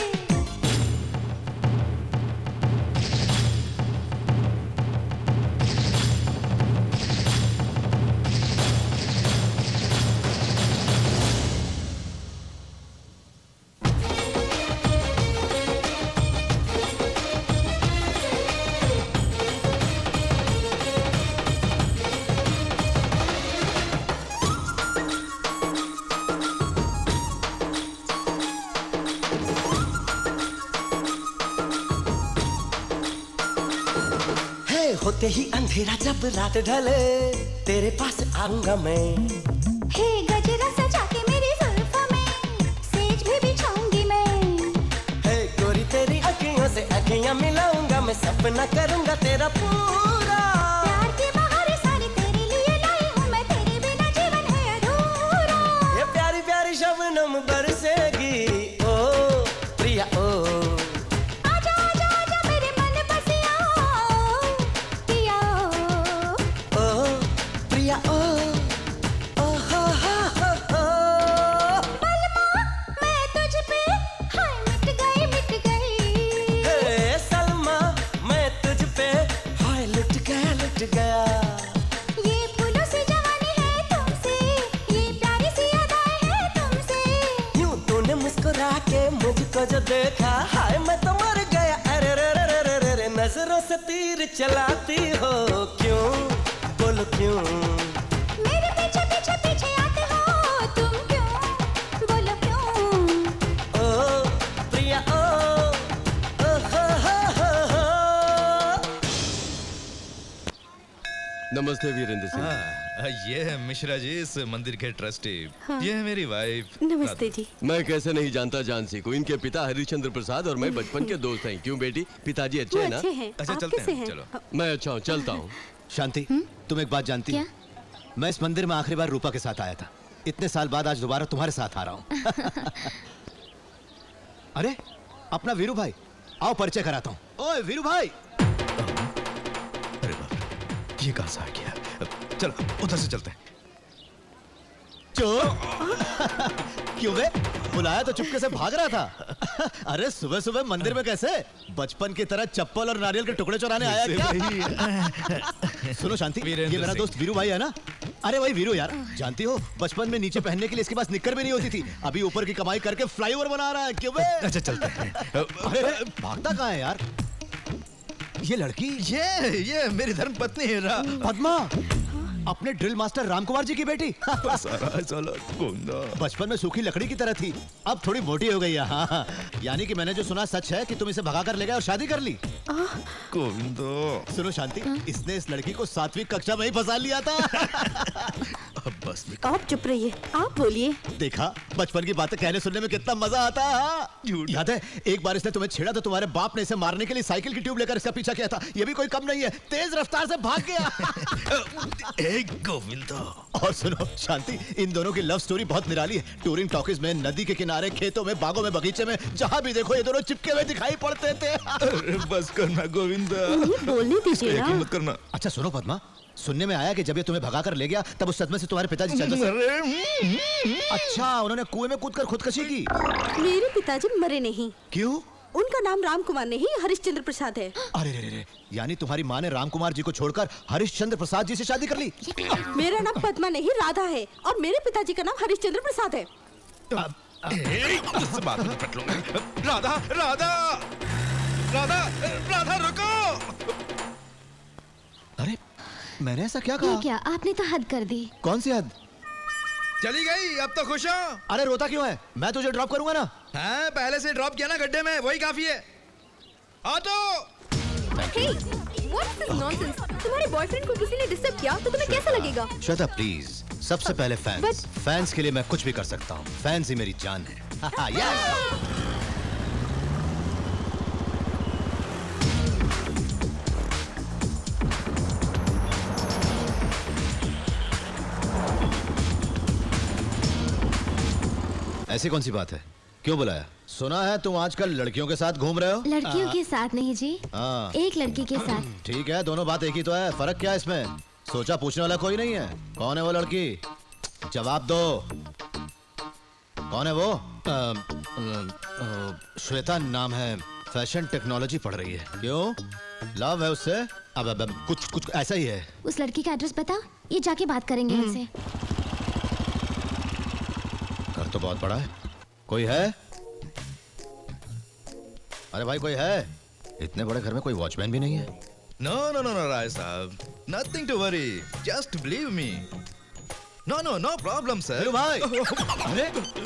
होते ही अंधेरा जब रात ढले तेरे पास आऊंगा मैं। हे गजरा सजा के मेरी जुल्फों में सेज भी बिछाऊंगी मैं। हे गोरी तेरी अखियों से अखियां मिलाऊंगा मैं, सपना करूंगा तेरा पूरा। प्यार की बहारें सारी तेरे लिए लाई हूं मैं, तेरे बिना जीवन है अधूरा। ये प्यारी प्यारी शबनम बरसेगी ओ प्रिया ओ। आजा आजा आजा मेरे मन बसिया पिया ओ प्रिया ओ ओ हो हो हो हो। बलमा मैं तुझ पे हाय मिट गई, मिट गई। हे सलमा मैं तुझ पे हाय लुट गया, लुट गया। ये फूलों से जवानी है तुमसे, ये प्यारी सी अदाएं हैं तुमसे। यूं तूने मुस्कुरा के मुझको जो देखा हाय मैं तो मर गया, अरे रे रे रे रे रे नजरों से तीर चलाती हो क्यों, बोलो क्यों? मेरे पीछे पीछे पीछे आते हो तुम क्यों, बोलो क्यों? ओ प्रिया ओ ओ हो हो हो हो। नमस्ते वीरेंद्र सिंह। ये है मिश्रा जी, इस मंदिर के ट्रस्टी। हाँ। ये है मेरी वाइफ। नमस्ते जी। मैं कैसे नहीं जानता जानसी को। इनके पिता हरिश्चंद्र प्रसाद और मैं बचपन के दोस्त हैं। क्यों बेटी, पिताजी अच्छे हैं ना? अच्छे हैं। अच्छा आप चलते कैसे हैं, हैं? चलो। मैं अच्छा हूँ, चलता हूँ। शांति, तुम एक बात जानती हो? मैं इस मंदिर में आखिरी बार रूपा के साथ आया था। इतने साल बाद आज दोबारा तुम्हारे साथ आ रहा हूँ। अरे अपना वीरू भाई, आओ परिचय कराता हूँ। ओए वीरू भाई। अरे बाप रे, ये कहाँ से आ गया? चलो उधर से चलते हैं। क्यों बे? बुलाया तो चुपके से भाग रहा था। अरे सुबह सुबह मंदिर में कैसे? बचपन की तरह चप्पल और नारियल के टुकड़े चुराने आया क्या? सुनो शांति, ये मेरा दोस्त वीरू भाई है ना? अरे वही वीरू यार, जानती हो बचपन में नीचे पहनने के लिए इसके पास निक्कर भी नहीं होती थी। अभी ऊपर की कमाई करके फ्लाईओवर बना रहा है। क्यों बे? अच्छा चलते हैं। अरे भागता कहाँ है यार? ये लड़की, ये ये मेरी धर्म पत्नी है ना, पद्मा, अपने ड्रिल मास्टर रामकुमार जी की बेटी। सारा साला गोंदा। बचपन में सूखी लकड़ी की तरह थी, अब थोड़ी मोटी हो गई है। हाँ, यानी कि मैंने जो सुना सच है कि तुम इसे भगा कर ले गए और शादी कर ली। गोविंदो। सुनो शांति, इसने इस लड़की को सातवीं कक्षा में ही फंसा लिया था। अब बस आप चुप रहिए, आप बोलिए। देखा, बचपन की बातें कहने सुनने में कितना मजा आता है। याद है एक बार इसने तुम्हें छेड़ा तो तुम्हारे बाप ने इसे मारने के लिए साइकिल की ट्यूब लेकर इसका पीछा किया था। ये भी कोई कम नहीं है, तेज रफ्तार से भाग गया। गोविंदो। और सुनो शांति, इन दोनों की लव स्टोरी बहुत निराली है। टूरिंग टॉकीज में, नदी के किनारे, खेतों में, बागों में, बगीचे में, जहाँ भी देखो ये दोनों चिपके हुए दिखाई पड़ते थे। अरे बस करना गोविंदा, बोलने दीजिए ना। मत करना। अच्छा सुनो पद्मा, सुनने में आया कि जब ये तुम्हें भगा कर ले गया तब उस सदमे से तुम्हारे पिताजी चल बसे। अच्छा, उन्होंने कुएं में कूदकर खुदकुशी की। मेरे पिताजी मरे नहीं। क्यों? उनका नाम रामकुमार नहीं हरिश्चंद्र प्रसाद है। अरे रे रे, यानी तुम्हारी माँ ने रामकुमार जी को छोड़कर हरिश्चंद्र प्रसाद जी से शादी कर ली? मेरा नाम पद्मा नहीं राधा है और मेरे पिताजी का नाम हरिश्चंद्र प्रसाद है। बात नहीं पट लूंगा। राधा राधा राधा राधा रुको। अरे मैंने ऐसा क्या कहा? ये क्या, आपने तो हद कर दी। कौन सी हद? चली गई, अब तो खुश हो? अरे रोता क्यों है? मैं तुझे ड्रॉप करूंगा ना। हाँ, पहले से ड्रॉप किया ना गड्ढे में, वही काफी है। Auto. Hey, what's this nonsense? तुम्हारे बॉयफ्रेंड को किसी ने डिस्टर्ब किया तो तुम्हें कैसा लगेगा? श्वेता प्लीज, सबसे पहले फैंस। But... फैंस के लिए मैं कुछ भी कर सकता हूँ। फैंस ही मेरी जान है। yes! ऐसी कौन सी बात है? क्यों बुलाया? सुना है तुम आजकल लड़कियों के साथ घूम रहे हो? लड़कियों के साथ नहीं जी, हाँ। एक लड़की के साथ। ठीक है, दोनों बात एक ही तो है, फर्क क्या है इसमें? सोचा पूछने वाला कोई नहीं है। कौन है वो लड़की? जवाब दो। कौन है वो? आ, आ, आ, श्वेता नाम है, फैशन टेक्नोलॉजी पढ़ रही है। क्यों? लव है उससे? अब, अब, अब कुछ कुछ ऐसा ही है। उस लड़की का एड्रेस बता, ये जाके बात करेंगे उनसे। घर तो बहुत बड़ा है। कोई है? अरे भाई कोई है? इतने बड़े घर में कोई वॉचमैन भी नहीं है। No no no no Rai साहब, nothing to worry, just believe me. No no no problem sir. भाई अरे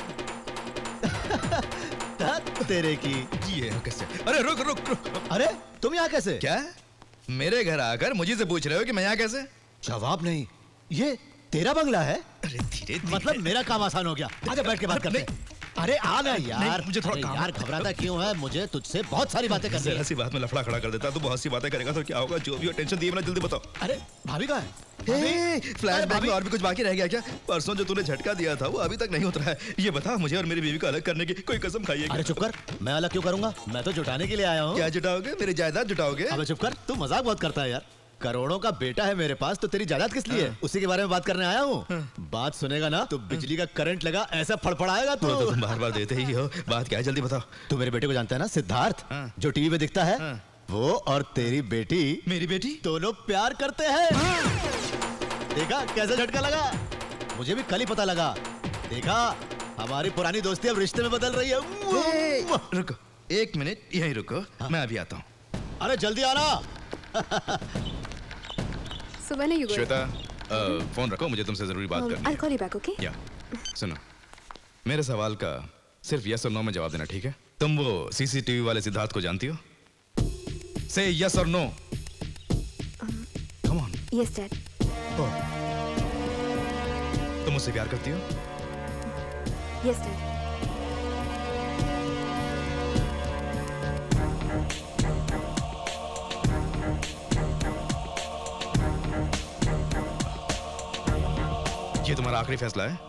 तेरे की ये कैसे? अरे रुक रुक रुक। अरे तुम यहाँ कैसे? क्या मेरे घर आकर मुझे से पूछ रहे हो कि मैं यहाँ कैसे? जवाब नहीं। ये तेरा बंगला है? अरे धीरे धीरे। मतलब मेरा काम आसान हो गया। आजा बैठ के बात करते हैं। अरे आना यार। मुझे थोड़ा काम यार घबराता क्यों है? मुझे तुझसे बहुत सारी बातें करनी है। ऐसी बात में लफड़ा खड़ा कर देता तो बहुत सी बातें करेगा तो क्या होगा? जो भी हो टेंशन दिए बिना जल्दी बताओ। अरे भाभी कहाँ है? फ्लैशबैक में और भी कुछ बाकी रह गया क्या? परसों जो तूने झटका दिया था वो अभी तक नहीं उतरा है। ये बता, मुझे और मेरी बीवी को अलग करने की कोई कसम खाई है? अरे चुप कर, मैं अलग क्यों करूंगा? मैं तो जुटाने के लिए आया हूँ। क्या जुटाओगे? मेरी जायदाद जुटाओगे? अबे चुप कर, तू मजाक बहुत करता है यार। करोड़ों का बेटा है मेरे पास, तो तेरी जायदाद किस लिए? हाँ। उसी के बारे में बात करने आया हूँ। हाँ। बात सुनेगा ना तो बिजली का करंट लगा ऐसा फड़फड़ाएगा तू। तो तुम बार बार देते ही हो। बात क्या है जल्दी बताओ। तू मेरे बेटे को जानता है ना, सिद्धार्थ? हाँ। जो टीवी में दिखता है। हाँ। वो और तेरी बेटी, मेरी बेटी, दोनों प्यार करते हैं। हाँ। देखा कैसा झटका लगा? मुझे भी कल ही पता लगा। देखा, हमारी पुरानी दोस्ती अब रिश्ते में बदल रही है। रुको एक मिनट, यहीं रुको। हाँ। मैं अभी आता हूँ। अरे जल्दी आना। So when are you going? Shweta, phone रखो, मुझे तुमसे जरूरी बात करनी है। I'll call you back, okay? या, सुनो, मेरे सवाल का सिर्फ यस और नो में जवाब देना, ठीक है? तुम वो सीसीटीवी वाले सिद्धार्थ को जानती हो? Say yes or no. Um, Come on. Yes, Dad. Oh. तुम मुझसे प्यार करती हो? Yes dad. ये तुम्हारा आखिरी फैसला है?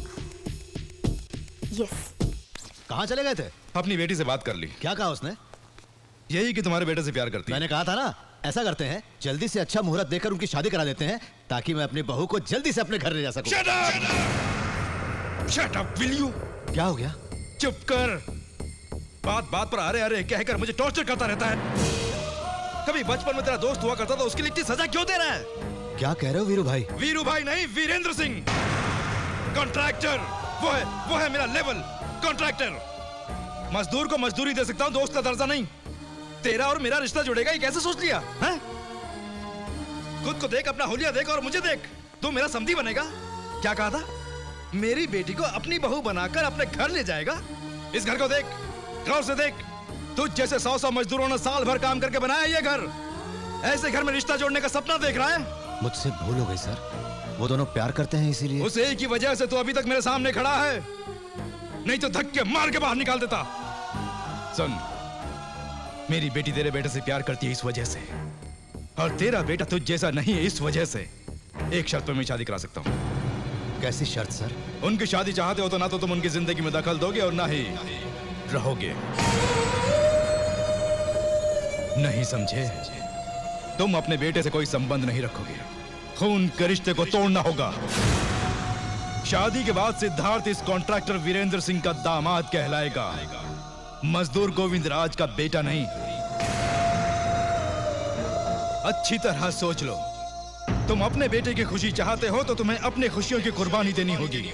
यस। कहाँ चले गए थे? अपनी बेटी से बात कर ली। क्या कहा उसने? यही कि तुम्हारे बेटे से प्यार करती है। मैंने कहा था ना, ऐसा करते हैं, जल्दी से अच्छा मुहूर्त देकर उनकी शादी करा देते हैं, ताकि मैं अपनी बहू को जल्दी से अपने घर ले जा सकूं। Shut up! Shut up, will you? क्या हो गया? चुप कर। बात बात पर अरे अरे कहकर मुझे टॉर्चर करता रहता है। कभी बचपन में तेरा दोस्त हुआ करता था, उसके लिए इतनी सजा क्यों दे रहा है? क्या कह रहे हो वीरू भाई? वीरू भाई नहीं, वीरेंद्र सिंह, कॉन्ट्रैक्टर। वो है वो है मेरा लेवल कॉन्ट्रैक्टर। मजदूर को मजदूरी दे सकता हूँ, दोस्त का दर्जा नहीं। तेरा और मेरा रिश्ता जुड़ेगा, ये कैसे सोच लिया है? खुद को देख, अपना हुलिया देख और मुझे देख। तू मेरा समधी बनेगा? क्या कहा था? मेरी बेटी को अपनी बहू बनाकर अपने घर ले जाएगा? इस घर को देख, गौर से देख। तुझ जैसे सौ सौ मजदूरों ने साल भर काम करके बनाया ये घर। ऐसे घर में रिश्ता जोड़ने का सपना देख रहा है? मुझसे भूल हो गई सर, वो दोनों प्यार करते हैं इसीलिए। उस एक की वजह से तो अभी तक मेरे सामने खड़ा है, नहीं तो धक्के मार के बाहर निकाल देता। सुन, मेरी बेटी तेरे बेटे से प्यार करती है इस वजह से, और तेरा बेटा तुझ जैसा नहीं है इस वजह से। एक शर्त पर मैं शादी करा सकता हूँ। कैसी शर्त सर? उनकी शादी चाहते हो तो ना तो तुम उनकी जिंदगी में दखल दोगे और ना ही रहोगे। नहीं समझे? तुम अपने बेटे से कोई संबंध नहीं रखोगे, खून के रिश्ते को तोड़ना होगा। शादी के बाद सिद्धार्थ इस कॉन्ट्रैक्टर वीरेंद्र सिंह का दामाद कहलाएगा, मजदूर गोविंद राज का बेटा नहीं। अच्छी तरह सोच लो, तुम अपने बेटे की खुशी चाहते हो तो तुम्हें अपने खुशियों की कुर्बानी देनी होगी।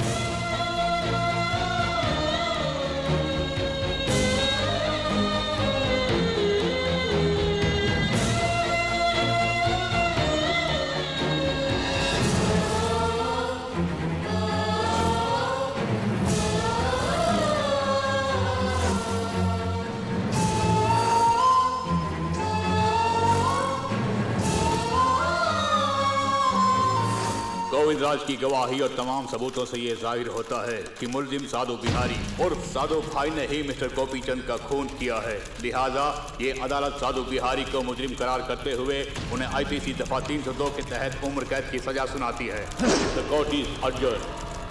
गोविंद राज की गवाही और तमाम सबूतों से ये जाहिर होता है कि मुलजिम साधु बिहारी और साधु भाई ने ही मिस्टर गोपीचंद का खून किया है। लिहाजा ये अदालत साधु बिहारी को मुजरिम करार करते हुए उन्हें आईपीसी दफा तीन सौ दो के तहत उम्र कैद की सजा सुनाती है। The court is adjourned.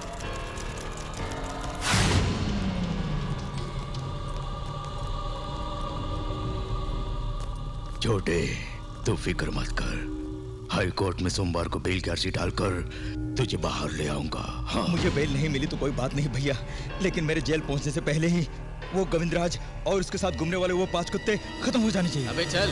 छोटे, तू फिक्र मत कर, हाई कोर्ट में सोमवार को बेल की अर्जी डालकर तुझे बाहर ले आऊंगा। हाँ। मुझे बेल नहीं मिली तो कोई बात नहीं भैया, लेकिन मेरे जेल पहुंचने से पहले ही वो गोविंदराज और उसके साथ घूमने वाले वो पांच कुत्ते खत्म हो जाने चाहिए। अबे चल।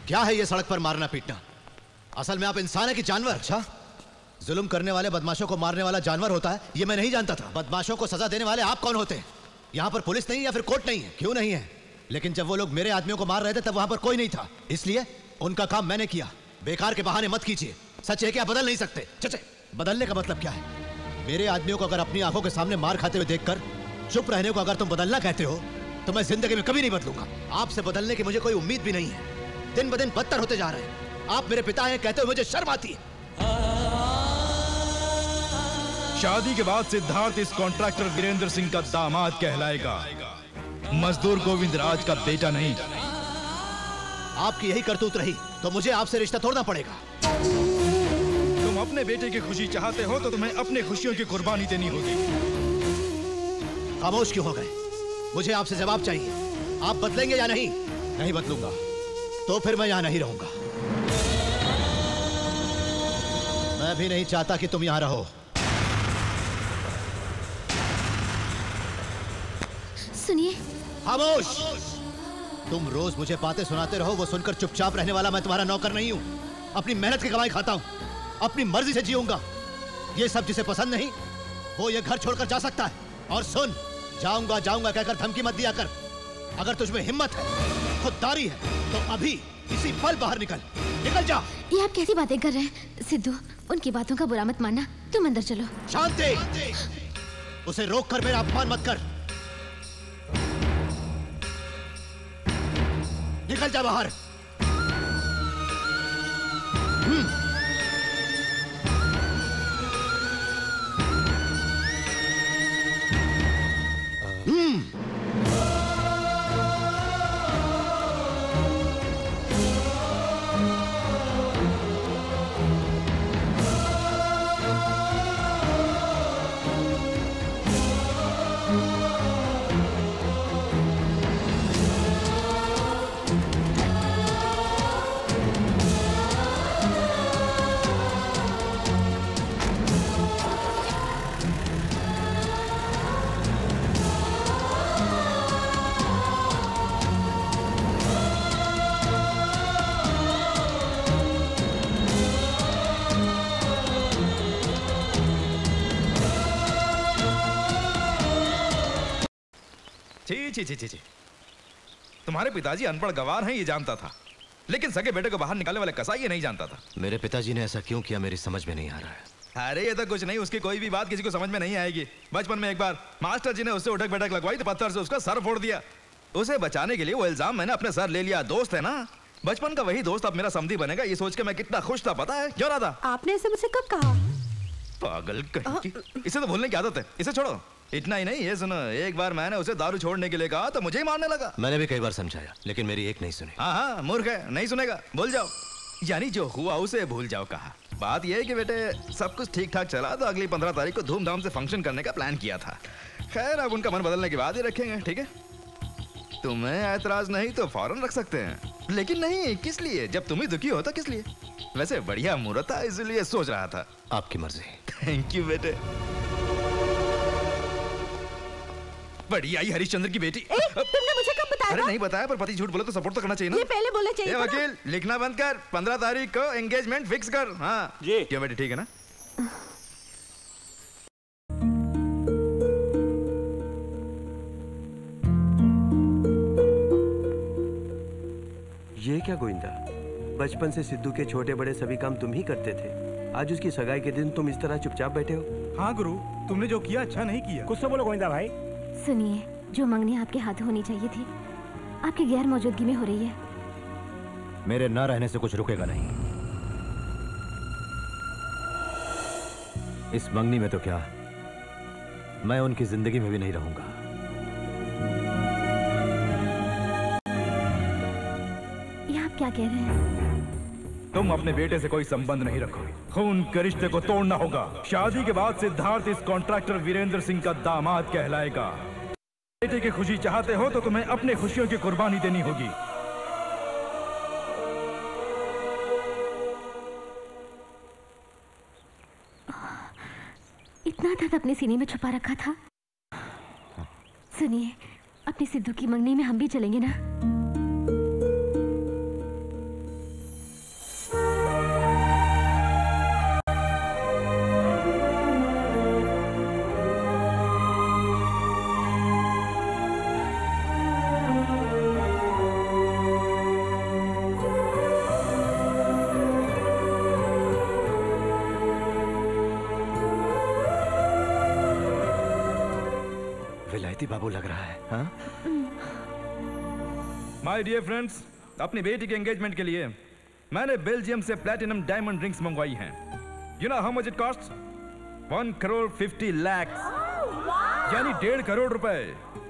क्या है ये सड़क पर मारना पीटना? असल में आप इंसान है कि जानवर? अच्छा, जुल्म करने वाले बदमाशों को मारने वाला जानवर होता है ये मैं नहीं जानता था। बदमाशों को सजा देने वाले आप कौन होते हैं? यहाँ पर पुलिस नहीं या फिर कोर्ट नहीं है? क्यों नहीं है? लेकिन जब वो लोग मेरे आदमियों को मार रहे थे तब वहां पर कोई नहीं था, इसलिए उनका काम मैंने किया। बेकार के बहाने मत कीजिए। सच है कि आप बदल नहीं सकते। चचे, बदलने का मतलब क्या है? मेरे आदमियों को अगर अपनी आंखों के सामने मार खाते हुए देखकर चुप रहने को अगर तुम बदलना कहते हो तो मैं जिंदगी में कभी नहीं बदलूंगा। आपसे बदलने की मुझे कोई उम्मीद भी नहीं है। दिन ब दिन बदतर होते जा रहे हैं। आप मेरे पिता हैं कहते हुए मुझे शर्म आती है। शादी के बाद सिद्धार्थ इस कॉन्ट्रैक्टर वीरेंद्र सिंह का दामाद कहलाएगा, मजदूर गोविंद राज का बेटा नहीं। आपकी यही करतूत रही तो मुझे आपसे रिश्ता तोड़ना पड़ेगा। तुम अपने बेटे की खुशी चाहते हो तो तुम्हें अपने खुशियों की कुर्बानी देनी होगी। खामोश क्यों हो गए? मुझे आपसे जवाब चाहिए। आप बदलेंगे या नहीं? नहीं बदलूंगा तो फिर मैं यहां नहीं रहूंगा। मैं भी नहीं चाहता कि तुम यहां रहो। सुनिए। खामोश। तुम रोज मुझे बातें सुनाते रहो, वो सुनकर चुपचाप रहने वाला मैं तुम्हारा नौकर नहीं हूं। अपनी मेहनत की कमाई खाता हूं, अपनी मर्जी से जीऊंगा। ये सब जिसे पसंद नहीं वो ये घर छोड़कर जा सकता है। और सुन, जाऊंगा जाऊंगा कहकर धमकी मत दिया कर। अगर तुझमें हिम्मत है, खुददारी है तो अभी इसी पल बाहर निकल निकल जा। ये आप कैसी बातें कर रहे हैं सिद्धू? उनकी बातों का बुरा मत मानना। तुम अंदर चलो। शांति। उसे रोक कर मेरा अपमान मत कर। निकल जा बाहर। हम्म। छी छी छी छी, तुम्हारे पिताजी अनपढ़ गवार हैं ये जानता था, लेकिन सगे बेटे को बाहर निकालने वाले कसाई ये नहीं जानता था। मेरे पिताजी ने ऐसा क्यों किया मेरी समझ में नहीं आ रहा है। अरे ये तो कुछ नहीं, उसकी कोई भी बात किसी को समझ में नहीं आएगी। बचपन में एक बार मास्टर जी ने उससे उठक बैठक लगवाई तो पत्थर से उसका सर फोड़ दिया। उसे बचाने के लिए वो इल्जाम मैंने अपने सर ले लिया। दोस्त है ना, बचपन का वही दोस्त अब मेरा समधी बनेगा, ये सोच के मैं कितना खुश था पता है। क्यों रहा था? आपने ऐसे मुझसे कब कहा? पागल कहीं की। इसे तो भूलने की आदत है, इसे छोड़ो। इतना ही नहीं, ये सुनो, एक बार मैंने उसे दारू छोड़ने के लिए कहा तो मुझे ही मारने लगा। मैंने भी कई बार समझाया लेकिन मेरी एक नहीं सुनी। हाँ हाँ, मूर्ख है, नहीं सुनेगा, भूल जाओ। यानी जो हुआ उसे भूल जाओ कहा। बात यह है कि बेटे सब कुछ ठीक ठाक चला तो अगली पंद्रह तारीख को धूमधाम से फंक्शन करने का प्लान किया था। खैर अब उनका मन बदलने के बाद ही रखेंगे, ठीक है? तुम्हें ऐतराज नहीं तो फौरन रख सकते हैं, लेकिन नहीं किस लिए? जब तुम ही दुखी हो तो किस लिए? वैसे बढ़िया मुहूर्त था इसलिए सोच रहा था। आपकी मर्जी। थैंक यू बेटे। बड़ी आई हरिश्चंद्र की बेटी। ए, तुमने मुझे कब बताया? अरे नहीं बताया, पर पति झूठ बोले तो सपोर्ट तो करना चाहिए ना। ये पहले बोलना चाहिए था। वकील लिखना बंद कर, पंद्रह तारीख को एंगेजमेंट फिक्स कर। हाँ जी क्यों बेटी, ठीक है ना? ये क्या गोविंदा, बचपन से सिद्धू के छोटे बड़े सभी काम तुम ही करते थे, आज उसकी सगाई के दिन तुम इस तरह चुपचाप बैठे हो। हाँ गुरु, तुमने जो किया अच्छा नहीं किया। कुछ तो बोलो गोविंदा भाई। सुनिए, जो मंगनी आपके हाथ होनी चाहिए थी आपकी गैर मौजूदगी में हो रही है। मेरे न रहने से कुछ रुकेगा नहीं। इस मंगनी में तो क्या, मैं उनकी जिंदगी में भी नहीं रहूंगा। ये आप क्या कह रहे हैं? तुम अपने बेटे से कोई संबंध नहीं रखोगे, खून के रिश्ते को तोड़ना होगा। शादी के बाद सिद्धार्थ इस कॉन्ट्रैक्टर वीरेंद्र सिंह का दामाद कहलाएगा। बेटे की खुशी चाहते हो तो तुम्हें अपने खुशियों की कुर्बानी देनी होगी। इतना दर्द अपने सीने में छुपा रखा था। सुनिए, अपनी सिद्धू की मंगनी में हम भी चलेंगे ना? मेहती बाबू लग रहा है। हाँ? माय डियर फ्रेंड्स, अपनी बेटी के एंगेजमेंट के लिए मैंने बेल्जियम से प्लैटिनम डायमंड रिंग्स मंगवाई हैं। You know how much it cost? One crore fifty lakh, यानी डेढ़ करोड़ रुपए।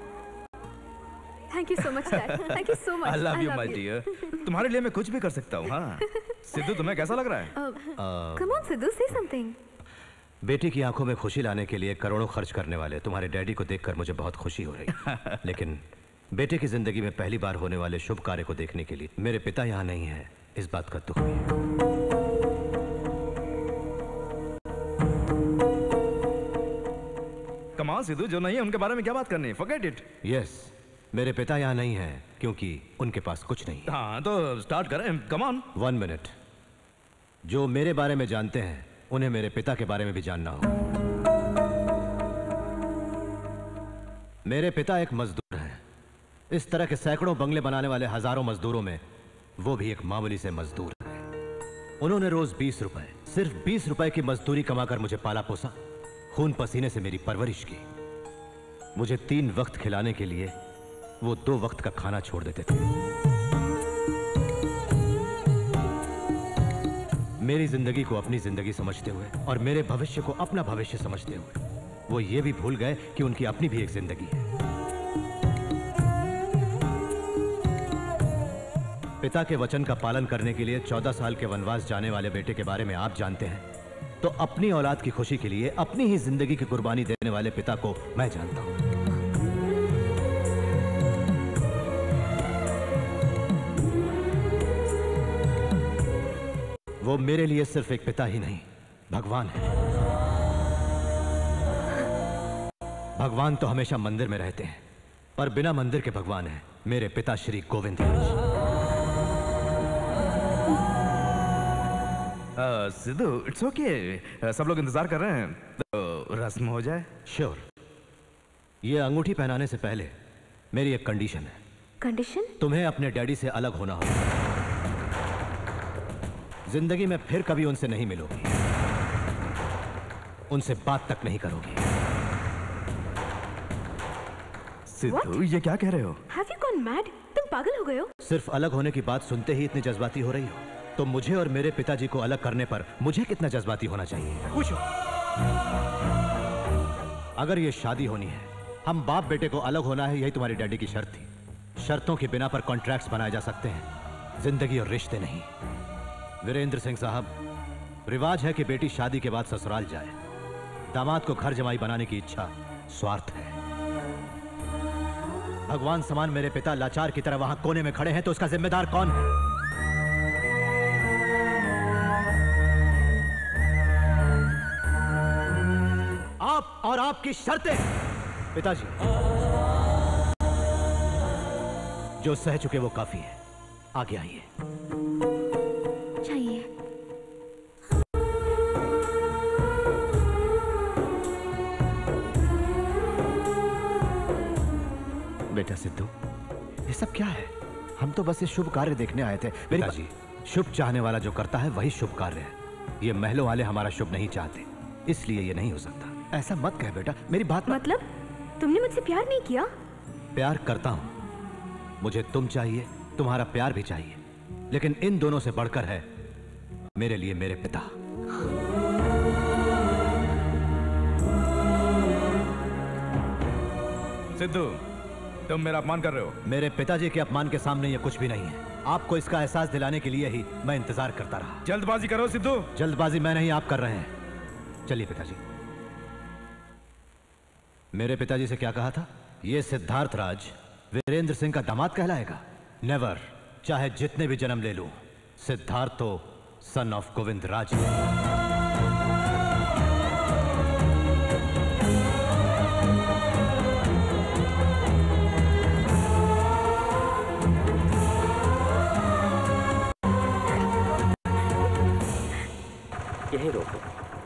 Thank you so much dad, thank you so much. I love you my dear. तुम्हारे लिए मैं कुछ भी कर सकता हूँ। हाँ सिद्धू, तुम्हें कैसा लग रहा है? कम ऑन सिद्धू, से समथिंग। बेटी की आंखों में खुशी लाने के लिए करोड़ों खर्च करने वाले तुम्हारे डैडी को देखकर मुझे बहुत खुशी हो रही है। लेकिन बेटे की जिंदगी में पहली बार होने वाले शुभ कार्य को देखने के लिए मेरे पिता यहाँ नहीं है, इस बात का दुख भी है। कमाल सिद्धू, जो नहीं है उनके बारे में क्या बात करनी है? Forget it. यस, मेरे पिता यहाँ नहीं है क्योंकि उनके पास कुछ नहीं है। हाँ तो स्टार्ट करें, कम ऑन। One minute. जो मेरे बारे में जानते हैं उन्हें मेरे पिता के बारे में भी जानना हो। मेरे पिता एक मजदूर हैं। इस तरह के सैकड़ों बंगले बनाने वाले हजारों मजदूरों में वो भी एक मामूली से मजदूर है। उन्होंने रोज बीस रुपए, सिर्फ बीस रुपए की मजदूरी कमाकर मुझे पाला पोसा, खून पसीने से मेरी परवरिश की। मुझे तीन वक्त खिलाने के लिए वो दो वक्त का खाना छोड़ देते थे। मेरी जिंदगी को अपनी जिंदगी समझते हुए और मेरे भविष्य को अपना भविष्य समझते हुए वो ये भी भूल गए कि उनकी अपनी भी एक जिंदगी है। पिता के वचन का पालन करने के लिए चौदह साल के वनवास जाने वाले बेटे के बारे में आप जानते हैं, तो अपनी औलाद की खुशी के लिए अपनी ही जिंदगी की कुर्बानी देने वाले पिता को मैं जानता हूं। वो मेरे लिए सिर्फ एक पिता ही नहीं, भगवान है। भगवान तो हमेशा मंदिर में रहते हैं, पर बिना मंदिर के भगवान है मेरे पिता श्री गोविंद। सिद्धू, इट्स ओके, सब लोग इंतजार कर रहे हैं, तो रस्म हो जाए। श्योर। ये अंगूठी पहनाने से पहले मेरी एक कंडीशन है। कंडीशन? तुम्हें अपने डैडी से अलग होना होगा। जिंदगी में फिर कभी उनसे नहीं मिलोगी, उनसे बात तक नहीं करोगी। सिद्धू, ये क्या कह रहे हो? Have you gone mad? तुम पागल हो गए हो? सिर्फ अलग होने की बात सुनते ही इतनी जज्बाती हो रही हो, तो मुझे और मेरे पिताजी को अलग करने पर मुझे कितना जज्बाती होना चाहिए? खुश हो? अगर ये शादी होनी है, हम बाप बेटे को अलग होना है, यही तुम्हारी डैडी की शर्त थी। शर्तों के बिना पर कॉन्ट्रैक्ट्स बनाए जा सकते हैं, जिंदगी और रिश्ते नहीं। वीरेंद्र सिंह साहब, रिवाज है कि बेटी शादी के बाद ससुराल जाए। दामाद को घर जमाई बनाने की इच्छा स्वार्थ है। भगवान समान मेरे पिता लाचार की तरह वहां कोने में खड़े हैं, तो उसका जिम्मेदार कौन है? आप और आपकी शर्तें। पिताजी, जो सह चुके वो काफी है, आगे आइए। चाहिए। बेटा सिद्धू, ये सब क्या है? हम तो बस ये शुभ कार्य देखने आए थे। पिताजी, शुभ चाहने वाला जो करता है वही शुभ कार्य है। ये महलों वाले हमारा शुभ नहीं चाहते, इसलिए ये नहीं हो सकता। ऐसा मत कह बेटा, मेरी बात मतलब तुमने मुझसे प्यार नहीं किया? प्यार करता हूं, मुझे तुम चाहिए, तुम्हारा प्यार भी चाहिए, लेकिन इन दोनों से बढ़कर है मेरे लिए मेरे पिता। सिद्धू, तुम मेरा अपमान कर रहे हो। मेरे पिताजी के अपमान के सामने ये कुछ भी नहीं है। आपको इसका एहसास दिलाने के लिए ही मैं इंतजार करता रहा। जल्दबाजी करो सिद्धू। जल्दबाजी मैं नहीं, आप कर रहे हैं। चलिए पिताजी। मेरे पिताजी से क्या कहा था? ये सिद्धार्थ राज वीरेंद्र सिंह का दामाद कहलाएगा? नेवर। चाहे जितने भी जन्म ले लूं, सिद्धार्थ तो सन ऑफ गोविंद राज है। यहीं रोको।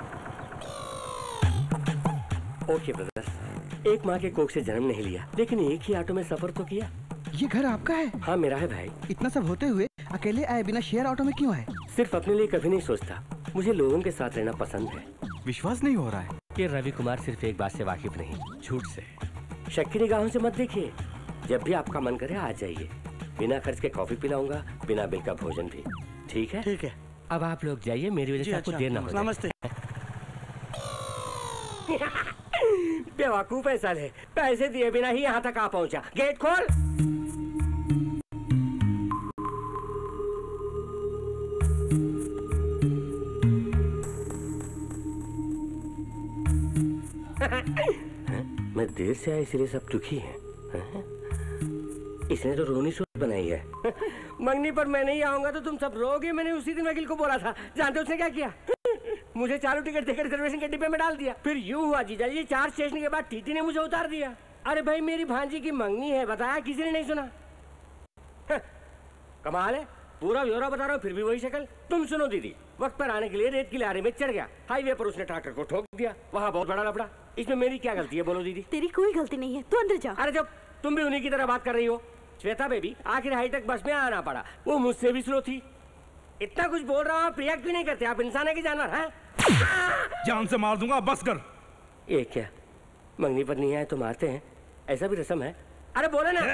ओके ब्रदर, एक माँ के कोख से जन्म नहीं लिया, लेकिन एक ही ऑटो में सफर तो किया। ये घर आपका है? हाँ मेरा है भाई। इतना सब होते हुए अकेले आए बिना शेयर ऑटो में क्यों आए? सिर्फ अपने लिए कभी नहीं सोचता, मुझे लोगों के साथ रहना पसंद है। विश्वास नहीं हो रहा है कि रवि कुमार सिर्फ एक बात से वाकिफ नहीं, झूठ से। शक की निगाहों से मत देखिए। जब भी आपका मन करे आ जाइए। बिना खर्च के कॉफी पिलाऊंगा, बिना बिल का भोजन भी। ठीक है? ठीक है। अब आप लोग जाइए, मेरी वजह से आपको देर ना हो जाए। नमस्ते। बेवकूफ है साले, पैसे दिए बिना ही यहाँ तक आ पहुँचा। गेट खोल। मैं देर से आया इसलिए सब दुखी हैं। इसने तो रोनी सूरत बनाई है। मंगनी पर मैं नहीं आऊंगा तो तुम सब रोगे। मैंने उसी दिन वकील को बोला था। जानते हो उसने क्या किया? मुझे चारों टिकट देकर रिजर्वेशन के डिब्बे में डाल दिया। फिर यूं हुआ जीजा जी, चार स्टेशन के बाद टीटी ने मुझे उतार दिया। अरे भाई मेरी भांजी की मंगनी है, बताया किसी ने नहीं सुना। कमाल है, पूरा ब्यौरा बता रहा हूँ फिर भी वही शक्ल। तुम सुनो दीदी, वक्त पर आने के लिए रेत की लारी में चढ़ गया। हाईवे पर उसने ट्रैक्टर को ठोक दिया। वहाँ बहुत बड़ा लफड़ा। इसमें मेरी क्या गलती है बोलो दीदी? तेरी कोई गलती नहीं है, तू अंदर जा। अरे जब तुम भी उन्हीं की तरह बात कर रही हो। श्वेता बेबी, आखिर हाईटेक बस में आना पड़ा। वो मुझसे भी स्लो थी। इतना कुछ बोल रहा हूँ, आप रिएक्ट भी नहीं करते। आप इंसान है कि जानवर हैं? जान से मार दूंगा, बस कर। ये क्या, मंगनी पर नहीं आए तो मारते हैं? ऐसा भी रस्म है? अरे बोले ना।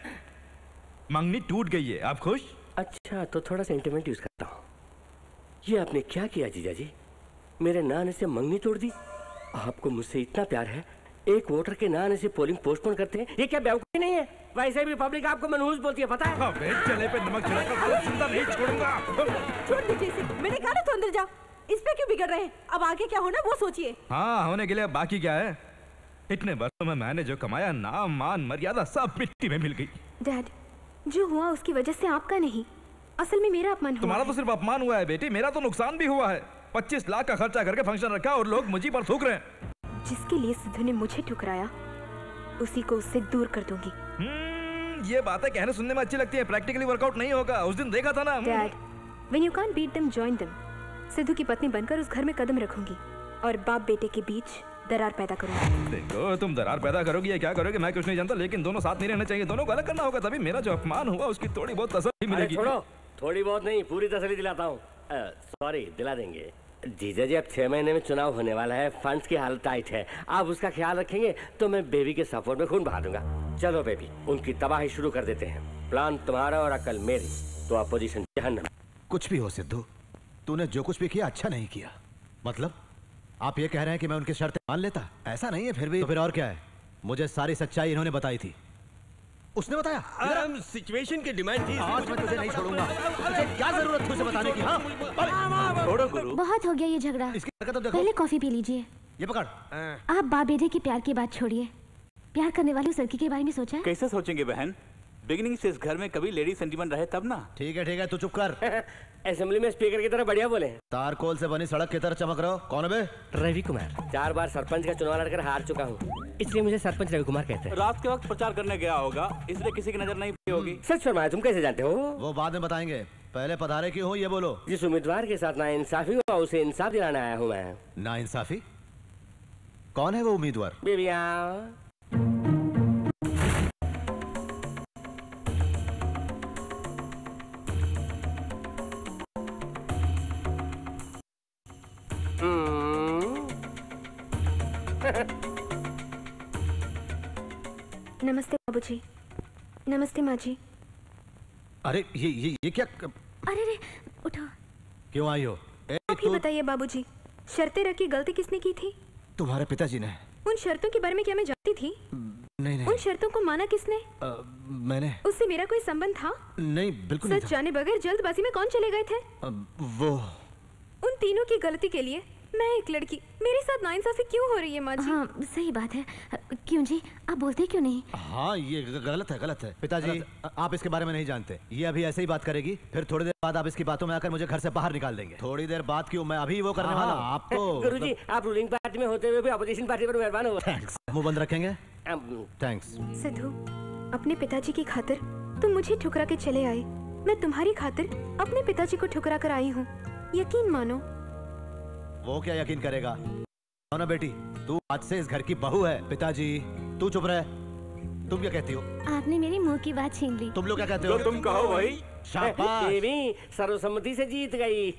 मंगनी टूट गई है, आप खुश? अच्छा तो थोड़ा सेंटिमेंट यूज करता हूँ। ये आपने क्या किया जीजा जी? मेरे ना आने से मंगनी तोड़ दी। आपको मुझसे इतना प्यार है, एक वोटर के ना आने से पोलिंग पोस्टपोन करते हैं? ये क्या बेवकूफी नहीं है? वैसे भी पब्लिक आपको मनहूस बोलती है, पता है? हाँ, चले पे नमक छिड़ककर जिंदा नहीं छोड़ूंगा। छोड़ दीजिए इसे, मैंने कहा ना तो अंदर जा। इस पे क्यों बिगड़ रहे हैं? अब आगे क्या होना वो सोचिए। हाँ, होने के लिए बाकी क्या है? इतने वर्षों में मैंने जो कमाया, नाम मान मर्यादा सब मिट्टी में मिल गई। डैड, जो हुआ उसकी वजह से आपका नहीं, असल में मेरा अपमान हुआ। तुम्हारा तो सिर्फ अपमान हुआ है बेटी, मेरा तो नुकसान भी हुआ है। पच्चीस लाख का खर्चा करके फंक्शन रखा और लोग मुझे पर थूक रहे हैं। जिसके लिए सिद्धू ने मुझे ठुकराया, उसी को उससे दूर कर दूंगी। ये बातें कहने सुनने में अच्छी लगती है, प्रैक्टिकली वर्कआउट नहीं होगा। उस दिन देखा था ना। Dad, when you can't beat them, join them। Sidhu की पत्नी बनकर उस घर में कदम रखूंगी और बाप बेटे के बीच दरार पैदा करूंगी। देखो, तुम दरार पैदा करोगी या क्या करोगे मैं कुछ नहीं जानता, लेकिन दोनों साथ नहीं रहना चाहिए। दोनों को अलग करना होगा, तभी मेरा जो अपमान हुआ उसकी थोड़ी बहुत तसल्ली मिलेगी। छोड़ो, थोड़ी बहुत नहीं, पूरी तसल्ली दिलाता हूँ। सॉरी, दिला देंगे। जीजा जी, अब छह महीने में चुनाव होने वाला है। फंड्स की हालत टाइट है। आप उसका ख्याल रखेंगे तो मैं बेबी के सपोर्ट में खून बहा दूंगा। चलो बेबी, उनकी तबाही शुरू कर देते हैं। प्लान तुम्हारा और अकल मेरी, तो अपोजिशन जहन्नम। कुछ भी हो सिद्धू, तूने जो कुछ भी किया अच्छा नहीं किया। मतलब आप ये कह रहे हैं कि मैं उनकी शर्तें मान लेता? ऐसा नहीं है। फिर भी तो फिर और क्या है? मुझे सारी सच्चाई इन्होंने बताई थी। उसने बताया? सिचुएशन की डिमांड थी। आज मैं तुझे नहीं छोड़ूंगा। तुझे क्या जरूरत थी उसे बताने की? हाँ, छोड़ो गुरु। बहुत हो गया ये झगड़ा। इसकी हरकत तो देखो। पहले कॉफी पी लीजिए। ये पकड़। आप बाप बेटे के प्यार की बात छोड़िए। प्यार करने वाली उस लड़की के बारे में सोचा है? कैसे सोचेंगे बहन? बिगिनिंग से इस घर में कभी लेडी सेंटीमेंट रहे तब ना। ठीक है ठीक है, तू चुप कर। असेंबली में स्पीकर की तरह बढ़िया बोले। तारकोल से बनी सड़क की तरह चमक रहा हो। कौन है बे? रवि कुमार। चार बार सरपंच का चुनाव लड़कर हार चुका हूँ, इसलिए मुझे सरपंच रवि कुमार कहते हैं। रात के वक्त प्रचार करने गया होगा, इसलिए किसी की नजर नहीं पड़ी होगी। सच फरमाया, तुम कैसे जानते हो? वो बाद में बताएंगे, पहले पधारे क्यों हो ये बोलो। जिस उम्मीदवार के साथ नाइंसाफी हुआ उसे इंसाफ दिलाने आया हूँ मैं। नाइंसाफी? कौन है वो उम्मीदवार? बेबिया। नमस्ते बाबूजी। नमस्ते माँ जी। अरे ये ये ये क्या? अरे रे, उठो। क्यों आई हो? आप ही बताइए बाबूजी, शर्तें रखी गलती किसने की थी? तुम्हारे पिताजी ने। उन शर्तों के बारे में क्या मैं जानती थी? नहीं नहीं। उन शर्तों को माना किसने? आ, मैंने। उससे मेरा कोई संबंध था? नहीं, बिल्कुल नहीं था। सच जाने बगैर जल्दबाजी में कौन चले गए थे? आ, वो उन तीनों की गलती के लिए मैं एक लड़की, मेरे साथ नाइंसाफी क्यों हो रही है माँ जी? हाँ, सही बात है। क्यों जी, आप बोलते क्यों नहीं? हाँ, ये गलत है, गलत है। पिताजी, आप इसके बारे में नहीं जानते। ये अभी ऐसे ही बात करेगी, फिर थोड़ी देर बाद आप इसकी बातों में आकर मुझे घर से बाहर निकाल देंगे। थोड़ी देर बाद क्यों? मैं अभी वो करने वाला हूँ। आपको गुरुजी, आप रूलिंग पार्टी में होते हुए भी अपोजिशन पार्टी पर मेहरबान हो। थैंक्स। मुंह बंद रखेंगे? थैंक्स। सिद्धू, अपने पिताजी की खातिर तुम मुझे ठुकरा के चले आए। मैं तुम्हारी खातिर अपने पिताजी को ठुकरा कर आई हूँ। यकीन मानो। वो क्या यकीन करेगा? ना बेटी, तू आज से इस घर की बहू है। पिताजी, तू चुप रहे। तुम क्या कहती हो? आपने मेरी मुंह की बात छीन ली। तुम लोग क्या कहते हो? तो तुम कहो भाई। शाबाश। बेबी सर्वसम्मति से जीत गई।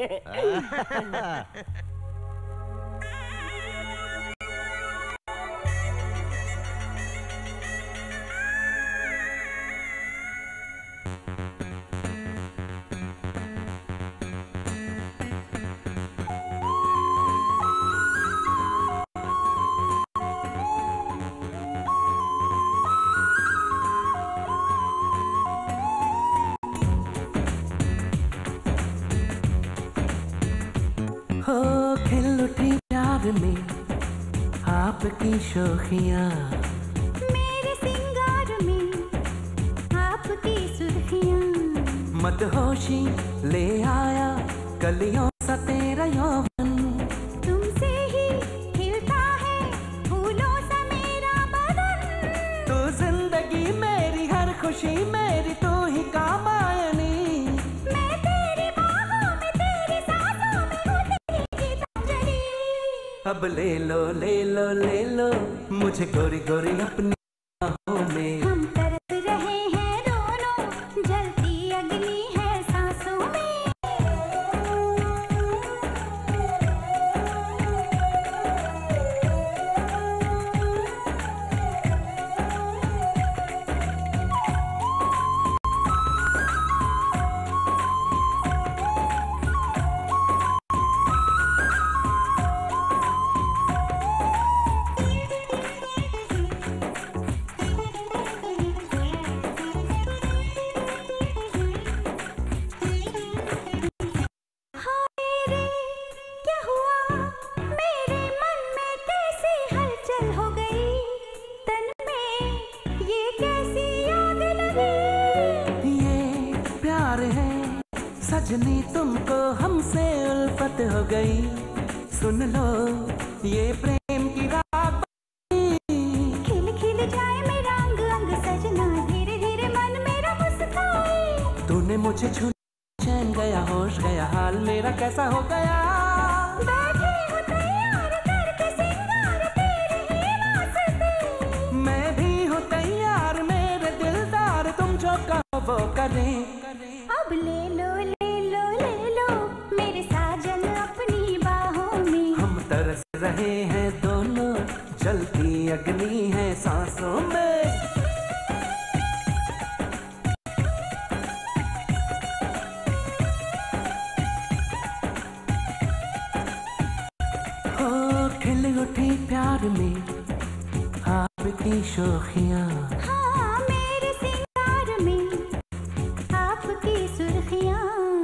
हो खिल उठी प्यार में आपकी शोखियाँ, मेरे सिंगार में आपकी सुर्खियाँ, मदहोशी ले आया कलियों सा तेरा यौवन, तुमसे ही खिलता है फूलों सा मेरा बदन, तू जिंदगी मेरी हर खुशी मेरी तू ही कामायनी, मैं तेरी बाहों में तेरी सांसों में हूँ तेरी गीतांजलि। अब ले लो ले लो ले लो मुझे गोरी गोरी अपनी बाहों में, हम तरस रहे हैं दोनों जलती अग्नि है सांसों में। सजनी तुमको हमसे उल्फत हो गई, सुन लो ये प्रेम की राग, खिल खिल जाए मेरा अंग अंग सजना, धीरे धीरे मन मेरा मुस्काए, तूने मुझे छू चैन गया होश गया हाल मेरा कैसा हो गया, बैठे हो तैयार करके सिंगार तेरे ही वास्ते, मैं भी हूँ तैयार मेरे दिलदार तुम जो कहो वो करें, अब ले लो ले लो ले लो मेरे साजन अपनी बाहों में, हम तरस रहे हैं दोनों जलती अग्नि है सांसों में। हो खिल उठी प्यार में आपकी शोखियाँ, हाँ मेरे सिंगार में आपकी सुर्खियाँ,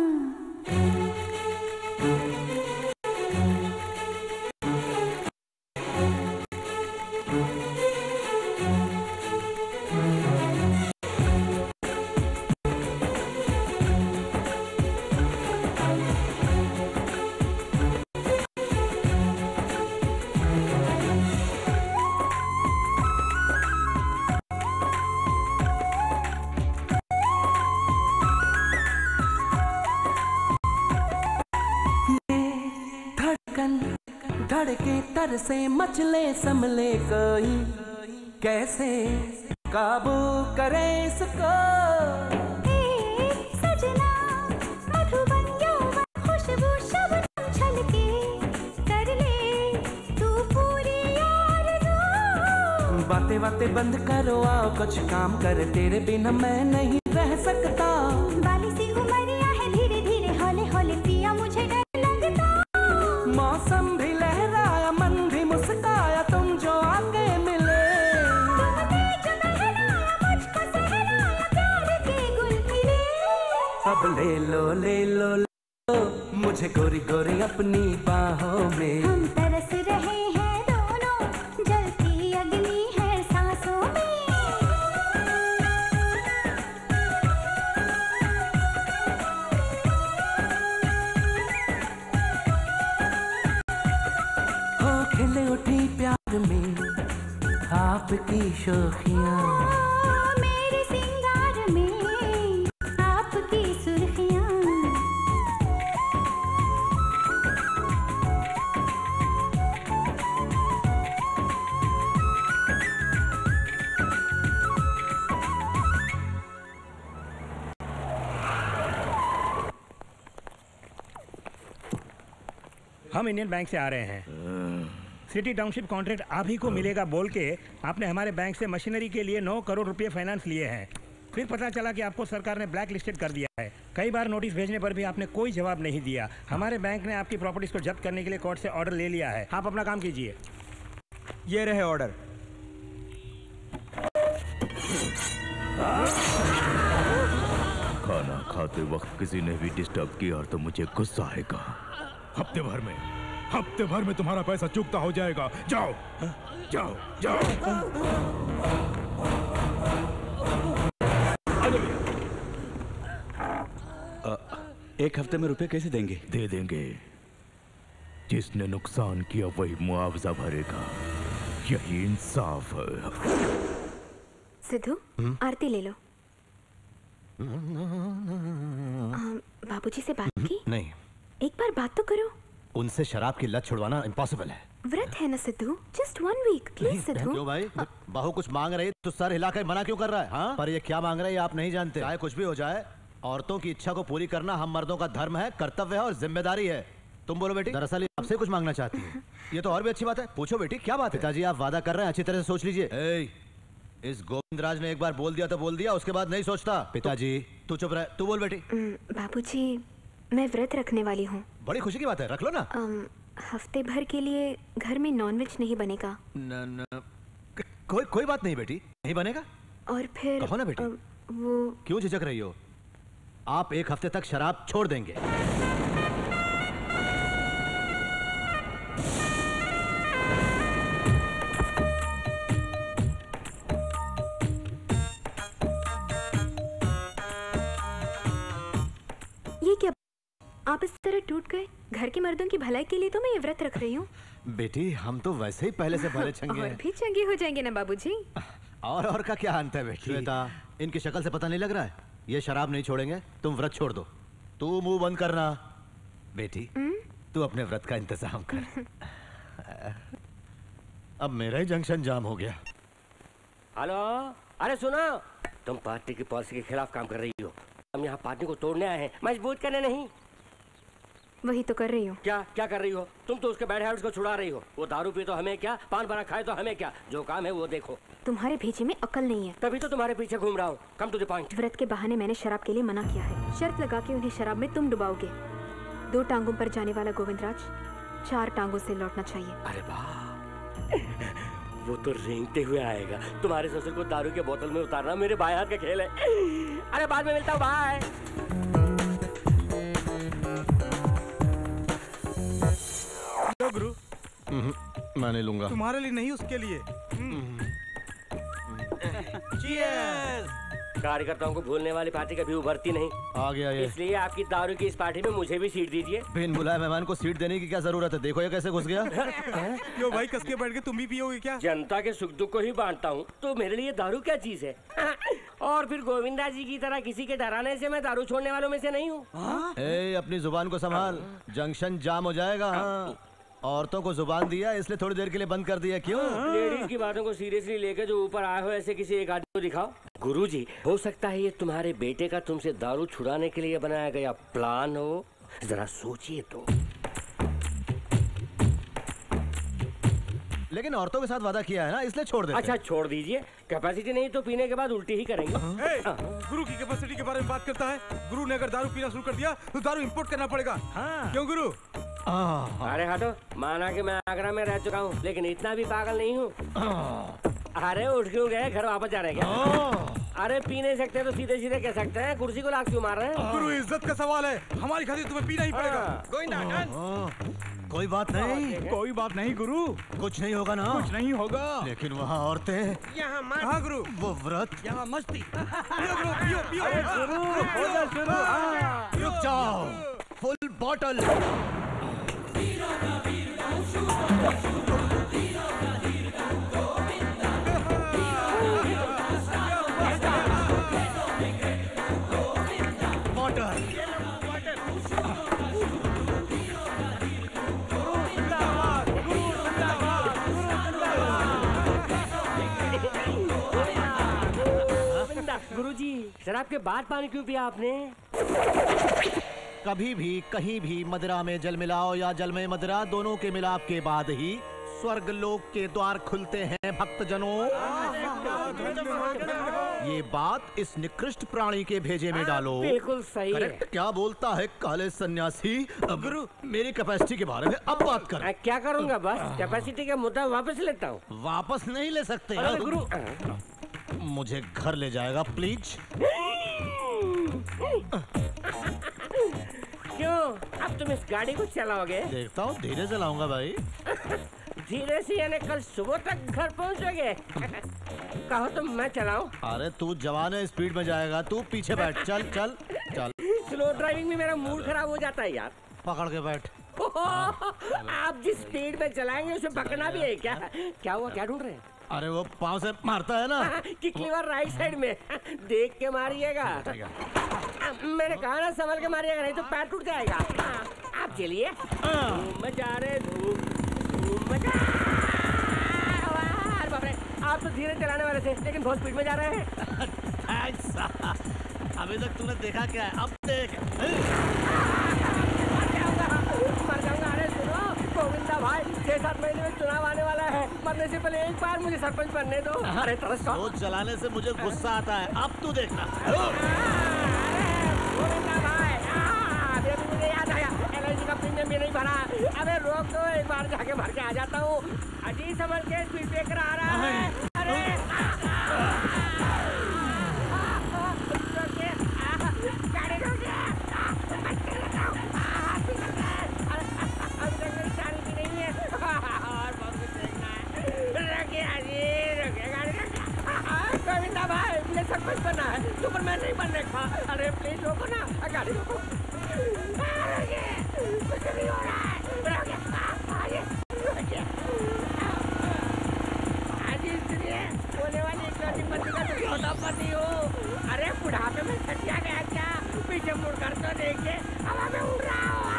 धड़के तर से मचले समले कोई, कैसे काबू करे इसको, ए सजना मधुबन यौवन खुशबू शबनम छलके, कर ले तू पूरी आरज़ू, बातें बातें बंद करो आओ कुछ काम कर, तेरे बिना मैं नहीं रह सकता, बाली सी उमरिया है धीरे धीरे हौले हौले पिया मुझे डर लगता, मौसम भी लहराया मन भी मुस्काया तुम जो आके मिले, तुमने जो बहलाया मुझको सहलाया प्यार के गुल खिले, अब ले लो ले लो ले लो मुझे गोरी गोरी अपनी बाहों में, हम तरस रहे हैं दोनों जलती अग्नि है सांसों में। हो खिले उठी प्यार में आपकी शोखियाँ, मेरे सिंगार में आपकी सुर्खियाँ, हम इंडियन बैंक से आ रहे हैं। सिटी टाउनशिप कॉन्ट्रैक्ट आप ही को मिलेगा बोल के आपने हमारे बैंक से मशीनरी के लिए नौ करोड़ रुपए फाइनेंस लिए हैं। फिर पता चला कि आपको सरकार ने ब्लैक लिस्टेड कर दिया है। कई बार नोटिस भेजने पर भी आपने कोई जवाब नहीं दिया। हमारे बैंक ने आपकी प्रॉपर्टीज को जब्त करने के लिए कोर्ट से ऑर्डर ले लिया है। आप अपना काम कीजिए। ये रहे ऑर्डर। खाना खाते वक्त किसी ने भी डिस्टर्ब किया तो मुझे गुस्सा आएगा। हफ्ते भर में हफ्ते भर में तुम्हारा पैसा चुकता हो जाएगा। जाओ जाओ जाओ। आ, एक हफ्ते में रुपए कैसे देंगे? दे देंगे। जिसने नुकसान किया वही मुआवजा भरेगा, यही इंसाफ है। सिद्धू, आरती ले लो। बाबूजी से बात की? नहीं। एक बार बात तो करो। उनसे शराब की लत छुड़वाना इम्पॉसिबल है। व्रत है ना Sidhu, just one week please Sidhu. क्यों भाई, बहू कुछ मांग रही तो सर हिलाकर मना क्यों कर रहा है? हाँ? पर ये क्या मांग रही है आप नहीं जानते। चाहे कुछ भी हो जाए, औरतों की इच्छा को पूरी करना हम मर्दों का धर्म है, कर्तव्य है और जिम्मेदारी है। तुम बोलो बेटी। दरअसल आपसे कुछ मांगना चाहती है। ये तो और भी अच्छी बात है। पूछो बेटी क्या बात है। पिताजी आप वादा कर रहे हैं, अच्छी तरह से सोच लीजिए। इस गोविंदराज ने एक बार बोल दिया तो बोल दिया, उसके बाद नहीं सोचता। पिताजी तू चुप रह, तू बोल बेटी। बाबूजी मैं व्रत रखने वाली हूँ। बड़ी खुशी की बात है, रख लो ना। हफ्ते भर के लिए घर में नॉनवेज नहीं बनेगा। न, न, कोई कोई बात नहीं बेटी, नहीं बनेगा। और फिर कहो ना बेटी। वो क्यों झिझक रही हो? आप एक हफ्ते तक शराब छोड़ देंगे। ये क्या, आप इस तरह टूट गए? घर के मर्दों की भलाई के लिए तो मैं ये व्रत रख रही हूँ। बेटी हम तो वैसे ही पहले से भले चंगे हैं। और भी चंगे हो जाएंगे ना बाबूजी। और और का क्या अंत है बेटी? श्वेता, इनकी शक्ल से पता नहीं लग रहा है ये शराब नहीं छोड़ेंगे। तुम व्रत छोड़ दो। तू मुंह बंद करना बेटी। तू अपने व्रत का इंतजाम कर। अब मेरा ही जंक्शन जाम हो गया। हेलो, अरे सुनो, तुम पार्टी की पॉलिसी के खिलाफ काम कर रही हो। हम यहाँ पार्टी को तोड़ने आए हैं, मजबूत करने नहीं। वही तो कर रही हूँ। क्या क्या कर रही हो? तुम तो उसके बैड हैबिट्स को छुड़ा रही हो। वो दारू पी तो हमें क्या, पान बना खाए तो हमें क्या, जो काम है वो देखो। तुम्हारे भेजे में अकल नहीं है। तभी तो तुम्हारे पीछे घूम रहा हूँ। Come to the point. व्रत के बहाने मैंने शराब के लिए मना किया है। शर्त लगा के उन्हें शराब में तुम डुबाओगे। दो टांगों पर जाने वाला गोविंदराज चार टांगों से लौटना चाहिए। अरे वाह, वो तो रेंगते हुए आएगा। तुम्हारे ससुर को दारू के बोतल में उतारना मेरे बाएं हाथ का खेल है। अरे बाद में मिलता हूँ, बाय। गुरु मैं नहीं लूंगा। तुम्हारे लिए नहीं, उसके लिए। कार्यकर्ताओं को भूलने वाली पार्टी कभी उभरती नहीं। आ गया ये। इसलिए आपकी दारू की इस पार्टी में मुझे भी सीट दीजिए। बिन बुलाए मेहमान को सीट देने की क्या जरूरत है? देखो ये कैसे घुस गया। क्यों भाई, कस के बैठ के तुम भी पियोगे क्या? जनता के सुख दुख को ही बांटता हूँ, तो मेरे लिए दारू क्या चीज है? और फिर गोविंदा जी की तरह किसी के डराने से मैं दारू छोड़ने वालों में से नहीं हूँ। ए, अपनी जुबान को संभाल, जंक्शन जाम हो जाएगा। हाँ। औरतों को जुबान दिया इसलिए थोड़ी देर के लिए बंद कर दिया। क्यों? लेडीज की बातों को सीरियसली लेकर जो ऊपर आए हो, ऐसे किसी एक आदमी को दिखाओ। गुरुजी, हो सकता है ये तुम्हारे बेटे का तुमसे दारू छुड़ाने के लिए बनाया गया प्लान हो। जरा सोचिए तो। लेकिन औरतों के साथ वादा किया है ना, इसलिए छोड़ देते। अच्छा छोड़ दीजिए। कैपेसिटी नहीं तो पीने के बाद उल्टी ही करेंगे। ए, गुरु की कैपेसिटी के बारे में बात करता है। गुरु ने अगर दारू पीना शुरू कर दिया तो दारू इंपोर्ट करना पड़ेगा। हाँ। क्यों गुरु? अरे हटो, माना कि मैं आगरा में रह चुका हूँ, लेकिन इतना भी पागल नहीं हूँ। अरे उठ क्यों गए? घर वापस जा रहे हैं क्या? अरे पी नहीं सकते तो सीधे सीधे कह सकते हैं, कुर्सी को लात क्यों मार रहे हैं? गुरु इज्जत का सवाल है, हमारी खातिर तुम्हें पीना ही पड़ेगा। कोई बात नहीं, कोई बात नहीं गुरु, कुछ नहीं होगा ना। कुछ नहीं होगा। लेकिन वहाँ औरतें, यहाँ मत। हाँ गुरु, वो व्रत, यहाँ मस्ती। पियो गुरु, पियो पियो। अरे गुरु, हो जा शुरू। रुक जाओ, फुल बॉटल। गुरुजी, शराब के बाद पानी क्यों पिया आपने? कभी भी कहीं भी मदिरा में जल मिलाओ या जल में मदिरा, दोनों के मिलाप के बाद ही स्वर्ग लोक के द्वार खुलते हैं भक्तजनों। ये बात इस निकृष्ट प्राणी के भेजे में डालो। बिल्कुल सही है। क्या बोलता है काले सन्यासी? गुरु, मेरी कैपेसिटी के बारे में अब बात कर। क्या करूंगा? बस कैपेसिटी का मुद्दा वापस लेता हूँ। वापस नहीं ले सकते गुरु। मुझे घर ले जाएगा प्लीज? क्यों अब तुम इस गाड़ी को चलाओगे? देखता हूँ, धीरे चलाऊंगा भाई। धीरे से यानी कल सुबह तक घर पहुँचोगे? कहो तो मैं चलाऊं? अरे तू जवान है, स्पीड में जाएगा, तू पीछे बैठ। चल चल चल। स्लो ड्राइविंग में मेरा मूड खराब हो जाता है यार। पकड़ के बैठ। आप जिस स्पीड में चलाएंगे उसे पकड़ना भी है क्या? क्या हुआ, क्या ढूंढ रहे हैं? अरे वो पाँव से मारता है ना। किक लीवर राइट साइड में, देख के मारिएगा। मैंने कहा ना संभल के मारिएगा, नहीं तो पैर टूट जाएगा। आप चलिए। धूम मचा रहे, धूम धूम मचा। आप तो धीरे चलाने वाले थे लेकिन बहुत स्पीड में जा रहे हैं। अभी तक तूने देखा क्या है? अब देख। मर जाऊंगा। अरे सुनो गोविंदा भाई, छह सात महीने में चुनाव आने वाला है, मरने से पहले एक बार मुझे सरपंच बनने दो। अरे तरस खाओ। रोज जलाने से मुझे गुस्सा आता है, अब तू देखना। गोविंदा भाई, अभी अभी मुझे याद आया, एल आई सी का प्रीमियम भी नहीं भरा। अबे रोक दो, एक बार जाके भर के आ जाता हूँ। अजी समझ के स्पीड ब्रेकर आ रहा है। अरे गाड़ी रोकिए। गोविंदा भाई, मुझे सरपंच बनना है, सुपरमैन नहीं बनने का। अरे प्लीज रोको ना, गाड़ी रोको। कुछ नहीं हो रहा है। बोले वाली इकलौती पति का तो चौथा पति हो। अरे बुढ़ापे में सटिया गया क्या? पीछे मुड़ कर तो देखिए, हवा में उड़ रहा हो।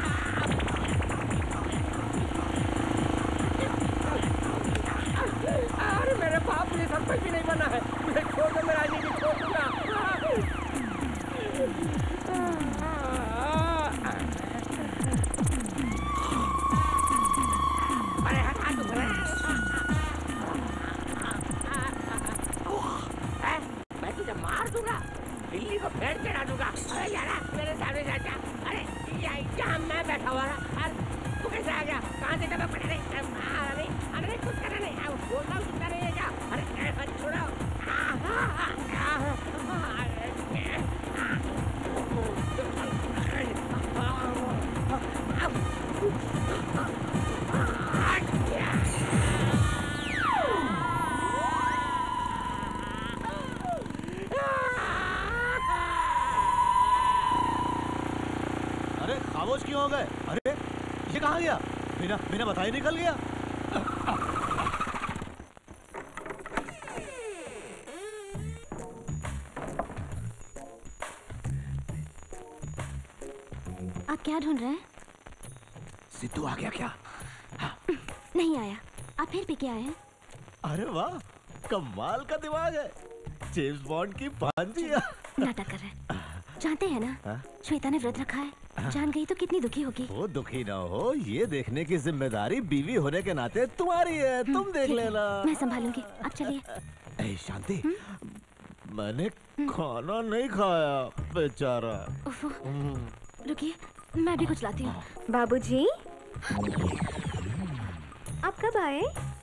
अरे मेरे बाप, मुझे सरपंच भी नहीं बना है, मुझे छोड़ दो, मैं राजनीति छोड़ दूंगा। अरे हटा दो। मैं तुझे मार दूंगा, दिल्ली को फेंक के डालूंगा। अरे यार मेरे सामने जा। अरे यहाँ मैं बैठा हुआ था, तू कैसे आ गया? कहाँ से डबा पड़ा? अरे अरे कुछ करना नहीं, बोल रहा हूँ, सुनता नहीं है क्या? अरे छोड़ो। अरे खामोश क्यों हो गए? अरे ये कहाँ गया? बिना बिना बताए निकल गया। आप क्या ढूंढ रहे हैं? सिद्धू आ गया क्या? नहीं आया। आप फिर भी क्या आए हैं? अरे वाह, कमाल का दिमाग है, जेम्स बॉन्ड की भांजी। नाटक कर रहे हैं। जानते हैं ना, हा? श्वेता ने व्रत रखा है, जान गई तो कितनी दुखी होगी। वो दुखी ना हो, ये देखने की जिम्मेदारी बीवी होने के नाते तुम्हारी है, तुम देख लेना। मैं संभालूंगी, आप चलिए। ए शांति, मैंने खाना नहीं खाया बेचारा। रुकिए, मैं भी कुछ लाती हूँ। बाबूजी, आप कब आए?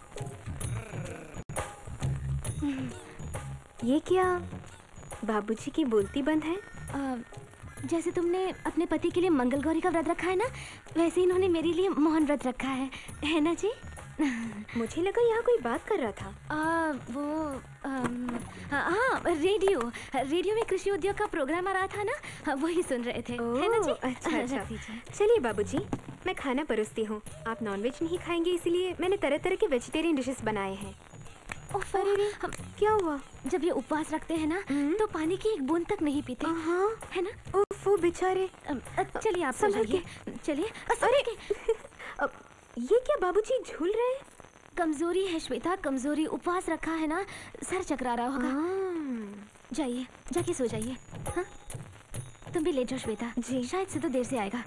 ये क्या बाबूजी की बोलती बंद है? आ, जैसे तुमने अपने पति के लिए मंगल गौरी का व्रत रखा है ना, वैसे इन्होंने मेरे लिए मोहन व्रत रखा है, है ना जी? मुझे लगा यहाँ कोई बात कर रहा था। आ, वो हाँ, रेडियो रेडियो में कृषि उद्योग का प्रोग्राम आ रहा था ना, वही सुन रहे थे। है ना जी? अच्छा अच्छा। चलिए बाबूजी, मैं खाना परोसती हूँ। आप नॉनवेज नहीं खाएंगे, इसलिए मैंने तरह तरह के वेजिटेरियन डिशेस बनाए हैं। अरे क्या हुआ? जब ये उपवास रखते हैं ना, तो पानी की एक बूंद तक नहीं पीते, है ना? ओफो बेचारे। चलिए आप समझिए, चलिए। अरे ये क्या बाबूजी झूल रहे हैं? कमजोरी है श्वेता, कमजोरी। उपवास रखा है ना, सर चकरा रहा होगा। जाइए, जाके सो जाइए। हाँ, तुम भी लेट जाओ श्वेता जी, शायद से तो देर से आएगा।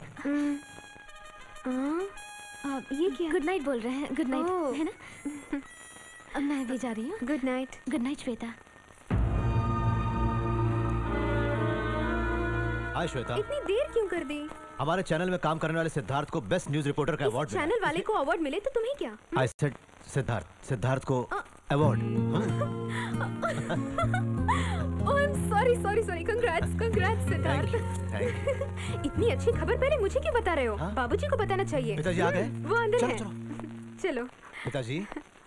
आ, ये क्या? गुड नाइट बोल रहे हैं, गुड नाइट, है ना? अब मैं भी जा रही हूँ। Good night. Good night Shweta. Hi Shweta. इतनी देर क्यों कर दी? हमारे चैनल में काम करने वाले सिद्धार्थ को बेस्ट न्यूज रिपोर्टर का अवार्ड मिला। चैनल वाले को अवार्ड मिले तो तुम्हें क्या? आई सेड सिद्धार्थ, सिद्धार्थ को award. Oh I am sorry sorry sorry congrats congrats Siddharth. इतनी अच्छी खबर पहले मुझे क्यों बता रहे हो? हाँ? बाबूजी को बताना चाहिए। पिताजी आ गए? वो अंदर चलो, है। चलो। चलो। पिताजी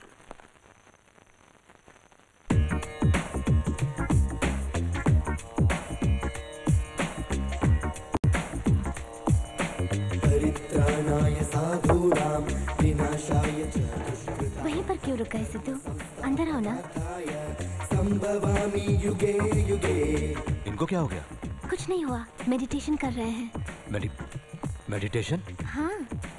परित्राणाय साधूनां विनाशाय च दुष्कृतां। वहीं पर क्यों रुक गए सिद्धू? अंदर आओ ना। संभवामि युगे युगे। इनको क्या हो गया? कुछ नहीं हुआ, मेडिटेशन कर रहे हैं। मेडि मेडिटेशन? हाँ।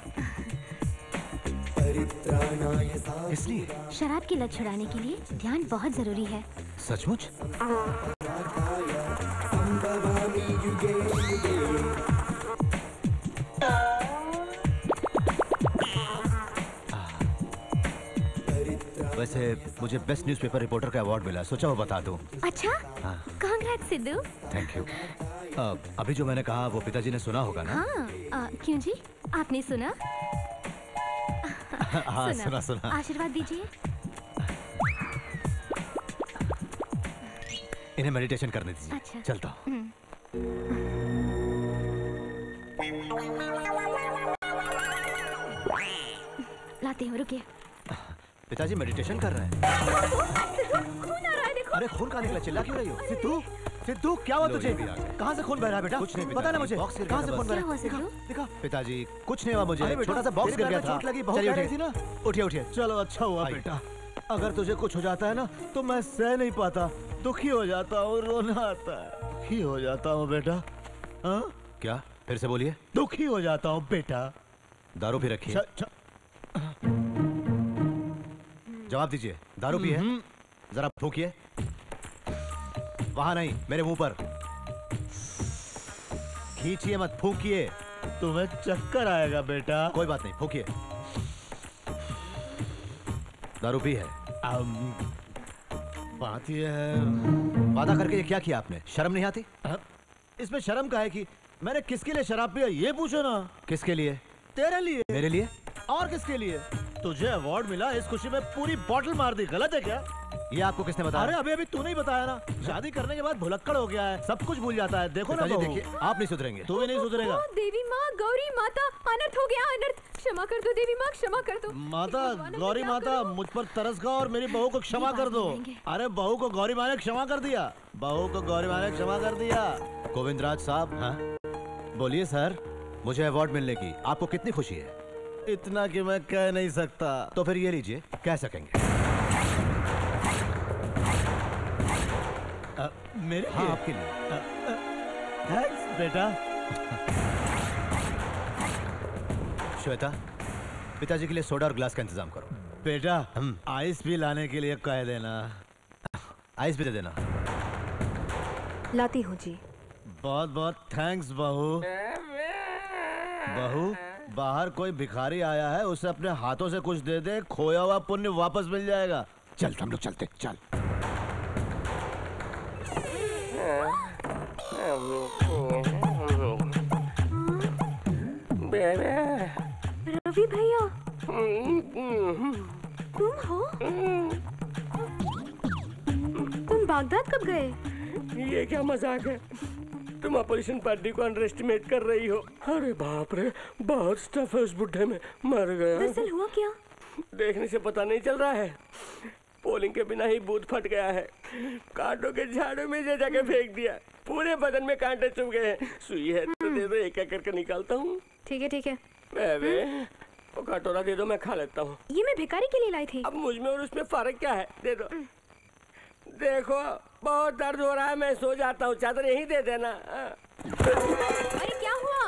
परित्राणाय इसलिए शराब की लत छुड़ाने के लिए ध्यान बहुत जरूरी है। सचमुच? संभवामि युगे युगे। वैसे मुझे बेस्ट न्यूज़पेपर रिपोर्टर का अवार्ड मिला, सोचा वो बता दूं। अच्छा? हाँ। कांग्रेट्स सिद्धू। Thank you. अभी जो मैंने कहा वो पिताजी ने सुना होगा ना? हाँ। आ, क्यों जी? आपने सुना? हाँ सुना सुना। आशीर्वाद दीजिए। इन्हें मेडिटेशन करने दीजिए। अच्छा। चलता हूँ। लाते हो, रुकिए। पिताजी मेडिटेशन कर रहे हैं। खून आ रहा है, देखो। अरे खून कहाँ निकला? चिल्ला क्यों रही हो? सिद्धू सिद्धू क्या हुआ तुझे? कहाँ से खून बह रहा है बेटा? कुछ नहीं बता ना मुझे, कहाँ से खून बह रहा है? दिखा। पिताजी कुछ नहीं हुआ मुझे, छोटा सा बॉक्स गिर गया था। चोट लगी, बहुत रही थी ना। उठिए उठिए। चलो अच्छा हुआ बेटा। अगर तुझे कुछ हो जाता है ना तो मैं सह नहीं पाता, दुखी हो जाता हूँ, रोना आता है। दुखी हो जाता हूँ बेटा। हाँ क्या? फिर से बोलिए। दुखी हो जाता हूँ बेटा। दारू भी रखिए। जवाब दीजिए, दारू पी है? जरा फूकिए। वहां नहीं, मेरे मुंह पर खींचिए मत, फूकिए। तुम्हें चक्कर आएगा बेटा। कोई बात नहीं, फूकिए। दारू पी है? बात ये है, वादा करके ये क्या किया आपने? शर्म नहीं आती? इसमें शर्म का है कि मैंने किसके लिए शराब पिया ये पूछो ना। किसके लिए? तेरे लिए। मेरे लिए? और किसके लिए? तुझे अवार्ड मिला, इस खुशी में पूरी बॉटल मार दी, गलत है क्या? ये आपको किसने बताया? अरे अभी अभी तू नहीं बताया ना। शादी करने के बाद भुलक्कड़ हो गया है, सब कुछ भूल जाता है। देखो ना, देखिए आप नहीं सुधरेंगे। तू भी नहीं सुधरेगा। देवी माँ, गौरी माता, अनर्थ हो गया, अनर्थ। क्षमा कर दो देवी माँ, क्षमा कर दो। माता, गौरी माता, मुझ पर तरस खाओ और मेरी बहू को क्षमा कर दो। अरे बहू को गौरी माँ ने क्षमा कर दिया। बहू को गौरी माँ ने क्षमा कर दिया। गोविंदराज साहब, हाँ बोलिए सर। मुझे अवार्ड मिलने की आपको कितनी खुशी है? इतना कि मैं कह नहीं सकता। तो फिर ये लीजिए, कह सकेंगे। आ, मेरे हाँ, लिए? आपके लिए। थैंक्स बेटा। श्वेता, पिताजी के लिए सोडा और ग्लास का इंतजाम करो। बेटा हम आइस भी लाने के लिए कह देना। आइस भी दे देना। लाती हूँ जी। बहुत बहुत थैंक्स बहू। बहू, बाहर कोई भिखारी आया है, उसे अपने हाथों से कुछ दे दे, खोया हुआ पुण्य वापस मिल जाएगा। चल हम लोग चलते, चल। रवि भैया, तुम हो? तुम बागदाद कब गए? ये क्या मजाक है? तुम ऑपरेशन पार्टी को अंडर एस्टिमेट कर रही हो। अरे बाप रे, बहुत स्टफ है उस बुड्ढे में, मर गया। दरअसल हुआ क्या? देखने से पता नहीं चल रहा है, पोलिंग के बिना ही बूथ फट गया है। कांटों के झाड़ों में जा जाके फेंक दिया, पूरे बदन में कांटे चुभ गए हैं। सुई है तो दे दो, एक एक करके निकालता हूँ। ठीक है ठीक है। बेबे, वो कटोरा दे दो, मैं खा लेता हूँ। ये मैं भिखारी के लिए लाई थी। अब मुझ में और उसमें फर्क क्या है? दे दो। देखो बहुत दर्द हो रहा है, मैं सो जाता हूँ, चादर यहीं दे देना। अरे क्या हुआ?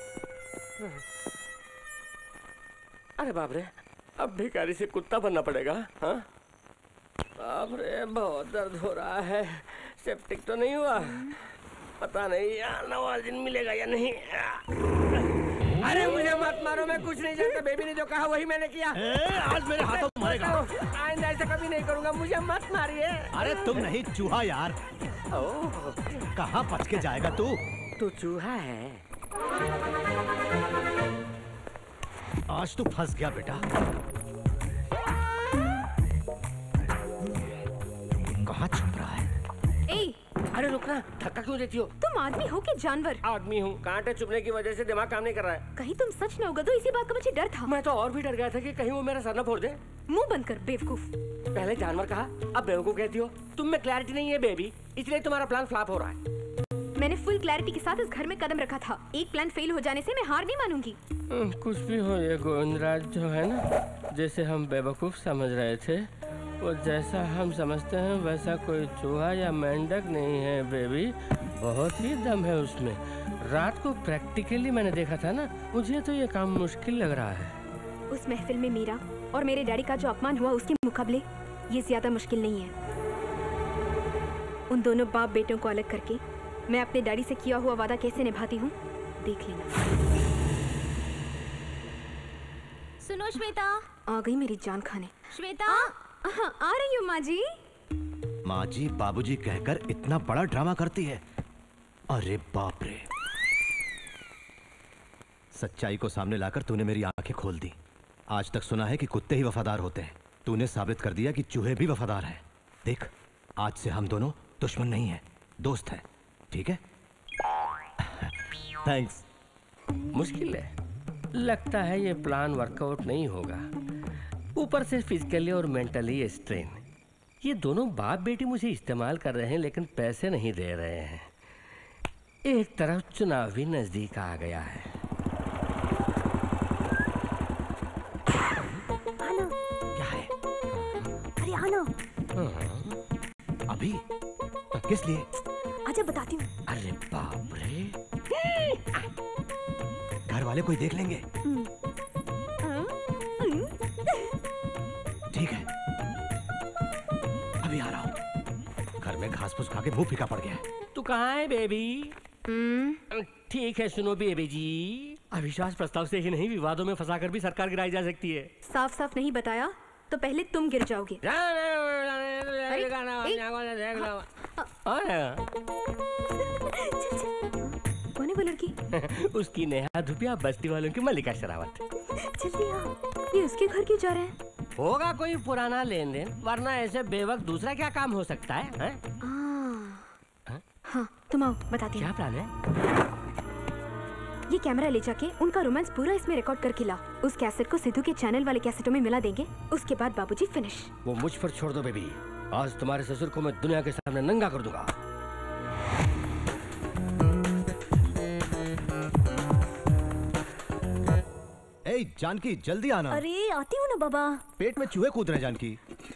अरे बाप रे, अब भिखारी से कुत्ता बनना पड़ेगा। हाँ बाप रे, बहुत दर्द हो रहा है। सेप्टिक तो नहीं हुआ? पता नहीं यार, नवाजिन मिलेगा या नहीं। अरे मुझे मत मारो, मैं कुछ नहीं जानता। बेबी ने जो कहा वही मैंने किया। ए, आज मेरे हाथों मारेगा। आइंदा ऐसा कभी नहीं करूंगा, मुझे मत मारिए। अरे तुम नहीं, चूहा यार। ओह, कहाँ बच के जाएगा तू? तू चूहा है। आज तू फंस गया बेटा। कहाँ छुप रहा है? ए, अरे रुकना, धक्का क्यों देती हो? तुम आदमी हो कि जानवर? आदमी हूँ, कांटे चुभने की वजह से दिमाग काम नहीं कर रहा है। कहीं तुम सच न होगा तो इसी बात का मुझे डर था। मैं तो और भी डर गया था कि कहीं वो मेरा सर न फोड़ दे। मुंह बंद कर बेवकूफ। पहले जानवर कहा, अब बेवकूफ कहती हो। तुम में क्लैरिटी नहीं है बेबी, इसलिए तुम्हारा प्लान फ्लॉप हो रहा है। मैंने फुल क्लैरिटी के साथ इस घर में कदम रखा था। एक प्लान फेल हो जाने से मैं हार नहीं मानूंगी। कुछ भी हो, ये गोविंदराज जो है ना, जैसे हम बेवकूफ समझ रहे थे, वो जैसा हम समझते हैं वैसा कोई चूहा या मेंढक नहीं है बेबी। बहुत ही दम है उसमें। रात को प्रैक्टिकली मैंने देखा था ना, मुझे तो ये काम मुश्किल लग रहा है। उस महफिल में मेरा और मेरे डैडी का जो अपमान हुआ उसके मुकाबले ये ज्यादा मुश्किल नहीं है। उन दोनों बाप बेटों को अलग करके मैं अपने डैडी से किया हुआ वादा कैसे निभाती हूँ, देख लेना। सुनो श्वेता। आ गई मेरी जान खाने। श्वेता। आ, हाँ, आ रही हूँ माँ जी। माँ जी बाबूजी कहकर इतना बड़ा ड्रामा करती है। अरे बाप रे। सच्चाई को सामने लाकर तूने मेरी आंखें खोल दी। आज तक सुना है कि कुत्ते ही वफादार होते हैं, तूने साबित कर दिया कि चूहे भी वफादार हैं। देख, आज से हम दोनों दुश्मन नहीं हैं, दोस्त हैं, ठीक है? थैंक्स। मुश्किल है, लगता है ये प्लान वर्कआउट नहीं होगा। ऊपर से फिजिकली और मेंटली स्ट्रेन। ये दोनों बाप बेटी मुझे इस्तेमाल कर रहे हैं लेकिन पैसे नहीं दे रहे हैं। एक तरफ चुनाव भी नजदीक आ गया है। आना। क्या है? अरे आना। अभी? किस लिए? आजा बताती हूँ। अरे बाप रे। घर वाले कोई देख लेंगे। ठीक है, अभी आ रहा हूँ। घर में घास फूस खा के मुंह फीका पड़ गया है। तू कहाँ है बेबी? ठीक है सुनो बेबी जी, अविश्वास प्रस्ताव से ही नहीं, विवादों में फंसाकर भी सरकार गिराई जा सकती है। साफ साफ नहीं बताया तो पहले तुम गिर जाओगे। कौन है वो लड़की? उसकी नेहा धुपिया, बस्ती वालों की मल्लिका शेरावत। जल्दी आ, ये उसके घर क्यों जा रहे हैं? होगा कोई पुराना लेन देन, वरना ऐसे बेवक्त दूसरा क्या काम हो सकता है, है? हाँ, हाँ तुम आओ बताती हूँ। क्या प्लान है? ये कैमरा ले जाके उनका रोमांस पूरा इसमें रिकॉर्ड करके ला। उस कैसेट को सिद्धू के चैनल वाले कैसेटों में मिला देंगे। उसके बाद बाबूजी फिनिश। वो मुझ पर छोड़ दो बेबी, आज तुम्हारे ससुर को मैं दुनिया के सामने नंगा कर दूंगा। ए जानकी जल्दी आना। अरे आती हूँ ना बाबा। पेट में चूहे कूद रहे हैं जानकी।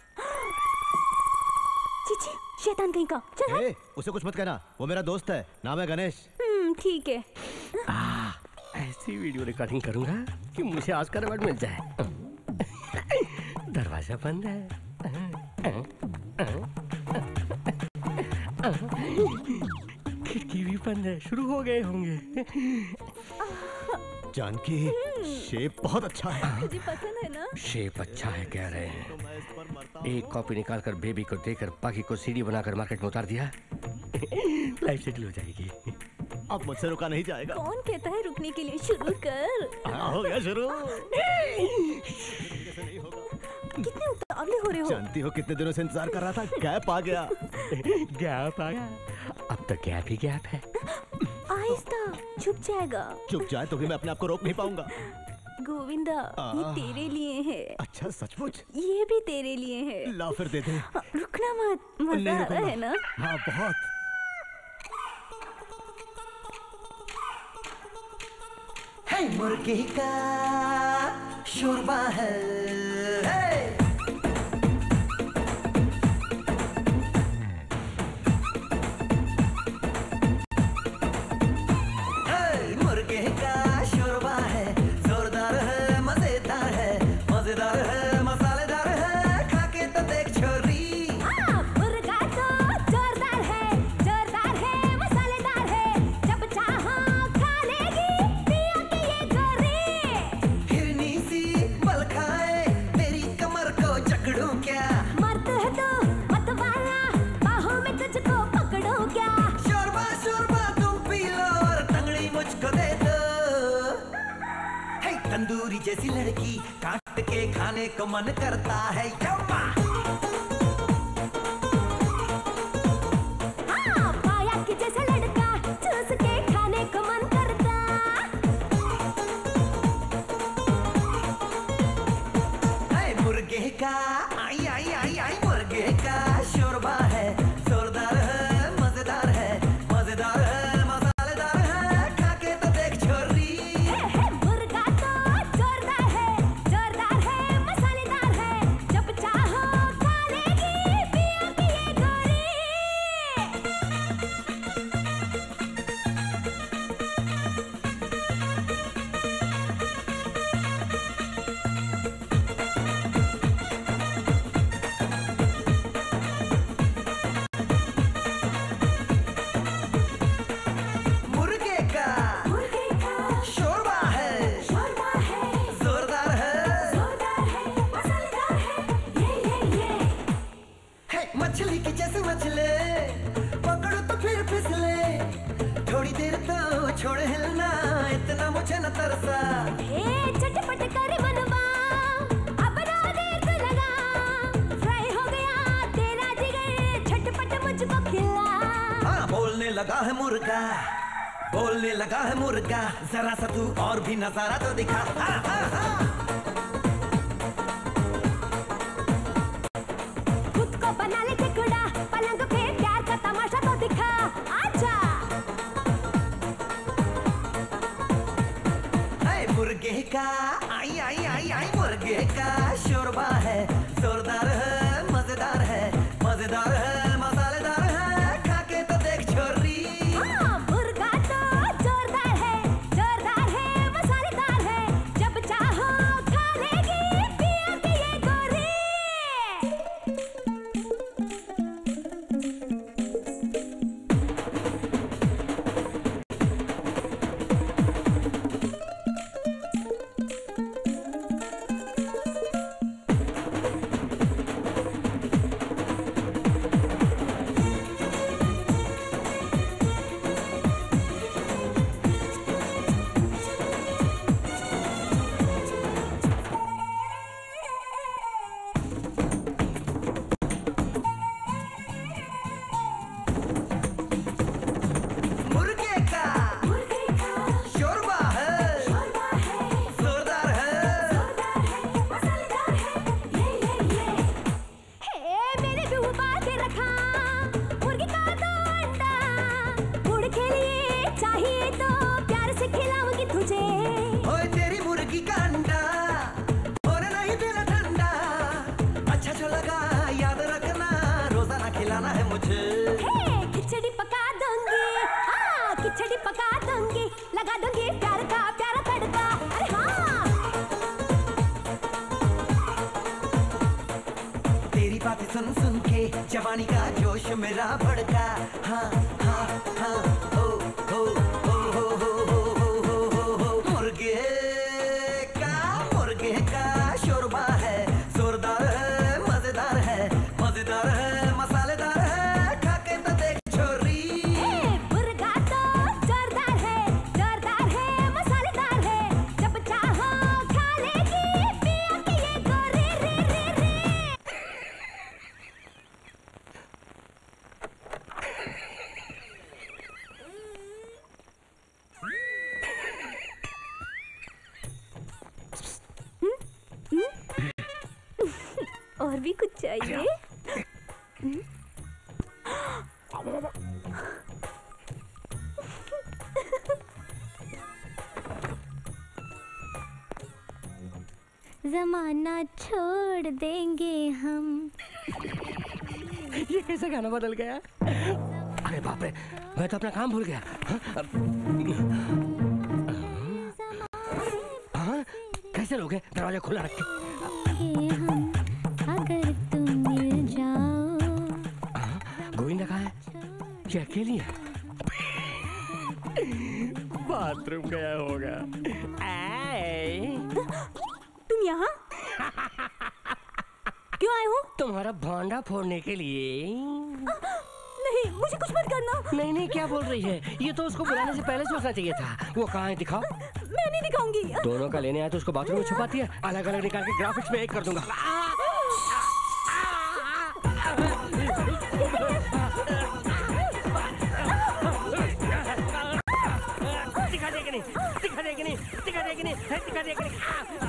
चीची, शैतान कहीं का। चल ए, उसे कुछ मत कहना, वो मेरा दोस्त है, नाम है गणेश। हम्म ठीक है। आ, ऐसी वीडियो रिकॉर्डिंग करूंगा कि मुझे ऑस्कर अवार्ड मिल जाए। दरवाजा बंद है। खिड़की भी बंद है, शुरू हो गए होंगे। जानकी शेप बहुत अच्छा है। मुझे पसंद है ना? शेप अच्छा है कह रहे हैं। एक कॉपी निकाल कर बेबी को देकर बाकी को सीडी बनाकर मार्केट में उतार दिया, लाइफ सेटल हो जाएगी। अब मुझसे रुका नहीं जाएगा। कौन कहता है रुकने के लिए? शुरू कर। हाँ, हो गया शुरू। कितने उतावले हो रहे हो? जानती हो कितने दिनों से इंतजार कर रहा था, गैप आ गया। गैप आ गया? अब तो गैप ही गैप है। आहिस्ता, छुप जाएगा। चुप जाए तो भी मैं अपने आप को रोक नहीं पाऊंगा। गोविंदा, ये तेरे लिए है। अच्छा सचमुच? ये भी तेरे लिए है। ला फिर दे दे। रुकना मत, मजा आ रहा है ना? हाँ बहुत। है मुर्गी का शोरबा है, है। मुर्गे का शोरबा है, जोरदार है, मजेदार है, मजेदार है, मसालेदार है, खा के तो देख छोरी। मुर्गा तो जोरदार है, जोरदार है, मसालेदार है, जब चाहो खा लेगी पिया के ये गोरी। हिरनी सी बल खाए, तेरी कमर को जकड़ूं क्या? मर्द है तो मत वाला, बाहों में तुझको पकड़ूं क्या? शोरबा शोरबा तुम पी लो और टंगड़ी मुझको दे दो। है तंदूरी जैसी लड़की, काट के खाने को मन करता है। यम्मा लगा है मुर्गा, बोलने लगा है मुर्गा, जरा सा तू और भी नजारा तो दिखा। हा, हा, हा। खुद को बना ले ठिकुरा, पलंग पे प्यार का तमाशा तो दिखा। आजा हाय मुर्गे का, आई आई आई आई मुर्गे का शोरबा है, जोरदार है, मजेदार है, मजेदार है, मसालेदार है, खा के तो देख छोरी। हाँ, मुर्गा तो जोरदार है, जोरदार है, मसालेदार है, जब चाहो खा लेगी पिया के ये गोरी। मुर्गे का शोरबा है, जोरदार है, हे मैंने भी उबाल के रखा मुर्गी का दो अंडा, उड़ के लिए चाहिए तो प्यार से खिलाऊंगी तुझे। ओए तेरी मुर्गी का अंडा और नहीं देना ठंडा, अच्छा जो लगा याद रखना, रोजाना खिलाना है मुझे। हे खिचड़ी पका दूंगी, हाँ खिचड़ी पका दूंगी, लगा दूंगी प्यार का प्यारा तड़का। अरे हाँ तेरी बातें सुन सुन के जवानी का जोश मेरा भड़का। हाँ हाँ हाँ हो हो हो हो हो हो हो हो हो मुर्गे का, मुर्गे का शोरबा है, जोरदार है, मजेदार है, मजेदार है, मसालेदार है, खा के तो देख छोरी। हे मुर्गा तो जोरदार है, जोरदार है, मसालेदार है, जब चाहो खा लेगी पिया के ये गोरी रे रे रे। और भी कुछ चाहिए? जमाना छोड़ देंगे हम। ये कैसे गाना बदल गया? अरे बाप रे, मैं तो अपना काम भूल गया। हाँ? हाँ? कैसे लोग हैं? दरवाजा खुला रख के। अगर तुम मिल जाओ। गोविंदा कहाँ है? ये अकेली है? बाथरूम गया होगा। तुम यहाँ क्यों आए हो? तुम्हारा भांडा फोड़ने के लिए। नहीं, मुझे कुछ मत करना। नहीं नहीं, क्या बोल रही है? ये तो उसको बुलाने से पहले सोचना चाहिए था। वो कहाँ है? दिखाओ। मैं नहीं दिखाऊंगी। दोनों का लेने आया तो उसको बाथरूम में छुपाती है। अलग अलग निकाल के ग्राफिक्स में एक कर दूंगा। दिखा देगी नहीं, दिखा देगी नहीं, दिखा देगी नहीं, दिखा देगी नहीं।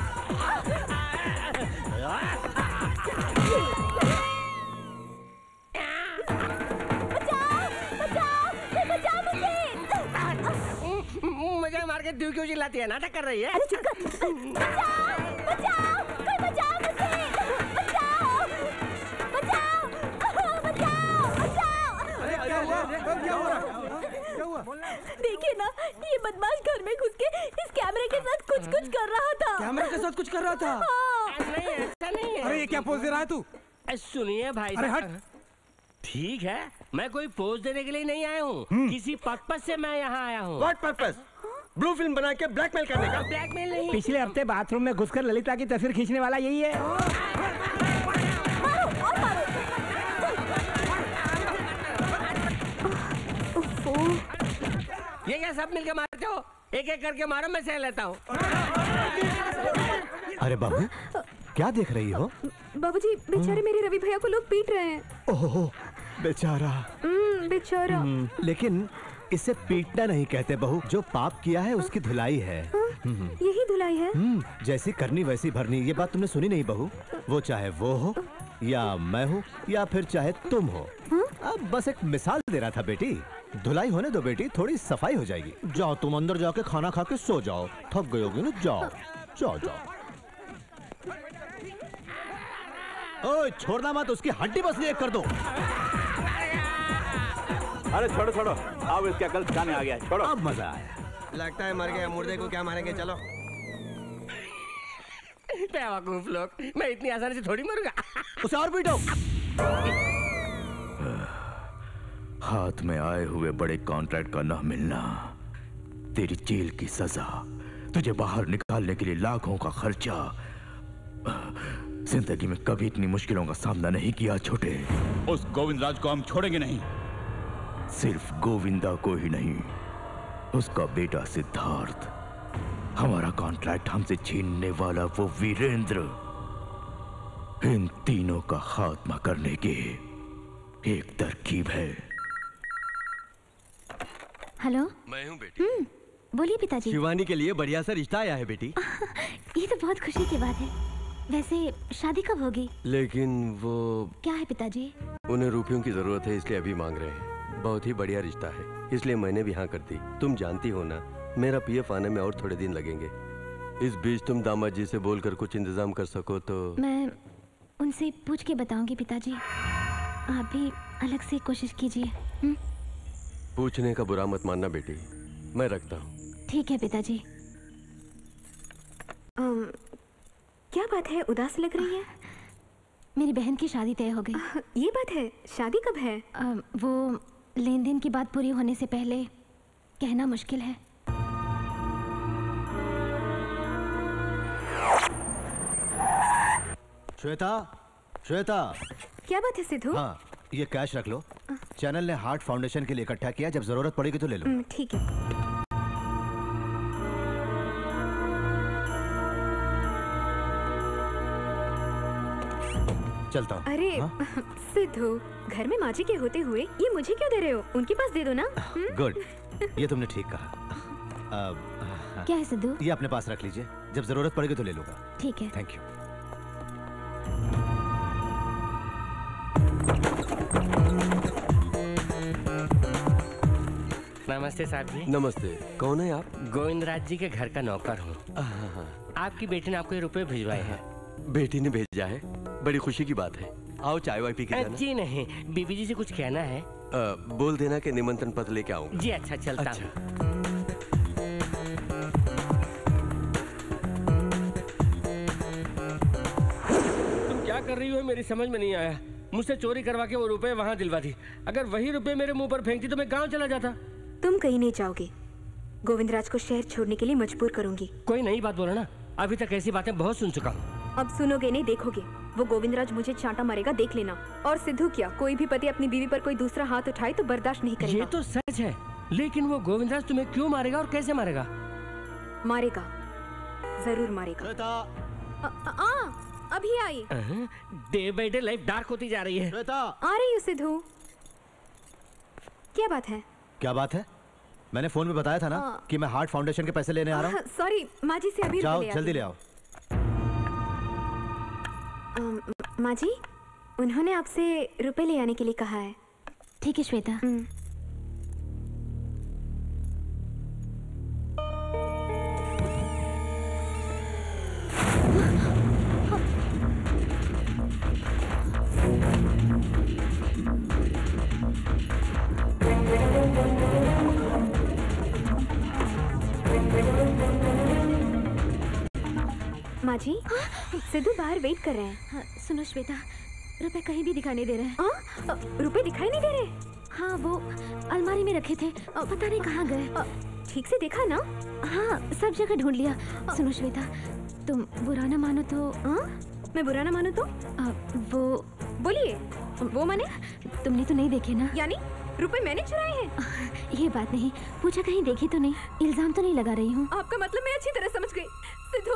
मुझे मार के क्यों चिल्लाती है? नाटक कर रही है? अरे चुप कर। बचाओ, बचाओ, कोई बचाओ मुझे, बचाओ, बचाओ, बचाओ, बचाओ। अरे क्या हुआ? क्या हुआ? क्या हुआ? देखिए ना, ये बदमाश घर में घुस के इस कैमरे के साथ कुछ कुछ कर रहा था। कैमरे के साथ कुछ कर रहा था? हाँ। नहीं, ऐसा नहीं है। अरे ये क्या पोज दे रहा है तू? सुनिए भाई, अरे हट। ठीक है, मैं कोई पोज देने के लिए नहीं आया हूँ, किसी पर्पस से मैं यहाँ आया हूँ। What purpose? ब्लू फिल्म बना के ब्लैकमेल करने का? ब्लैकमेल नहीं। पिछले हफ्ते बाथरूम में घुसकर ललिता की तस्वीर खींचने वाला यही है। मारो और मारो। ये क्या सब मिलके मारते हो? एक एक करके मारो, मैं सह लेता हूँ। अरे बाबू, क्या देख रही हो? बाबूजी, बेचारे मेरे रवि भैया को लोग पीट रहे हैं। ओहो, बेचारा। हम्म, बेचारा। हम्म, लेकिन इसे पीटना नहीं कहते बहू, जो पाप किया है उसकी धुलाई है। हम्म, यही धुलाई है। हम्म, जैसी करनी वैसी भरनी, ये बात तुमने सुनी नहीं बहू? वो चाहे वो हो या मैं हूँ या फिर चाहे तुम हो। अब बस एक मिसाल दे रहा था बेटी। धुलाई होने दो बेटी, थोड़ी सफाई हो जाएगी। जाओ तुम अंदर जाके खाना खा के सो जाओ, थक गई होगी ना। जाओ जाओ जाओ। ओए छोड़ना मत, उसकी हड्डी बस एक कर दो। अरे छोड़ो छोड़ो, अब इसके अकल ठिकाने आ गया है, छोड़ो। अब मजा आया। लगता है मर गया, मुर्दे को क्या मारेंगे, चलो। बेवकूफ लोग, मैं इतनी आसानी से थोड़ी मरूंगा। उसे और पीटो। हाथ में आए हुए बड़े कॉन्ट्रैक्ट का न मिलना, तेरी जेल की सजा, तुझे बाहर निकालने के लिए लाखों का खर्चा। जिंदगी में कभी इतनी मुश्किलों का सामना नहीं किया छोटे। उस गोविंद राज को हम छोड़ेंगे नहीं। सिर्फ गोविंदा को ही नहीं, उसका बेटा सिद्धार्थ, हमारा कॉन्ट्रैक्ट हमसे छीनने वाला वो वीरेंद्र, इन तीनों का खात्मा करने की एक तरकीब है। हेलो, मैं हूँ बेटी। हम्म, बोलिए पिताजी। शिवानी के लिए बढ़िया सा रिश्ता आया है बेटी। ये तो बहुत खुशी की बात है। वैसे शादी कब होगी? लेकिन वो क्या है पिताजी? उन्हें रुपयों की जरूरत है, इसलिए अभी मांग रहे हैं। बहुत ही बढ़िया रिश्ता है, इसलिए मैंने भी हाँ कर दी। तुम जानती हो ना, मेरा पीएफ आने में और थोड़े दिन लगेंगे। इस बीच तुम दामाद जी से बोलकर कुछ इंतजाम कर सको तो। मैं उनसे पूछ के बताऊंगी पिताजी। आप भी अलग से कोशिश कीजिए। पूछने का बुरा मत मानना बेटी, मैं रखता हूँ। ठीक है पिताजी। um, क्या बात है, उदास लग रही है? मेरी बहन की शादी तय हो गई। ये बात है, शादी कब है? आ, वो लेन देन की बात पूरी होने से पहले कहना मुश्किल है। श्वेता, श्वेता। क्या बात है सिद्धू? हाँ, ये कैश रख लो। चैनल ने हार्ट फाउंडेशन के लिए इकट्ठा किया, जब जरूरत पड़ेगी तो ले लो। ठीक है। चलता हूँ। अरे हाँ? सिद्धू, घर में माँ जी के होते हुए ये मुझे क्यों दे रहे हो? उनके पास दे दो ना। गुड, ये तुमने ठीक कहा। आ, क्या है सिद्धू? ये अपने पास रख लीजिए, जब जरूरत पड़ेगी तो ले लूंगा। ठीक है। Thank you. नमस्ते साहब जी। नमस्ते, कौन है आप? गोविंद राज जी के घर का नौकर हूँ। आपकी बेटी ने आपको ये रुपए भिजवाए हैं। बेटी ने भेजा है, बड़ी खुशी की बात है। आओ चाय वाय पी के जाना। जी नहीं, बीबी जी से कुछ कहना है। आ, बोल देना कि निमंत्रण पत्र लेके आऊंगा। जी अच्छा, चलता अच्छा। हूँ। तुम क्या कर रही हो मेरी समझ में नहीं आया। मुझसे चोरी करवा के वो रुपए वहाँ दिलवा दी। अगर वही रुपए मेरे मुंह पर फेंकती तो मैं गाँव चला जाता। तुम कहीं नहीं जाओगे। गोविंद राज को शहर छोड़ने के लिए मजबूर करूंगी। कोई नई बात बोला ना, अभी तक ऐसी बातें बहुत सुन चुका हूँ। अब सुनोगे नहीं, देखोगे। वो गोविंद राज मुझे चांटा मारेगा, देख लेना। और सिद्धू, क्या कोई भी पति अपनी बीवी पर कोई दूसरा हाथ उठाए तो बर्दाश्त नहीं करेगा। ये तो सच है, लेकिन वो गोविंद राज तुम्हें क्यों मारेगा और कैसे मारेगा? मारेगा, जरूर मारेगा। आ, आ, अभी आई। Day by day life dark होती जा रही है। आ रही हूँ सिद्धू। क्या बात है? क्या बात है? मैंने फोन में बताया था ना आ, कि मैं हार्ट फाउंडेशन के पैसे लेने आ रहा हूँ। सॉरी, माँ जी से अभी जाओ जल्दी ले आओ। माँ जी, उन्होंने आपसे रुपए ले आने के लिए कहा है। ठीक है श्वेता। माँ जी, सिद्धू बाहर वेट कर रहे हैं। हाँ, सुनो श्वेता, रुपए कहीं भी दिखाई नहीं दे रहे हैं। रुपए दिखाई नहीं दे रहे? हाँ, वो अलमारी में रखे थे, पता नहीं कहाँ गए। ठीक से देखा ना? हाँ, सब जगह ढूंढ लिया। सुनो श्वेता, तुम बुरा ना मानो तो। आ? मैं बुरा ना मानो तो? आ, वो बोलिए, वो माने? तुमने तो नहीं देखे ना? यानी रुपए मैंने चुराए हैं? ये बात नहीं, पूछा कहीं देखी तो नहीं, इल्जाम तो नहीं लगा रही हूँ। आपका मतलब मैं अच्छी तरह समझ गई। सिद्धू,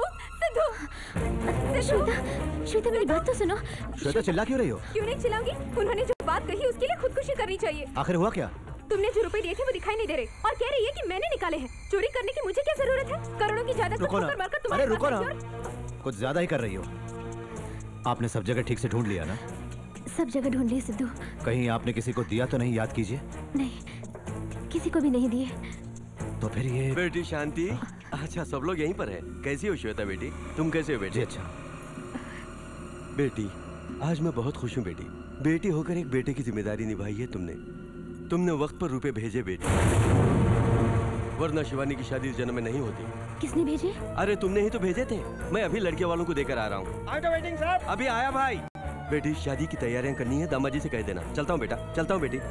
सिद्धू, श्वेता, श्वेता मेरी बात तो सुनो। श्वेता चिल्ला क्यों रही हो? क्यों नहीं चिल्लाऊंगी? उन्होंने जो बात बात कही उसके लिए खुदकुशी करनी चाहिए। आखिर हुआ क्या? तुमने जो रुपए दिए थे वो दिखाई नहीं दे रहे और कह रही है कि मैंने निकाले हैं। चोरी करने की मुझे क्या जरूरत है? करोड़ों की जायदाद को ठोकर मारकर तुम्हारे अरे रुको ना, पास कुछ ज्यादा ही कर रही हो। आपने सब जगह ठीक से ढूंढ लिया ना? सब जगह ढूंढ लिए सिद्धू। कहीं आपने किसी को दिया तो नहीं? याद कीजिए। नहीं, किसी को भी नहीं दिए। तो फिर ये बेटी शांति। अच्छा, सब लोग यहीं पर है। कैसी हो श्वेता बेटी? तुम कैसे हो बेटी? अच्छा बेटी, आज मैं बहुत खुश हूँ बेटी। बेटी होकर एक बेटे की जिम्मेदारी निभाई है तुमने। तुमने वक्त पर रुपए भेजे बेटी, वरना शिवानी की शादी इस जन्म में नहीं होती। किसने भेजे? अरे तुमने ही तो भेजे थे। मैं अभी लड़के वालों को देकर आ रहा हूँ। वेटिंग साहब। अभी आया भाई। बेटी, शादी की तैयारियां करनी है, दामाजी से कह देना। चलता हूँ बेटा, चलता हूँ बेटी।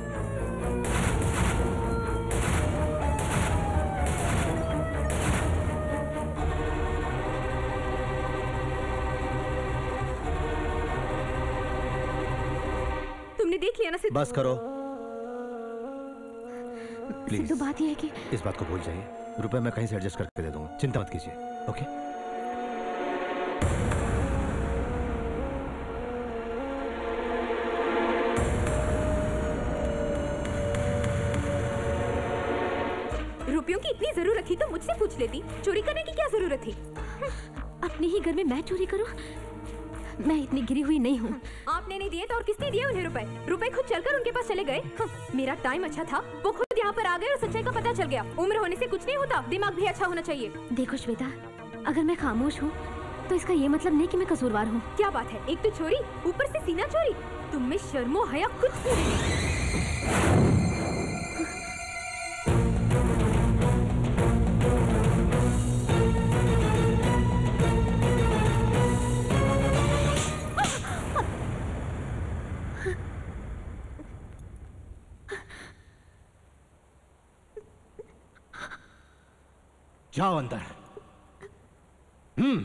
तुमने देख लिया ना सिद्धू? बस करो प्लीज। सिद्धू, बात यह है कि इस बात को भूल जाइए। रुपए मैं कहीं से एडजस्ट करके दे दूंगा, चिंता मत कीजिए। ओके? रुपयों की इतनी जरूरत थी तो मुझसे पूछ लेती। चोरी करने की क्या जरूरत थी? अपने ही घर में मैं चोरी करूं? मैं इतनी गिरी हुई नहीं हूँ। आपने नहीं दिए तो और किसने दिए उन्हें रुपए? रुपए खुद चलकर उनके पास चले गए। मेरा टाइम अच्छा था, वो खुद यहाँ पर आ गए और सच्चाई का पता चल गया। उम्र होने से कुछ नहीं होता, दिमाग भी अच्छा होना चाहिए। देखो श्वेता, अगर मैं खामोश हूँ तो इसका ये मतलब नहीं कि मैं कसूरवार हूँ। क्या बात है, एक तो चोरी, ऊपर से सीना चोरी। तुम में शर्मो हया कुछ नहीं। जाओ अंदर। हम्म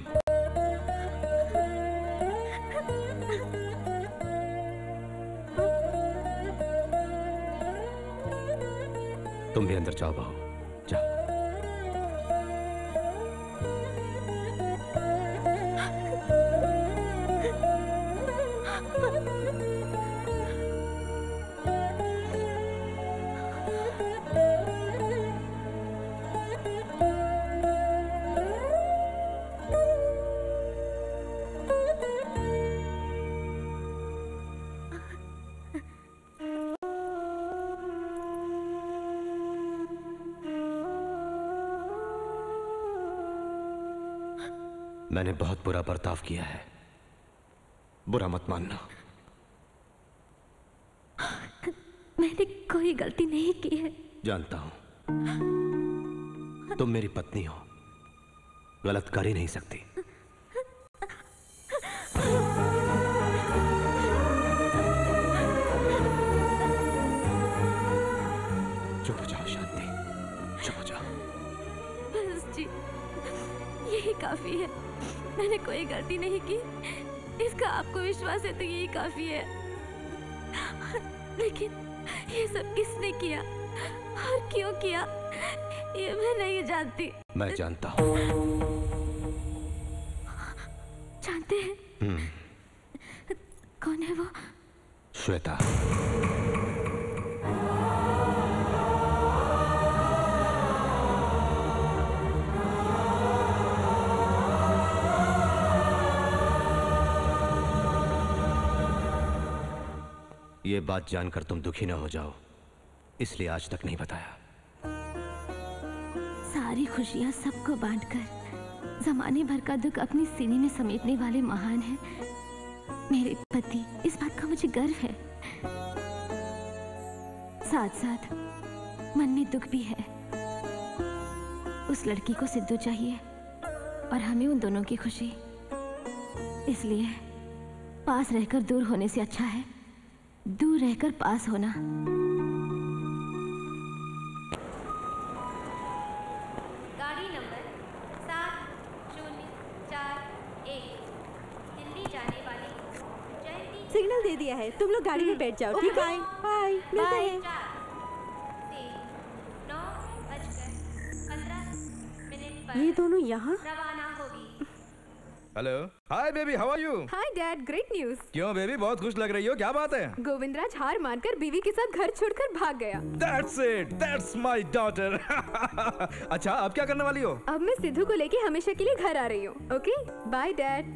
तुम भी अंदर जाओ बहू, जाओ। मैंने बहुत बुरा बर्ताव किया है, बुरा मत मानना। मैंने कोई गलती नहीं की है। जानता हूं, तुम मेरी पत्नी हो, गलत कर ही नहीं सकती। चुप हो जाओ शांति, चुप हो जाओ। बस जी, यही काफी है। मैंने कोई गलती नहीं की, इसका आपको विश्वास है तो यही काफी है। लेकिन ये सब किसने किया और क्यों किया, ये मैं नहीं जानती। मैं जानता हूँ। जानते हैं? हम्म, कौन है वो? श्वेता। ये बात जानकर तुम दुखी न हो जाओ, इसलिए आज तक नहीं बताया। सारी खुशियां सबको बांटकर जमाने भर का दुख अपनी सीने में समेटने वाले महान हैं मेरे पति। इस बात का मुझे गर्व है। साथ साथ मन में दुख भी है। उस लड़की को सिद्धू चाहिए और हमें उन दोनों की खुशी। इसलिए पास रहकर दूर होने से अच्छा है दूर रहकर पास होना। गाड़ी नंबर सात शून्य चार एक दिल्ली जाने वाली जयंती। सिग्नल दे दिया है, तुम लोग गाड़ी में बैठ जाओ। ठीक है, बाय। मिलते हैं। नौ बजकर पंद्रह मिनट पर ये दोनों यहाँ? रवाना होगी। Hello, hi baby, how are you? Hi dad, great news. क्यों बेबी, बहुत खुश लग रही हो, क्या बात है? गोविंदराज हार मानकर बीवी के साथ घर छोड़कर भाग गया। That's it, that's my daughter. अच्छा, अब क्या करने वाली हो? अब मैं सिद्धू को लेके हमेशा के लिए घर आ रही हूँ। Okay, bye dad.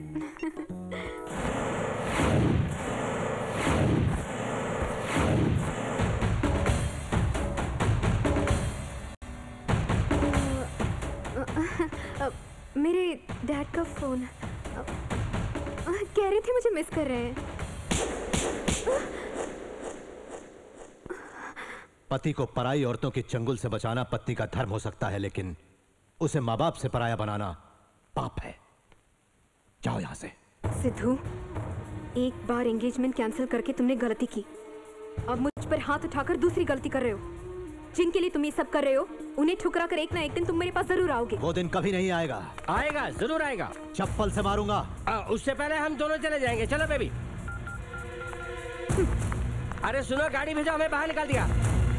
मेरे डैड का फोन। कह रहे थे मुझे मिस कर रहे हैं। पति को पराई औरतों के चंगुल से बचाना पत्नी का धर्म हो सकता है, लेकिन उसे माँ बाप से पराया बनाना पाप है। जाओ यहां से। सिद्धू, एक बार एंगेजमेंट कैंसिल करके तुमने गलती की। अब मुझ पर हाथ उठाकर दूसरी गलती कर रहे हो। जिनके लिए तुम ये सब कर रहे हो, उन्हें ठुकरा कर एक ना एक दिन तुम मेरे पास जरूर आओगे। वो दिन कभी नहीं आएगा। आएगा, जरूर आएगा। चप्पल से मारूंगा। आ, उससे पहले हम दोनों चले जाएंगे। चलो बेबी। अरे सुनो, गाड़ी भेजो, हमें बाहर निकाल दिया।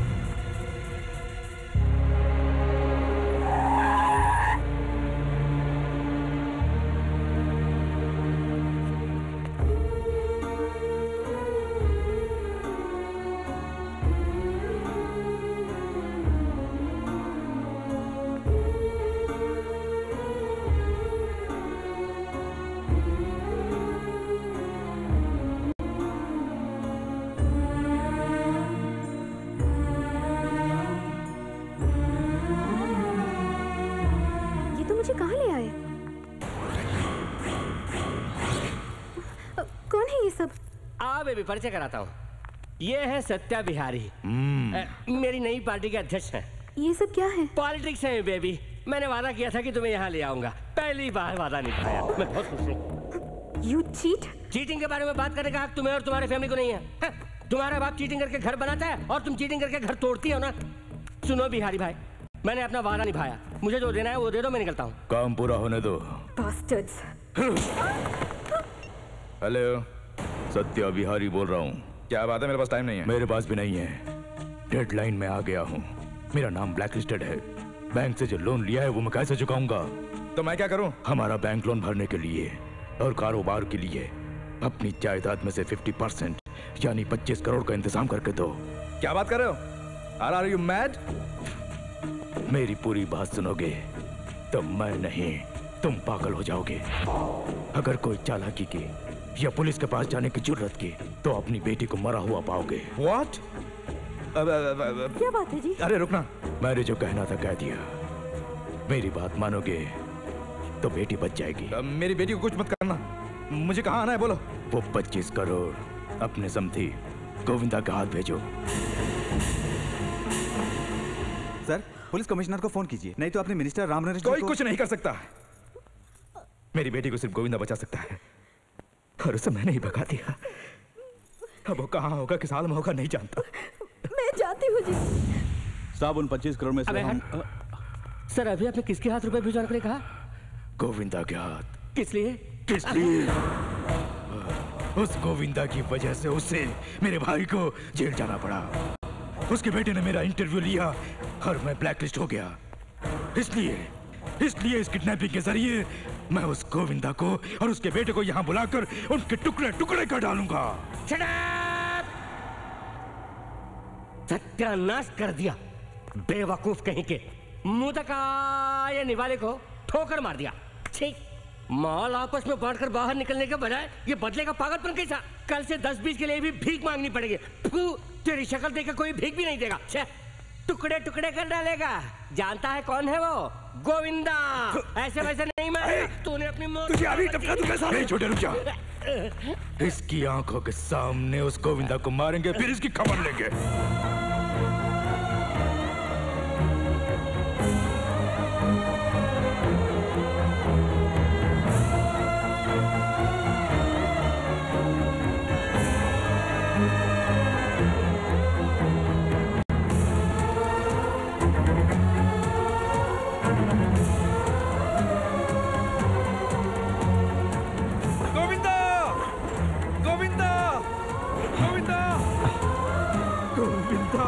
बेबी, परिचय कराता हूँ। ये है सत्या बिहारी, मेरी नई पार्टी के अध्यक्ष हैं। ये सब क्या है? पॉलिटिक्स है बेबी। मैंने वादा किया था कि तुम्हें यहाँ ले आऊंगा, पहली बार वादा निभाया। मैं बहुत खुश हूँ। You cheat? चीटिंग के बारे में बात करने का हक तुम्हें और तुम्हारे फैमिली को नहीं है। हा? तुम्हारा बाप चीटिंग करके घर बनाता है और तुम चीटिंग करके घर तोड़ती हो ना। सुनो बिहारी भाई, मैंने अपना वादा निभाया। मुझे जो देना है वो दे दो, मैं निकलता हूँ। काम पूरा होने दो। Bastards. हेलो, सत्या बिहारी बोल रहा हूँ। क्या बात है? मेरे पास टाइम नहीं है। मेरे पास भी नहीं है। डेडलाइन में आ गया हूँ। मेरा नाम ब्लैकलिस्टेड है। बैंक से जो लोन लिया है वो मैं कैसे चुकाऊंगा? तो मैं क्या करूँ? हमारा बैंक लोन भरने के लिए और कारोबार के लिए अपनी जायदाद में से फिफ्टी परसेंट यानी पच्चीस करोड़ का इंतजाम करके दो। क्या बात कर रहे हो? Are you mad? मेरी पूरी बात सुनोगे तो मैं नहीं, तुम पागल हो जाओगे। अगर कोई चालाकी की या पुलिस के पास जाने की जरूरत की तो अपनी बेटी को मरा हुआ पाओगे। What? क्या बात है जी? अरे रुकना, मैंने जो कहना था कह दिया। मेरी बात मानोगे तो बेटी बच जाएगी। आ, मेरी बेटी को कुछ मत करना। मुझे कहाँ आना है बोलो? वो पच्चीस करोड़ अपने समधी गोविंदा का हाथ भेजो। सर, पुलिस कमिश्नर को फोन कीजिए, नहीं तो अपने मिनिस्टर राम नरेश कोई को... कुछ नहीं कर सकता। मेरी बेटी को सिर्फ गोविंदा बचा सकता है और उसे मैंने ही भगा दिया। अब वो कहाँ होगा, किस हाल में होगा, नहीं जानता। मैं जानती हूँ जी। साहब, उन पच्चीस करोड़ में से हम... सर, अभी आपने किसके हाथ रुपए भिजवाने के लिए कहा? गोविंदा के हाथ। किस लिए? किस लिए? उस गोविंदा की वजह से उसे, मेरे भाई को जेल जाना पड़ा। उसके बेटे ने मेरा इंटरव्यू लिया और मैं ब्लैकलिस्ट हो गया। इसलिए इसलिए इस किडनैपिंग के जरिए मैं उस गोविंदा को और उसके बेटे को यहाँ बुलाकर उनके टुकड़े टुकड़े कर डालूंगा। सत्यानाश कर दिया, बेवकूफ कहीं के। मुंह तक आए निवाले को ठोकर मार दिया। ठीक, माल आपस में बांटकर बाहर निकलने के बजाय ये बदले का पागलपन कैसा? कल से दस बीस के लिए भी भीख मांगनी पड़ेगी। तेरी शक्ल देखकर कोई भीख भी नहीं देगा। टुकड़े टुकड़े कर डालेगा। जानता है कौन है वो? गोविंदा। ऐसे वैसे नहीं मारेगा। तूने अपनी मौत तुझे अभी टपका दूंगा साले। नहीं छोटे, रुक जा। इसकी आंखों के सामने उस गोविंदा को मारेंगे, फिर इसकी खबर लेंगे। गोविंदा!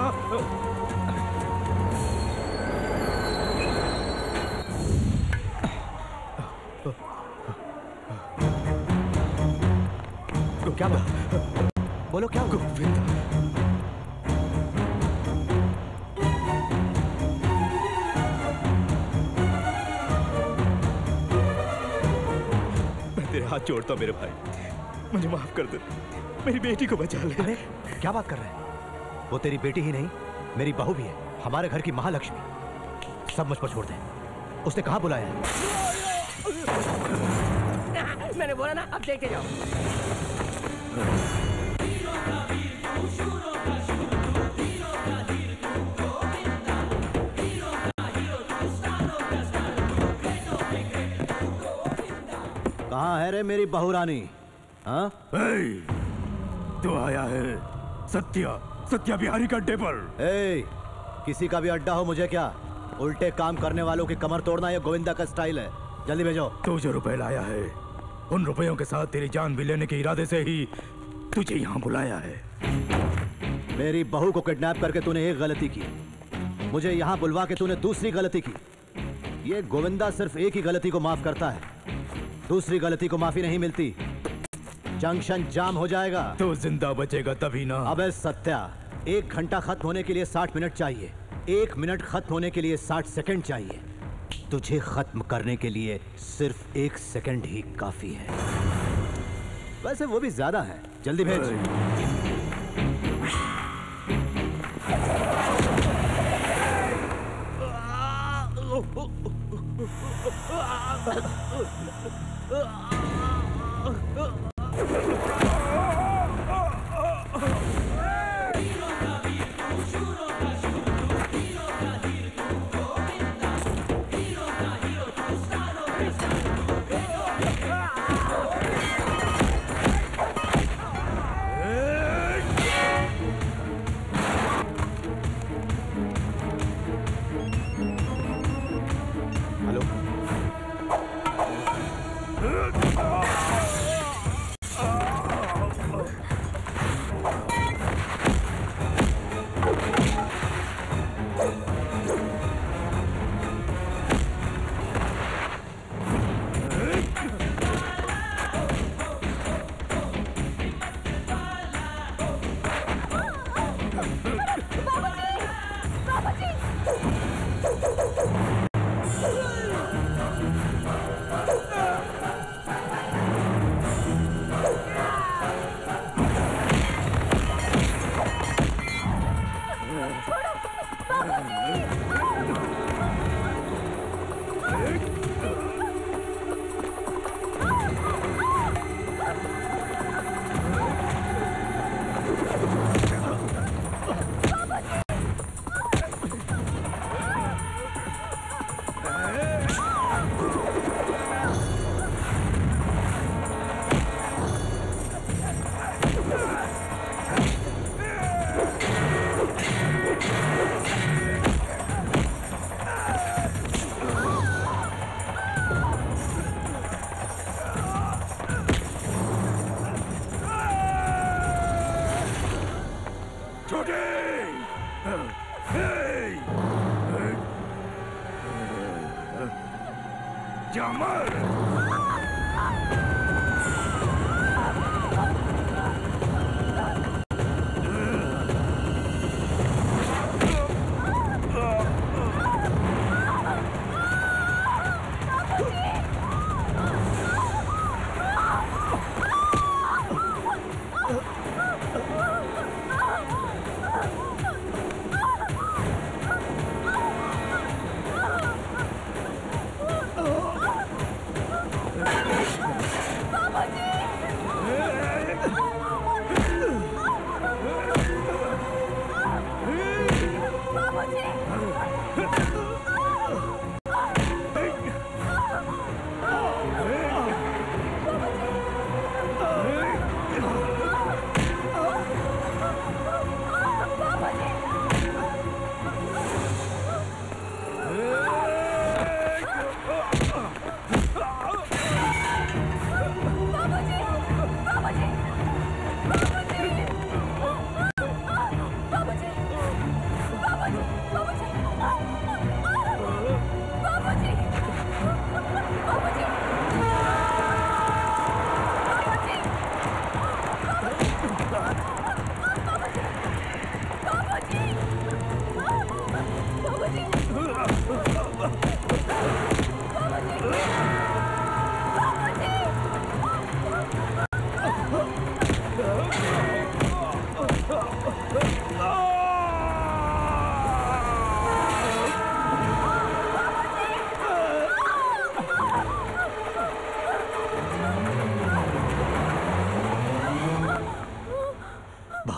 क्या बात? बोलो क्या गोविंदा? मैं तेरे हाथ जोड़ता हूं मेरे भाई, मुझे माफ कर दे, मेरी बेटी को बचा ले। अरे क्या बात कर रहे हैं? वो तेरी बेटी ही नहीं, मेरी बहू भी है, हमारे घर की महालक्ष्मी। सब मुझ पर छोड़ दे। उसने कहाँ बुलाया है? मैंने बोला ना, अब देखते जाओ। कहाँ है रे मेरी बहू रानी? हाँ? तू आया है सत्या सत्या बिहारी का अड्डे पर। ए, किसी का भी अड्डा हो मुझे क्या? उल्टे काम करने वालों की कमर तोड़ना ये गोविंदा का स्टाइल है। जल्दी भेजो। तू जो रुपए लाया है, उन रुपयों के साथ तेरी जान भी लेने के इरादे से ही तुझे यहाँ बुलाया है। मेरी बहू को किडनैप करके तूने एक गलती की, मुझे यहाँ बुलवा के तूने दूसरी गलती की। ये गोविंदा सिर्फ एक ही गलती को माफ करता है, दूसरी गलती को माफी नहीं मिलती। जंक्शन जाम हो जाएगा। तो जिंदा बचेगा तभी ना। अबे सत्या, एक घंटा खत्म होने के लिए साठ मिनट चाहिए, एक मिनट खत्म होने के लिए साठ सेकंड चाहिए। तुझे खत्म करने के लिए सिर्फ एक सेकंड ही काफी है। वैसे वो भी ज्यादा है। जल्दी भेज।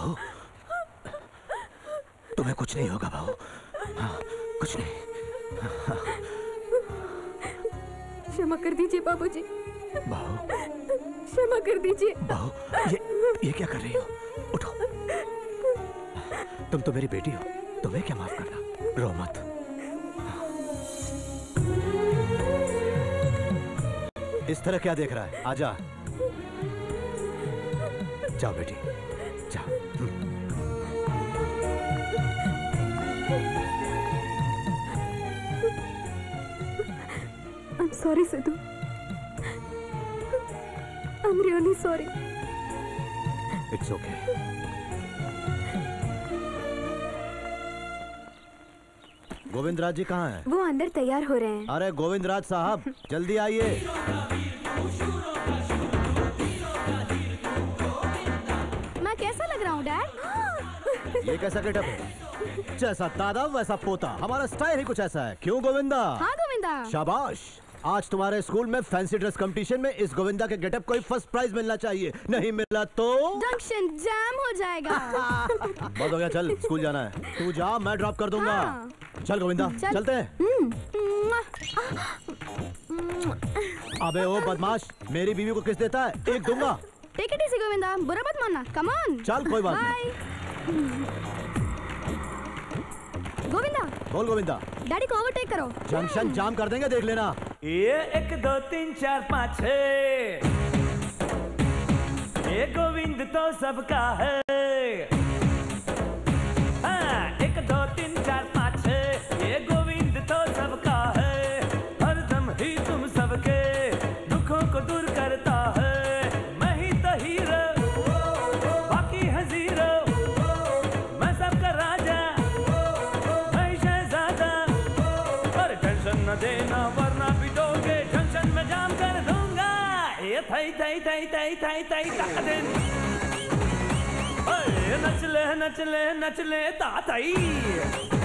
बहू, तुम्हें कुछ नहीं होगा बहू। हाँ, कुछ नहीं। हाँ। क्षमा कर दीजिए बाबूजी। बहू, क्षमा कर दीजिए। बहू, ये ये क्या कर रही हो? उठो। तुम तो मेरी बेटी हो, तुम्हें क्या माफ करना। रो मत। इस तरह क्या देख रहा है? आजा। जाओ बेटी, जाओ। I'm sorry, Sidhu. I'm really sorry. It's okay. Govindraj जी कहाँ हैं? वो अंदर तैयार हो रहे हैं। अरे गोविंदराज साहब, जल्दी आइए। मैं कैसा लग रहा हूँ डैड? ये कैसा गेटअप है? जैसा दादा वैसा पोता, हमारा स्टाइल ही कुछ ऐसा है। क्यों गोविंदा? हाँ गोविंदा। शाबाश। आज तुम्हारे स्कूल में फैंसी ड्रेस कंपटीशन में इस गोविंदा के गेटअप को ही फर्स्ट प्राइज मिलना चाहिए। नहीं मिला तो जंक्शन जैम हो जाएगा। बहुत हो गया, चल स्कूल जाना है। तू जा, मैं ड्रॉप कर दूंगा। हाँ। चल गोविंदा, चल। चलते हैं। अबे ओ बदमाश, मेरी बीवी को किस देता है? एक दूंगा। टेक इट इजी गोविंदा, बुरा मत मानना। Come on. चल कोई बात नहीं। गोविंदा। बोल गोविंदा। डैडी को ओवरटेक करो। जंक्शन जाम कर देंगे, देख लेना। ये एक दो तीन चार पाँच छः, ये गोविंद तो सबका है। हाँ, एक दो तीन चार पाँच छः, ये गोविंद तो सबका है। हरदम ही तुम सबके दुखों को दूर करता है। मैं ही तो हीरो, बाकी है जीरो। मैं सबका राजा, मैं शहजादा। पर टेंशन न देना वरना पिटोगे, जंक्शन में जाम कर दूंगा। ये थई थई थई थई थई थई ताकदेन, नचले नचले नचले ताताई।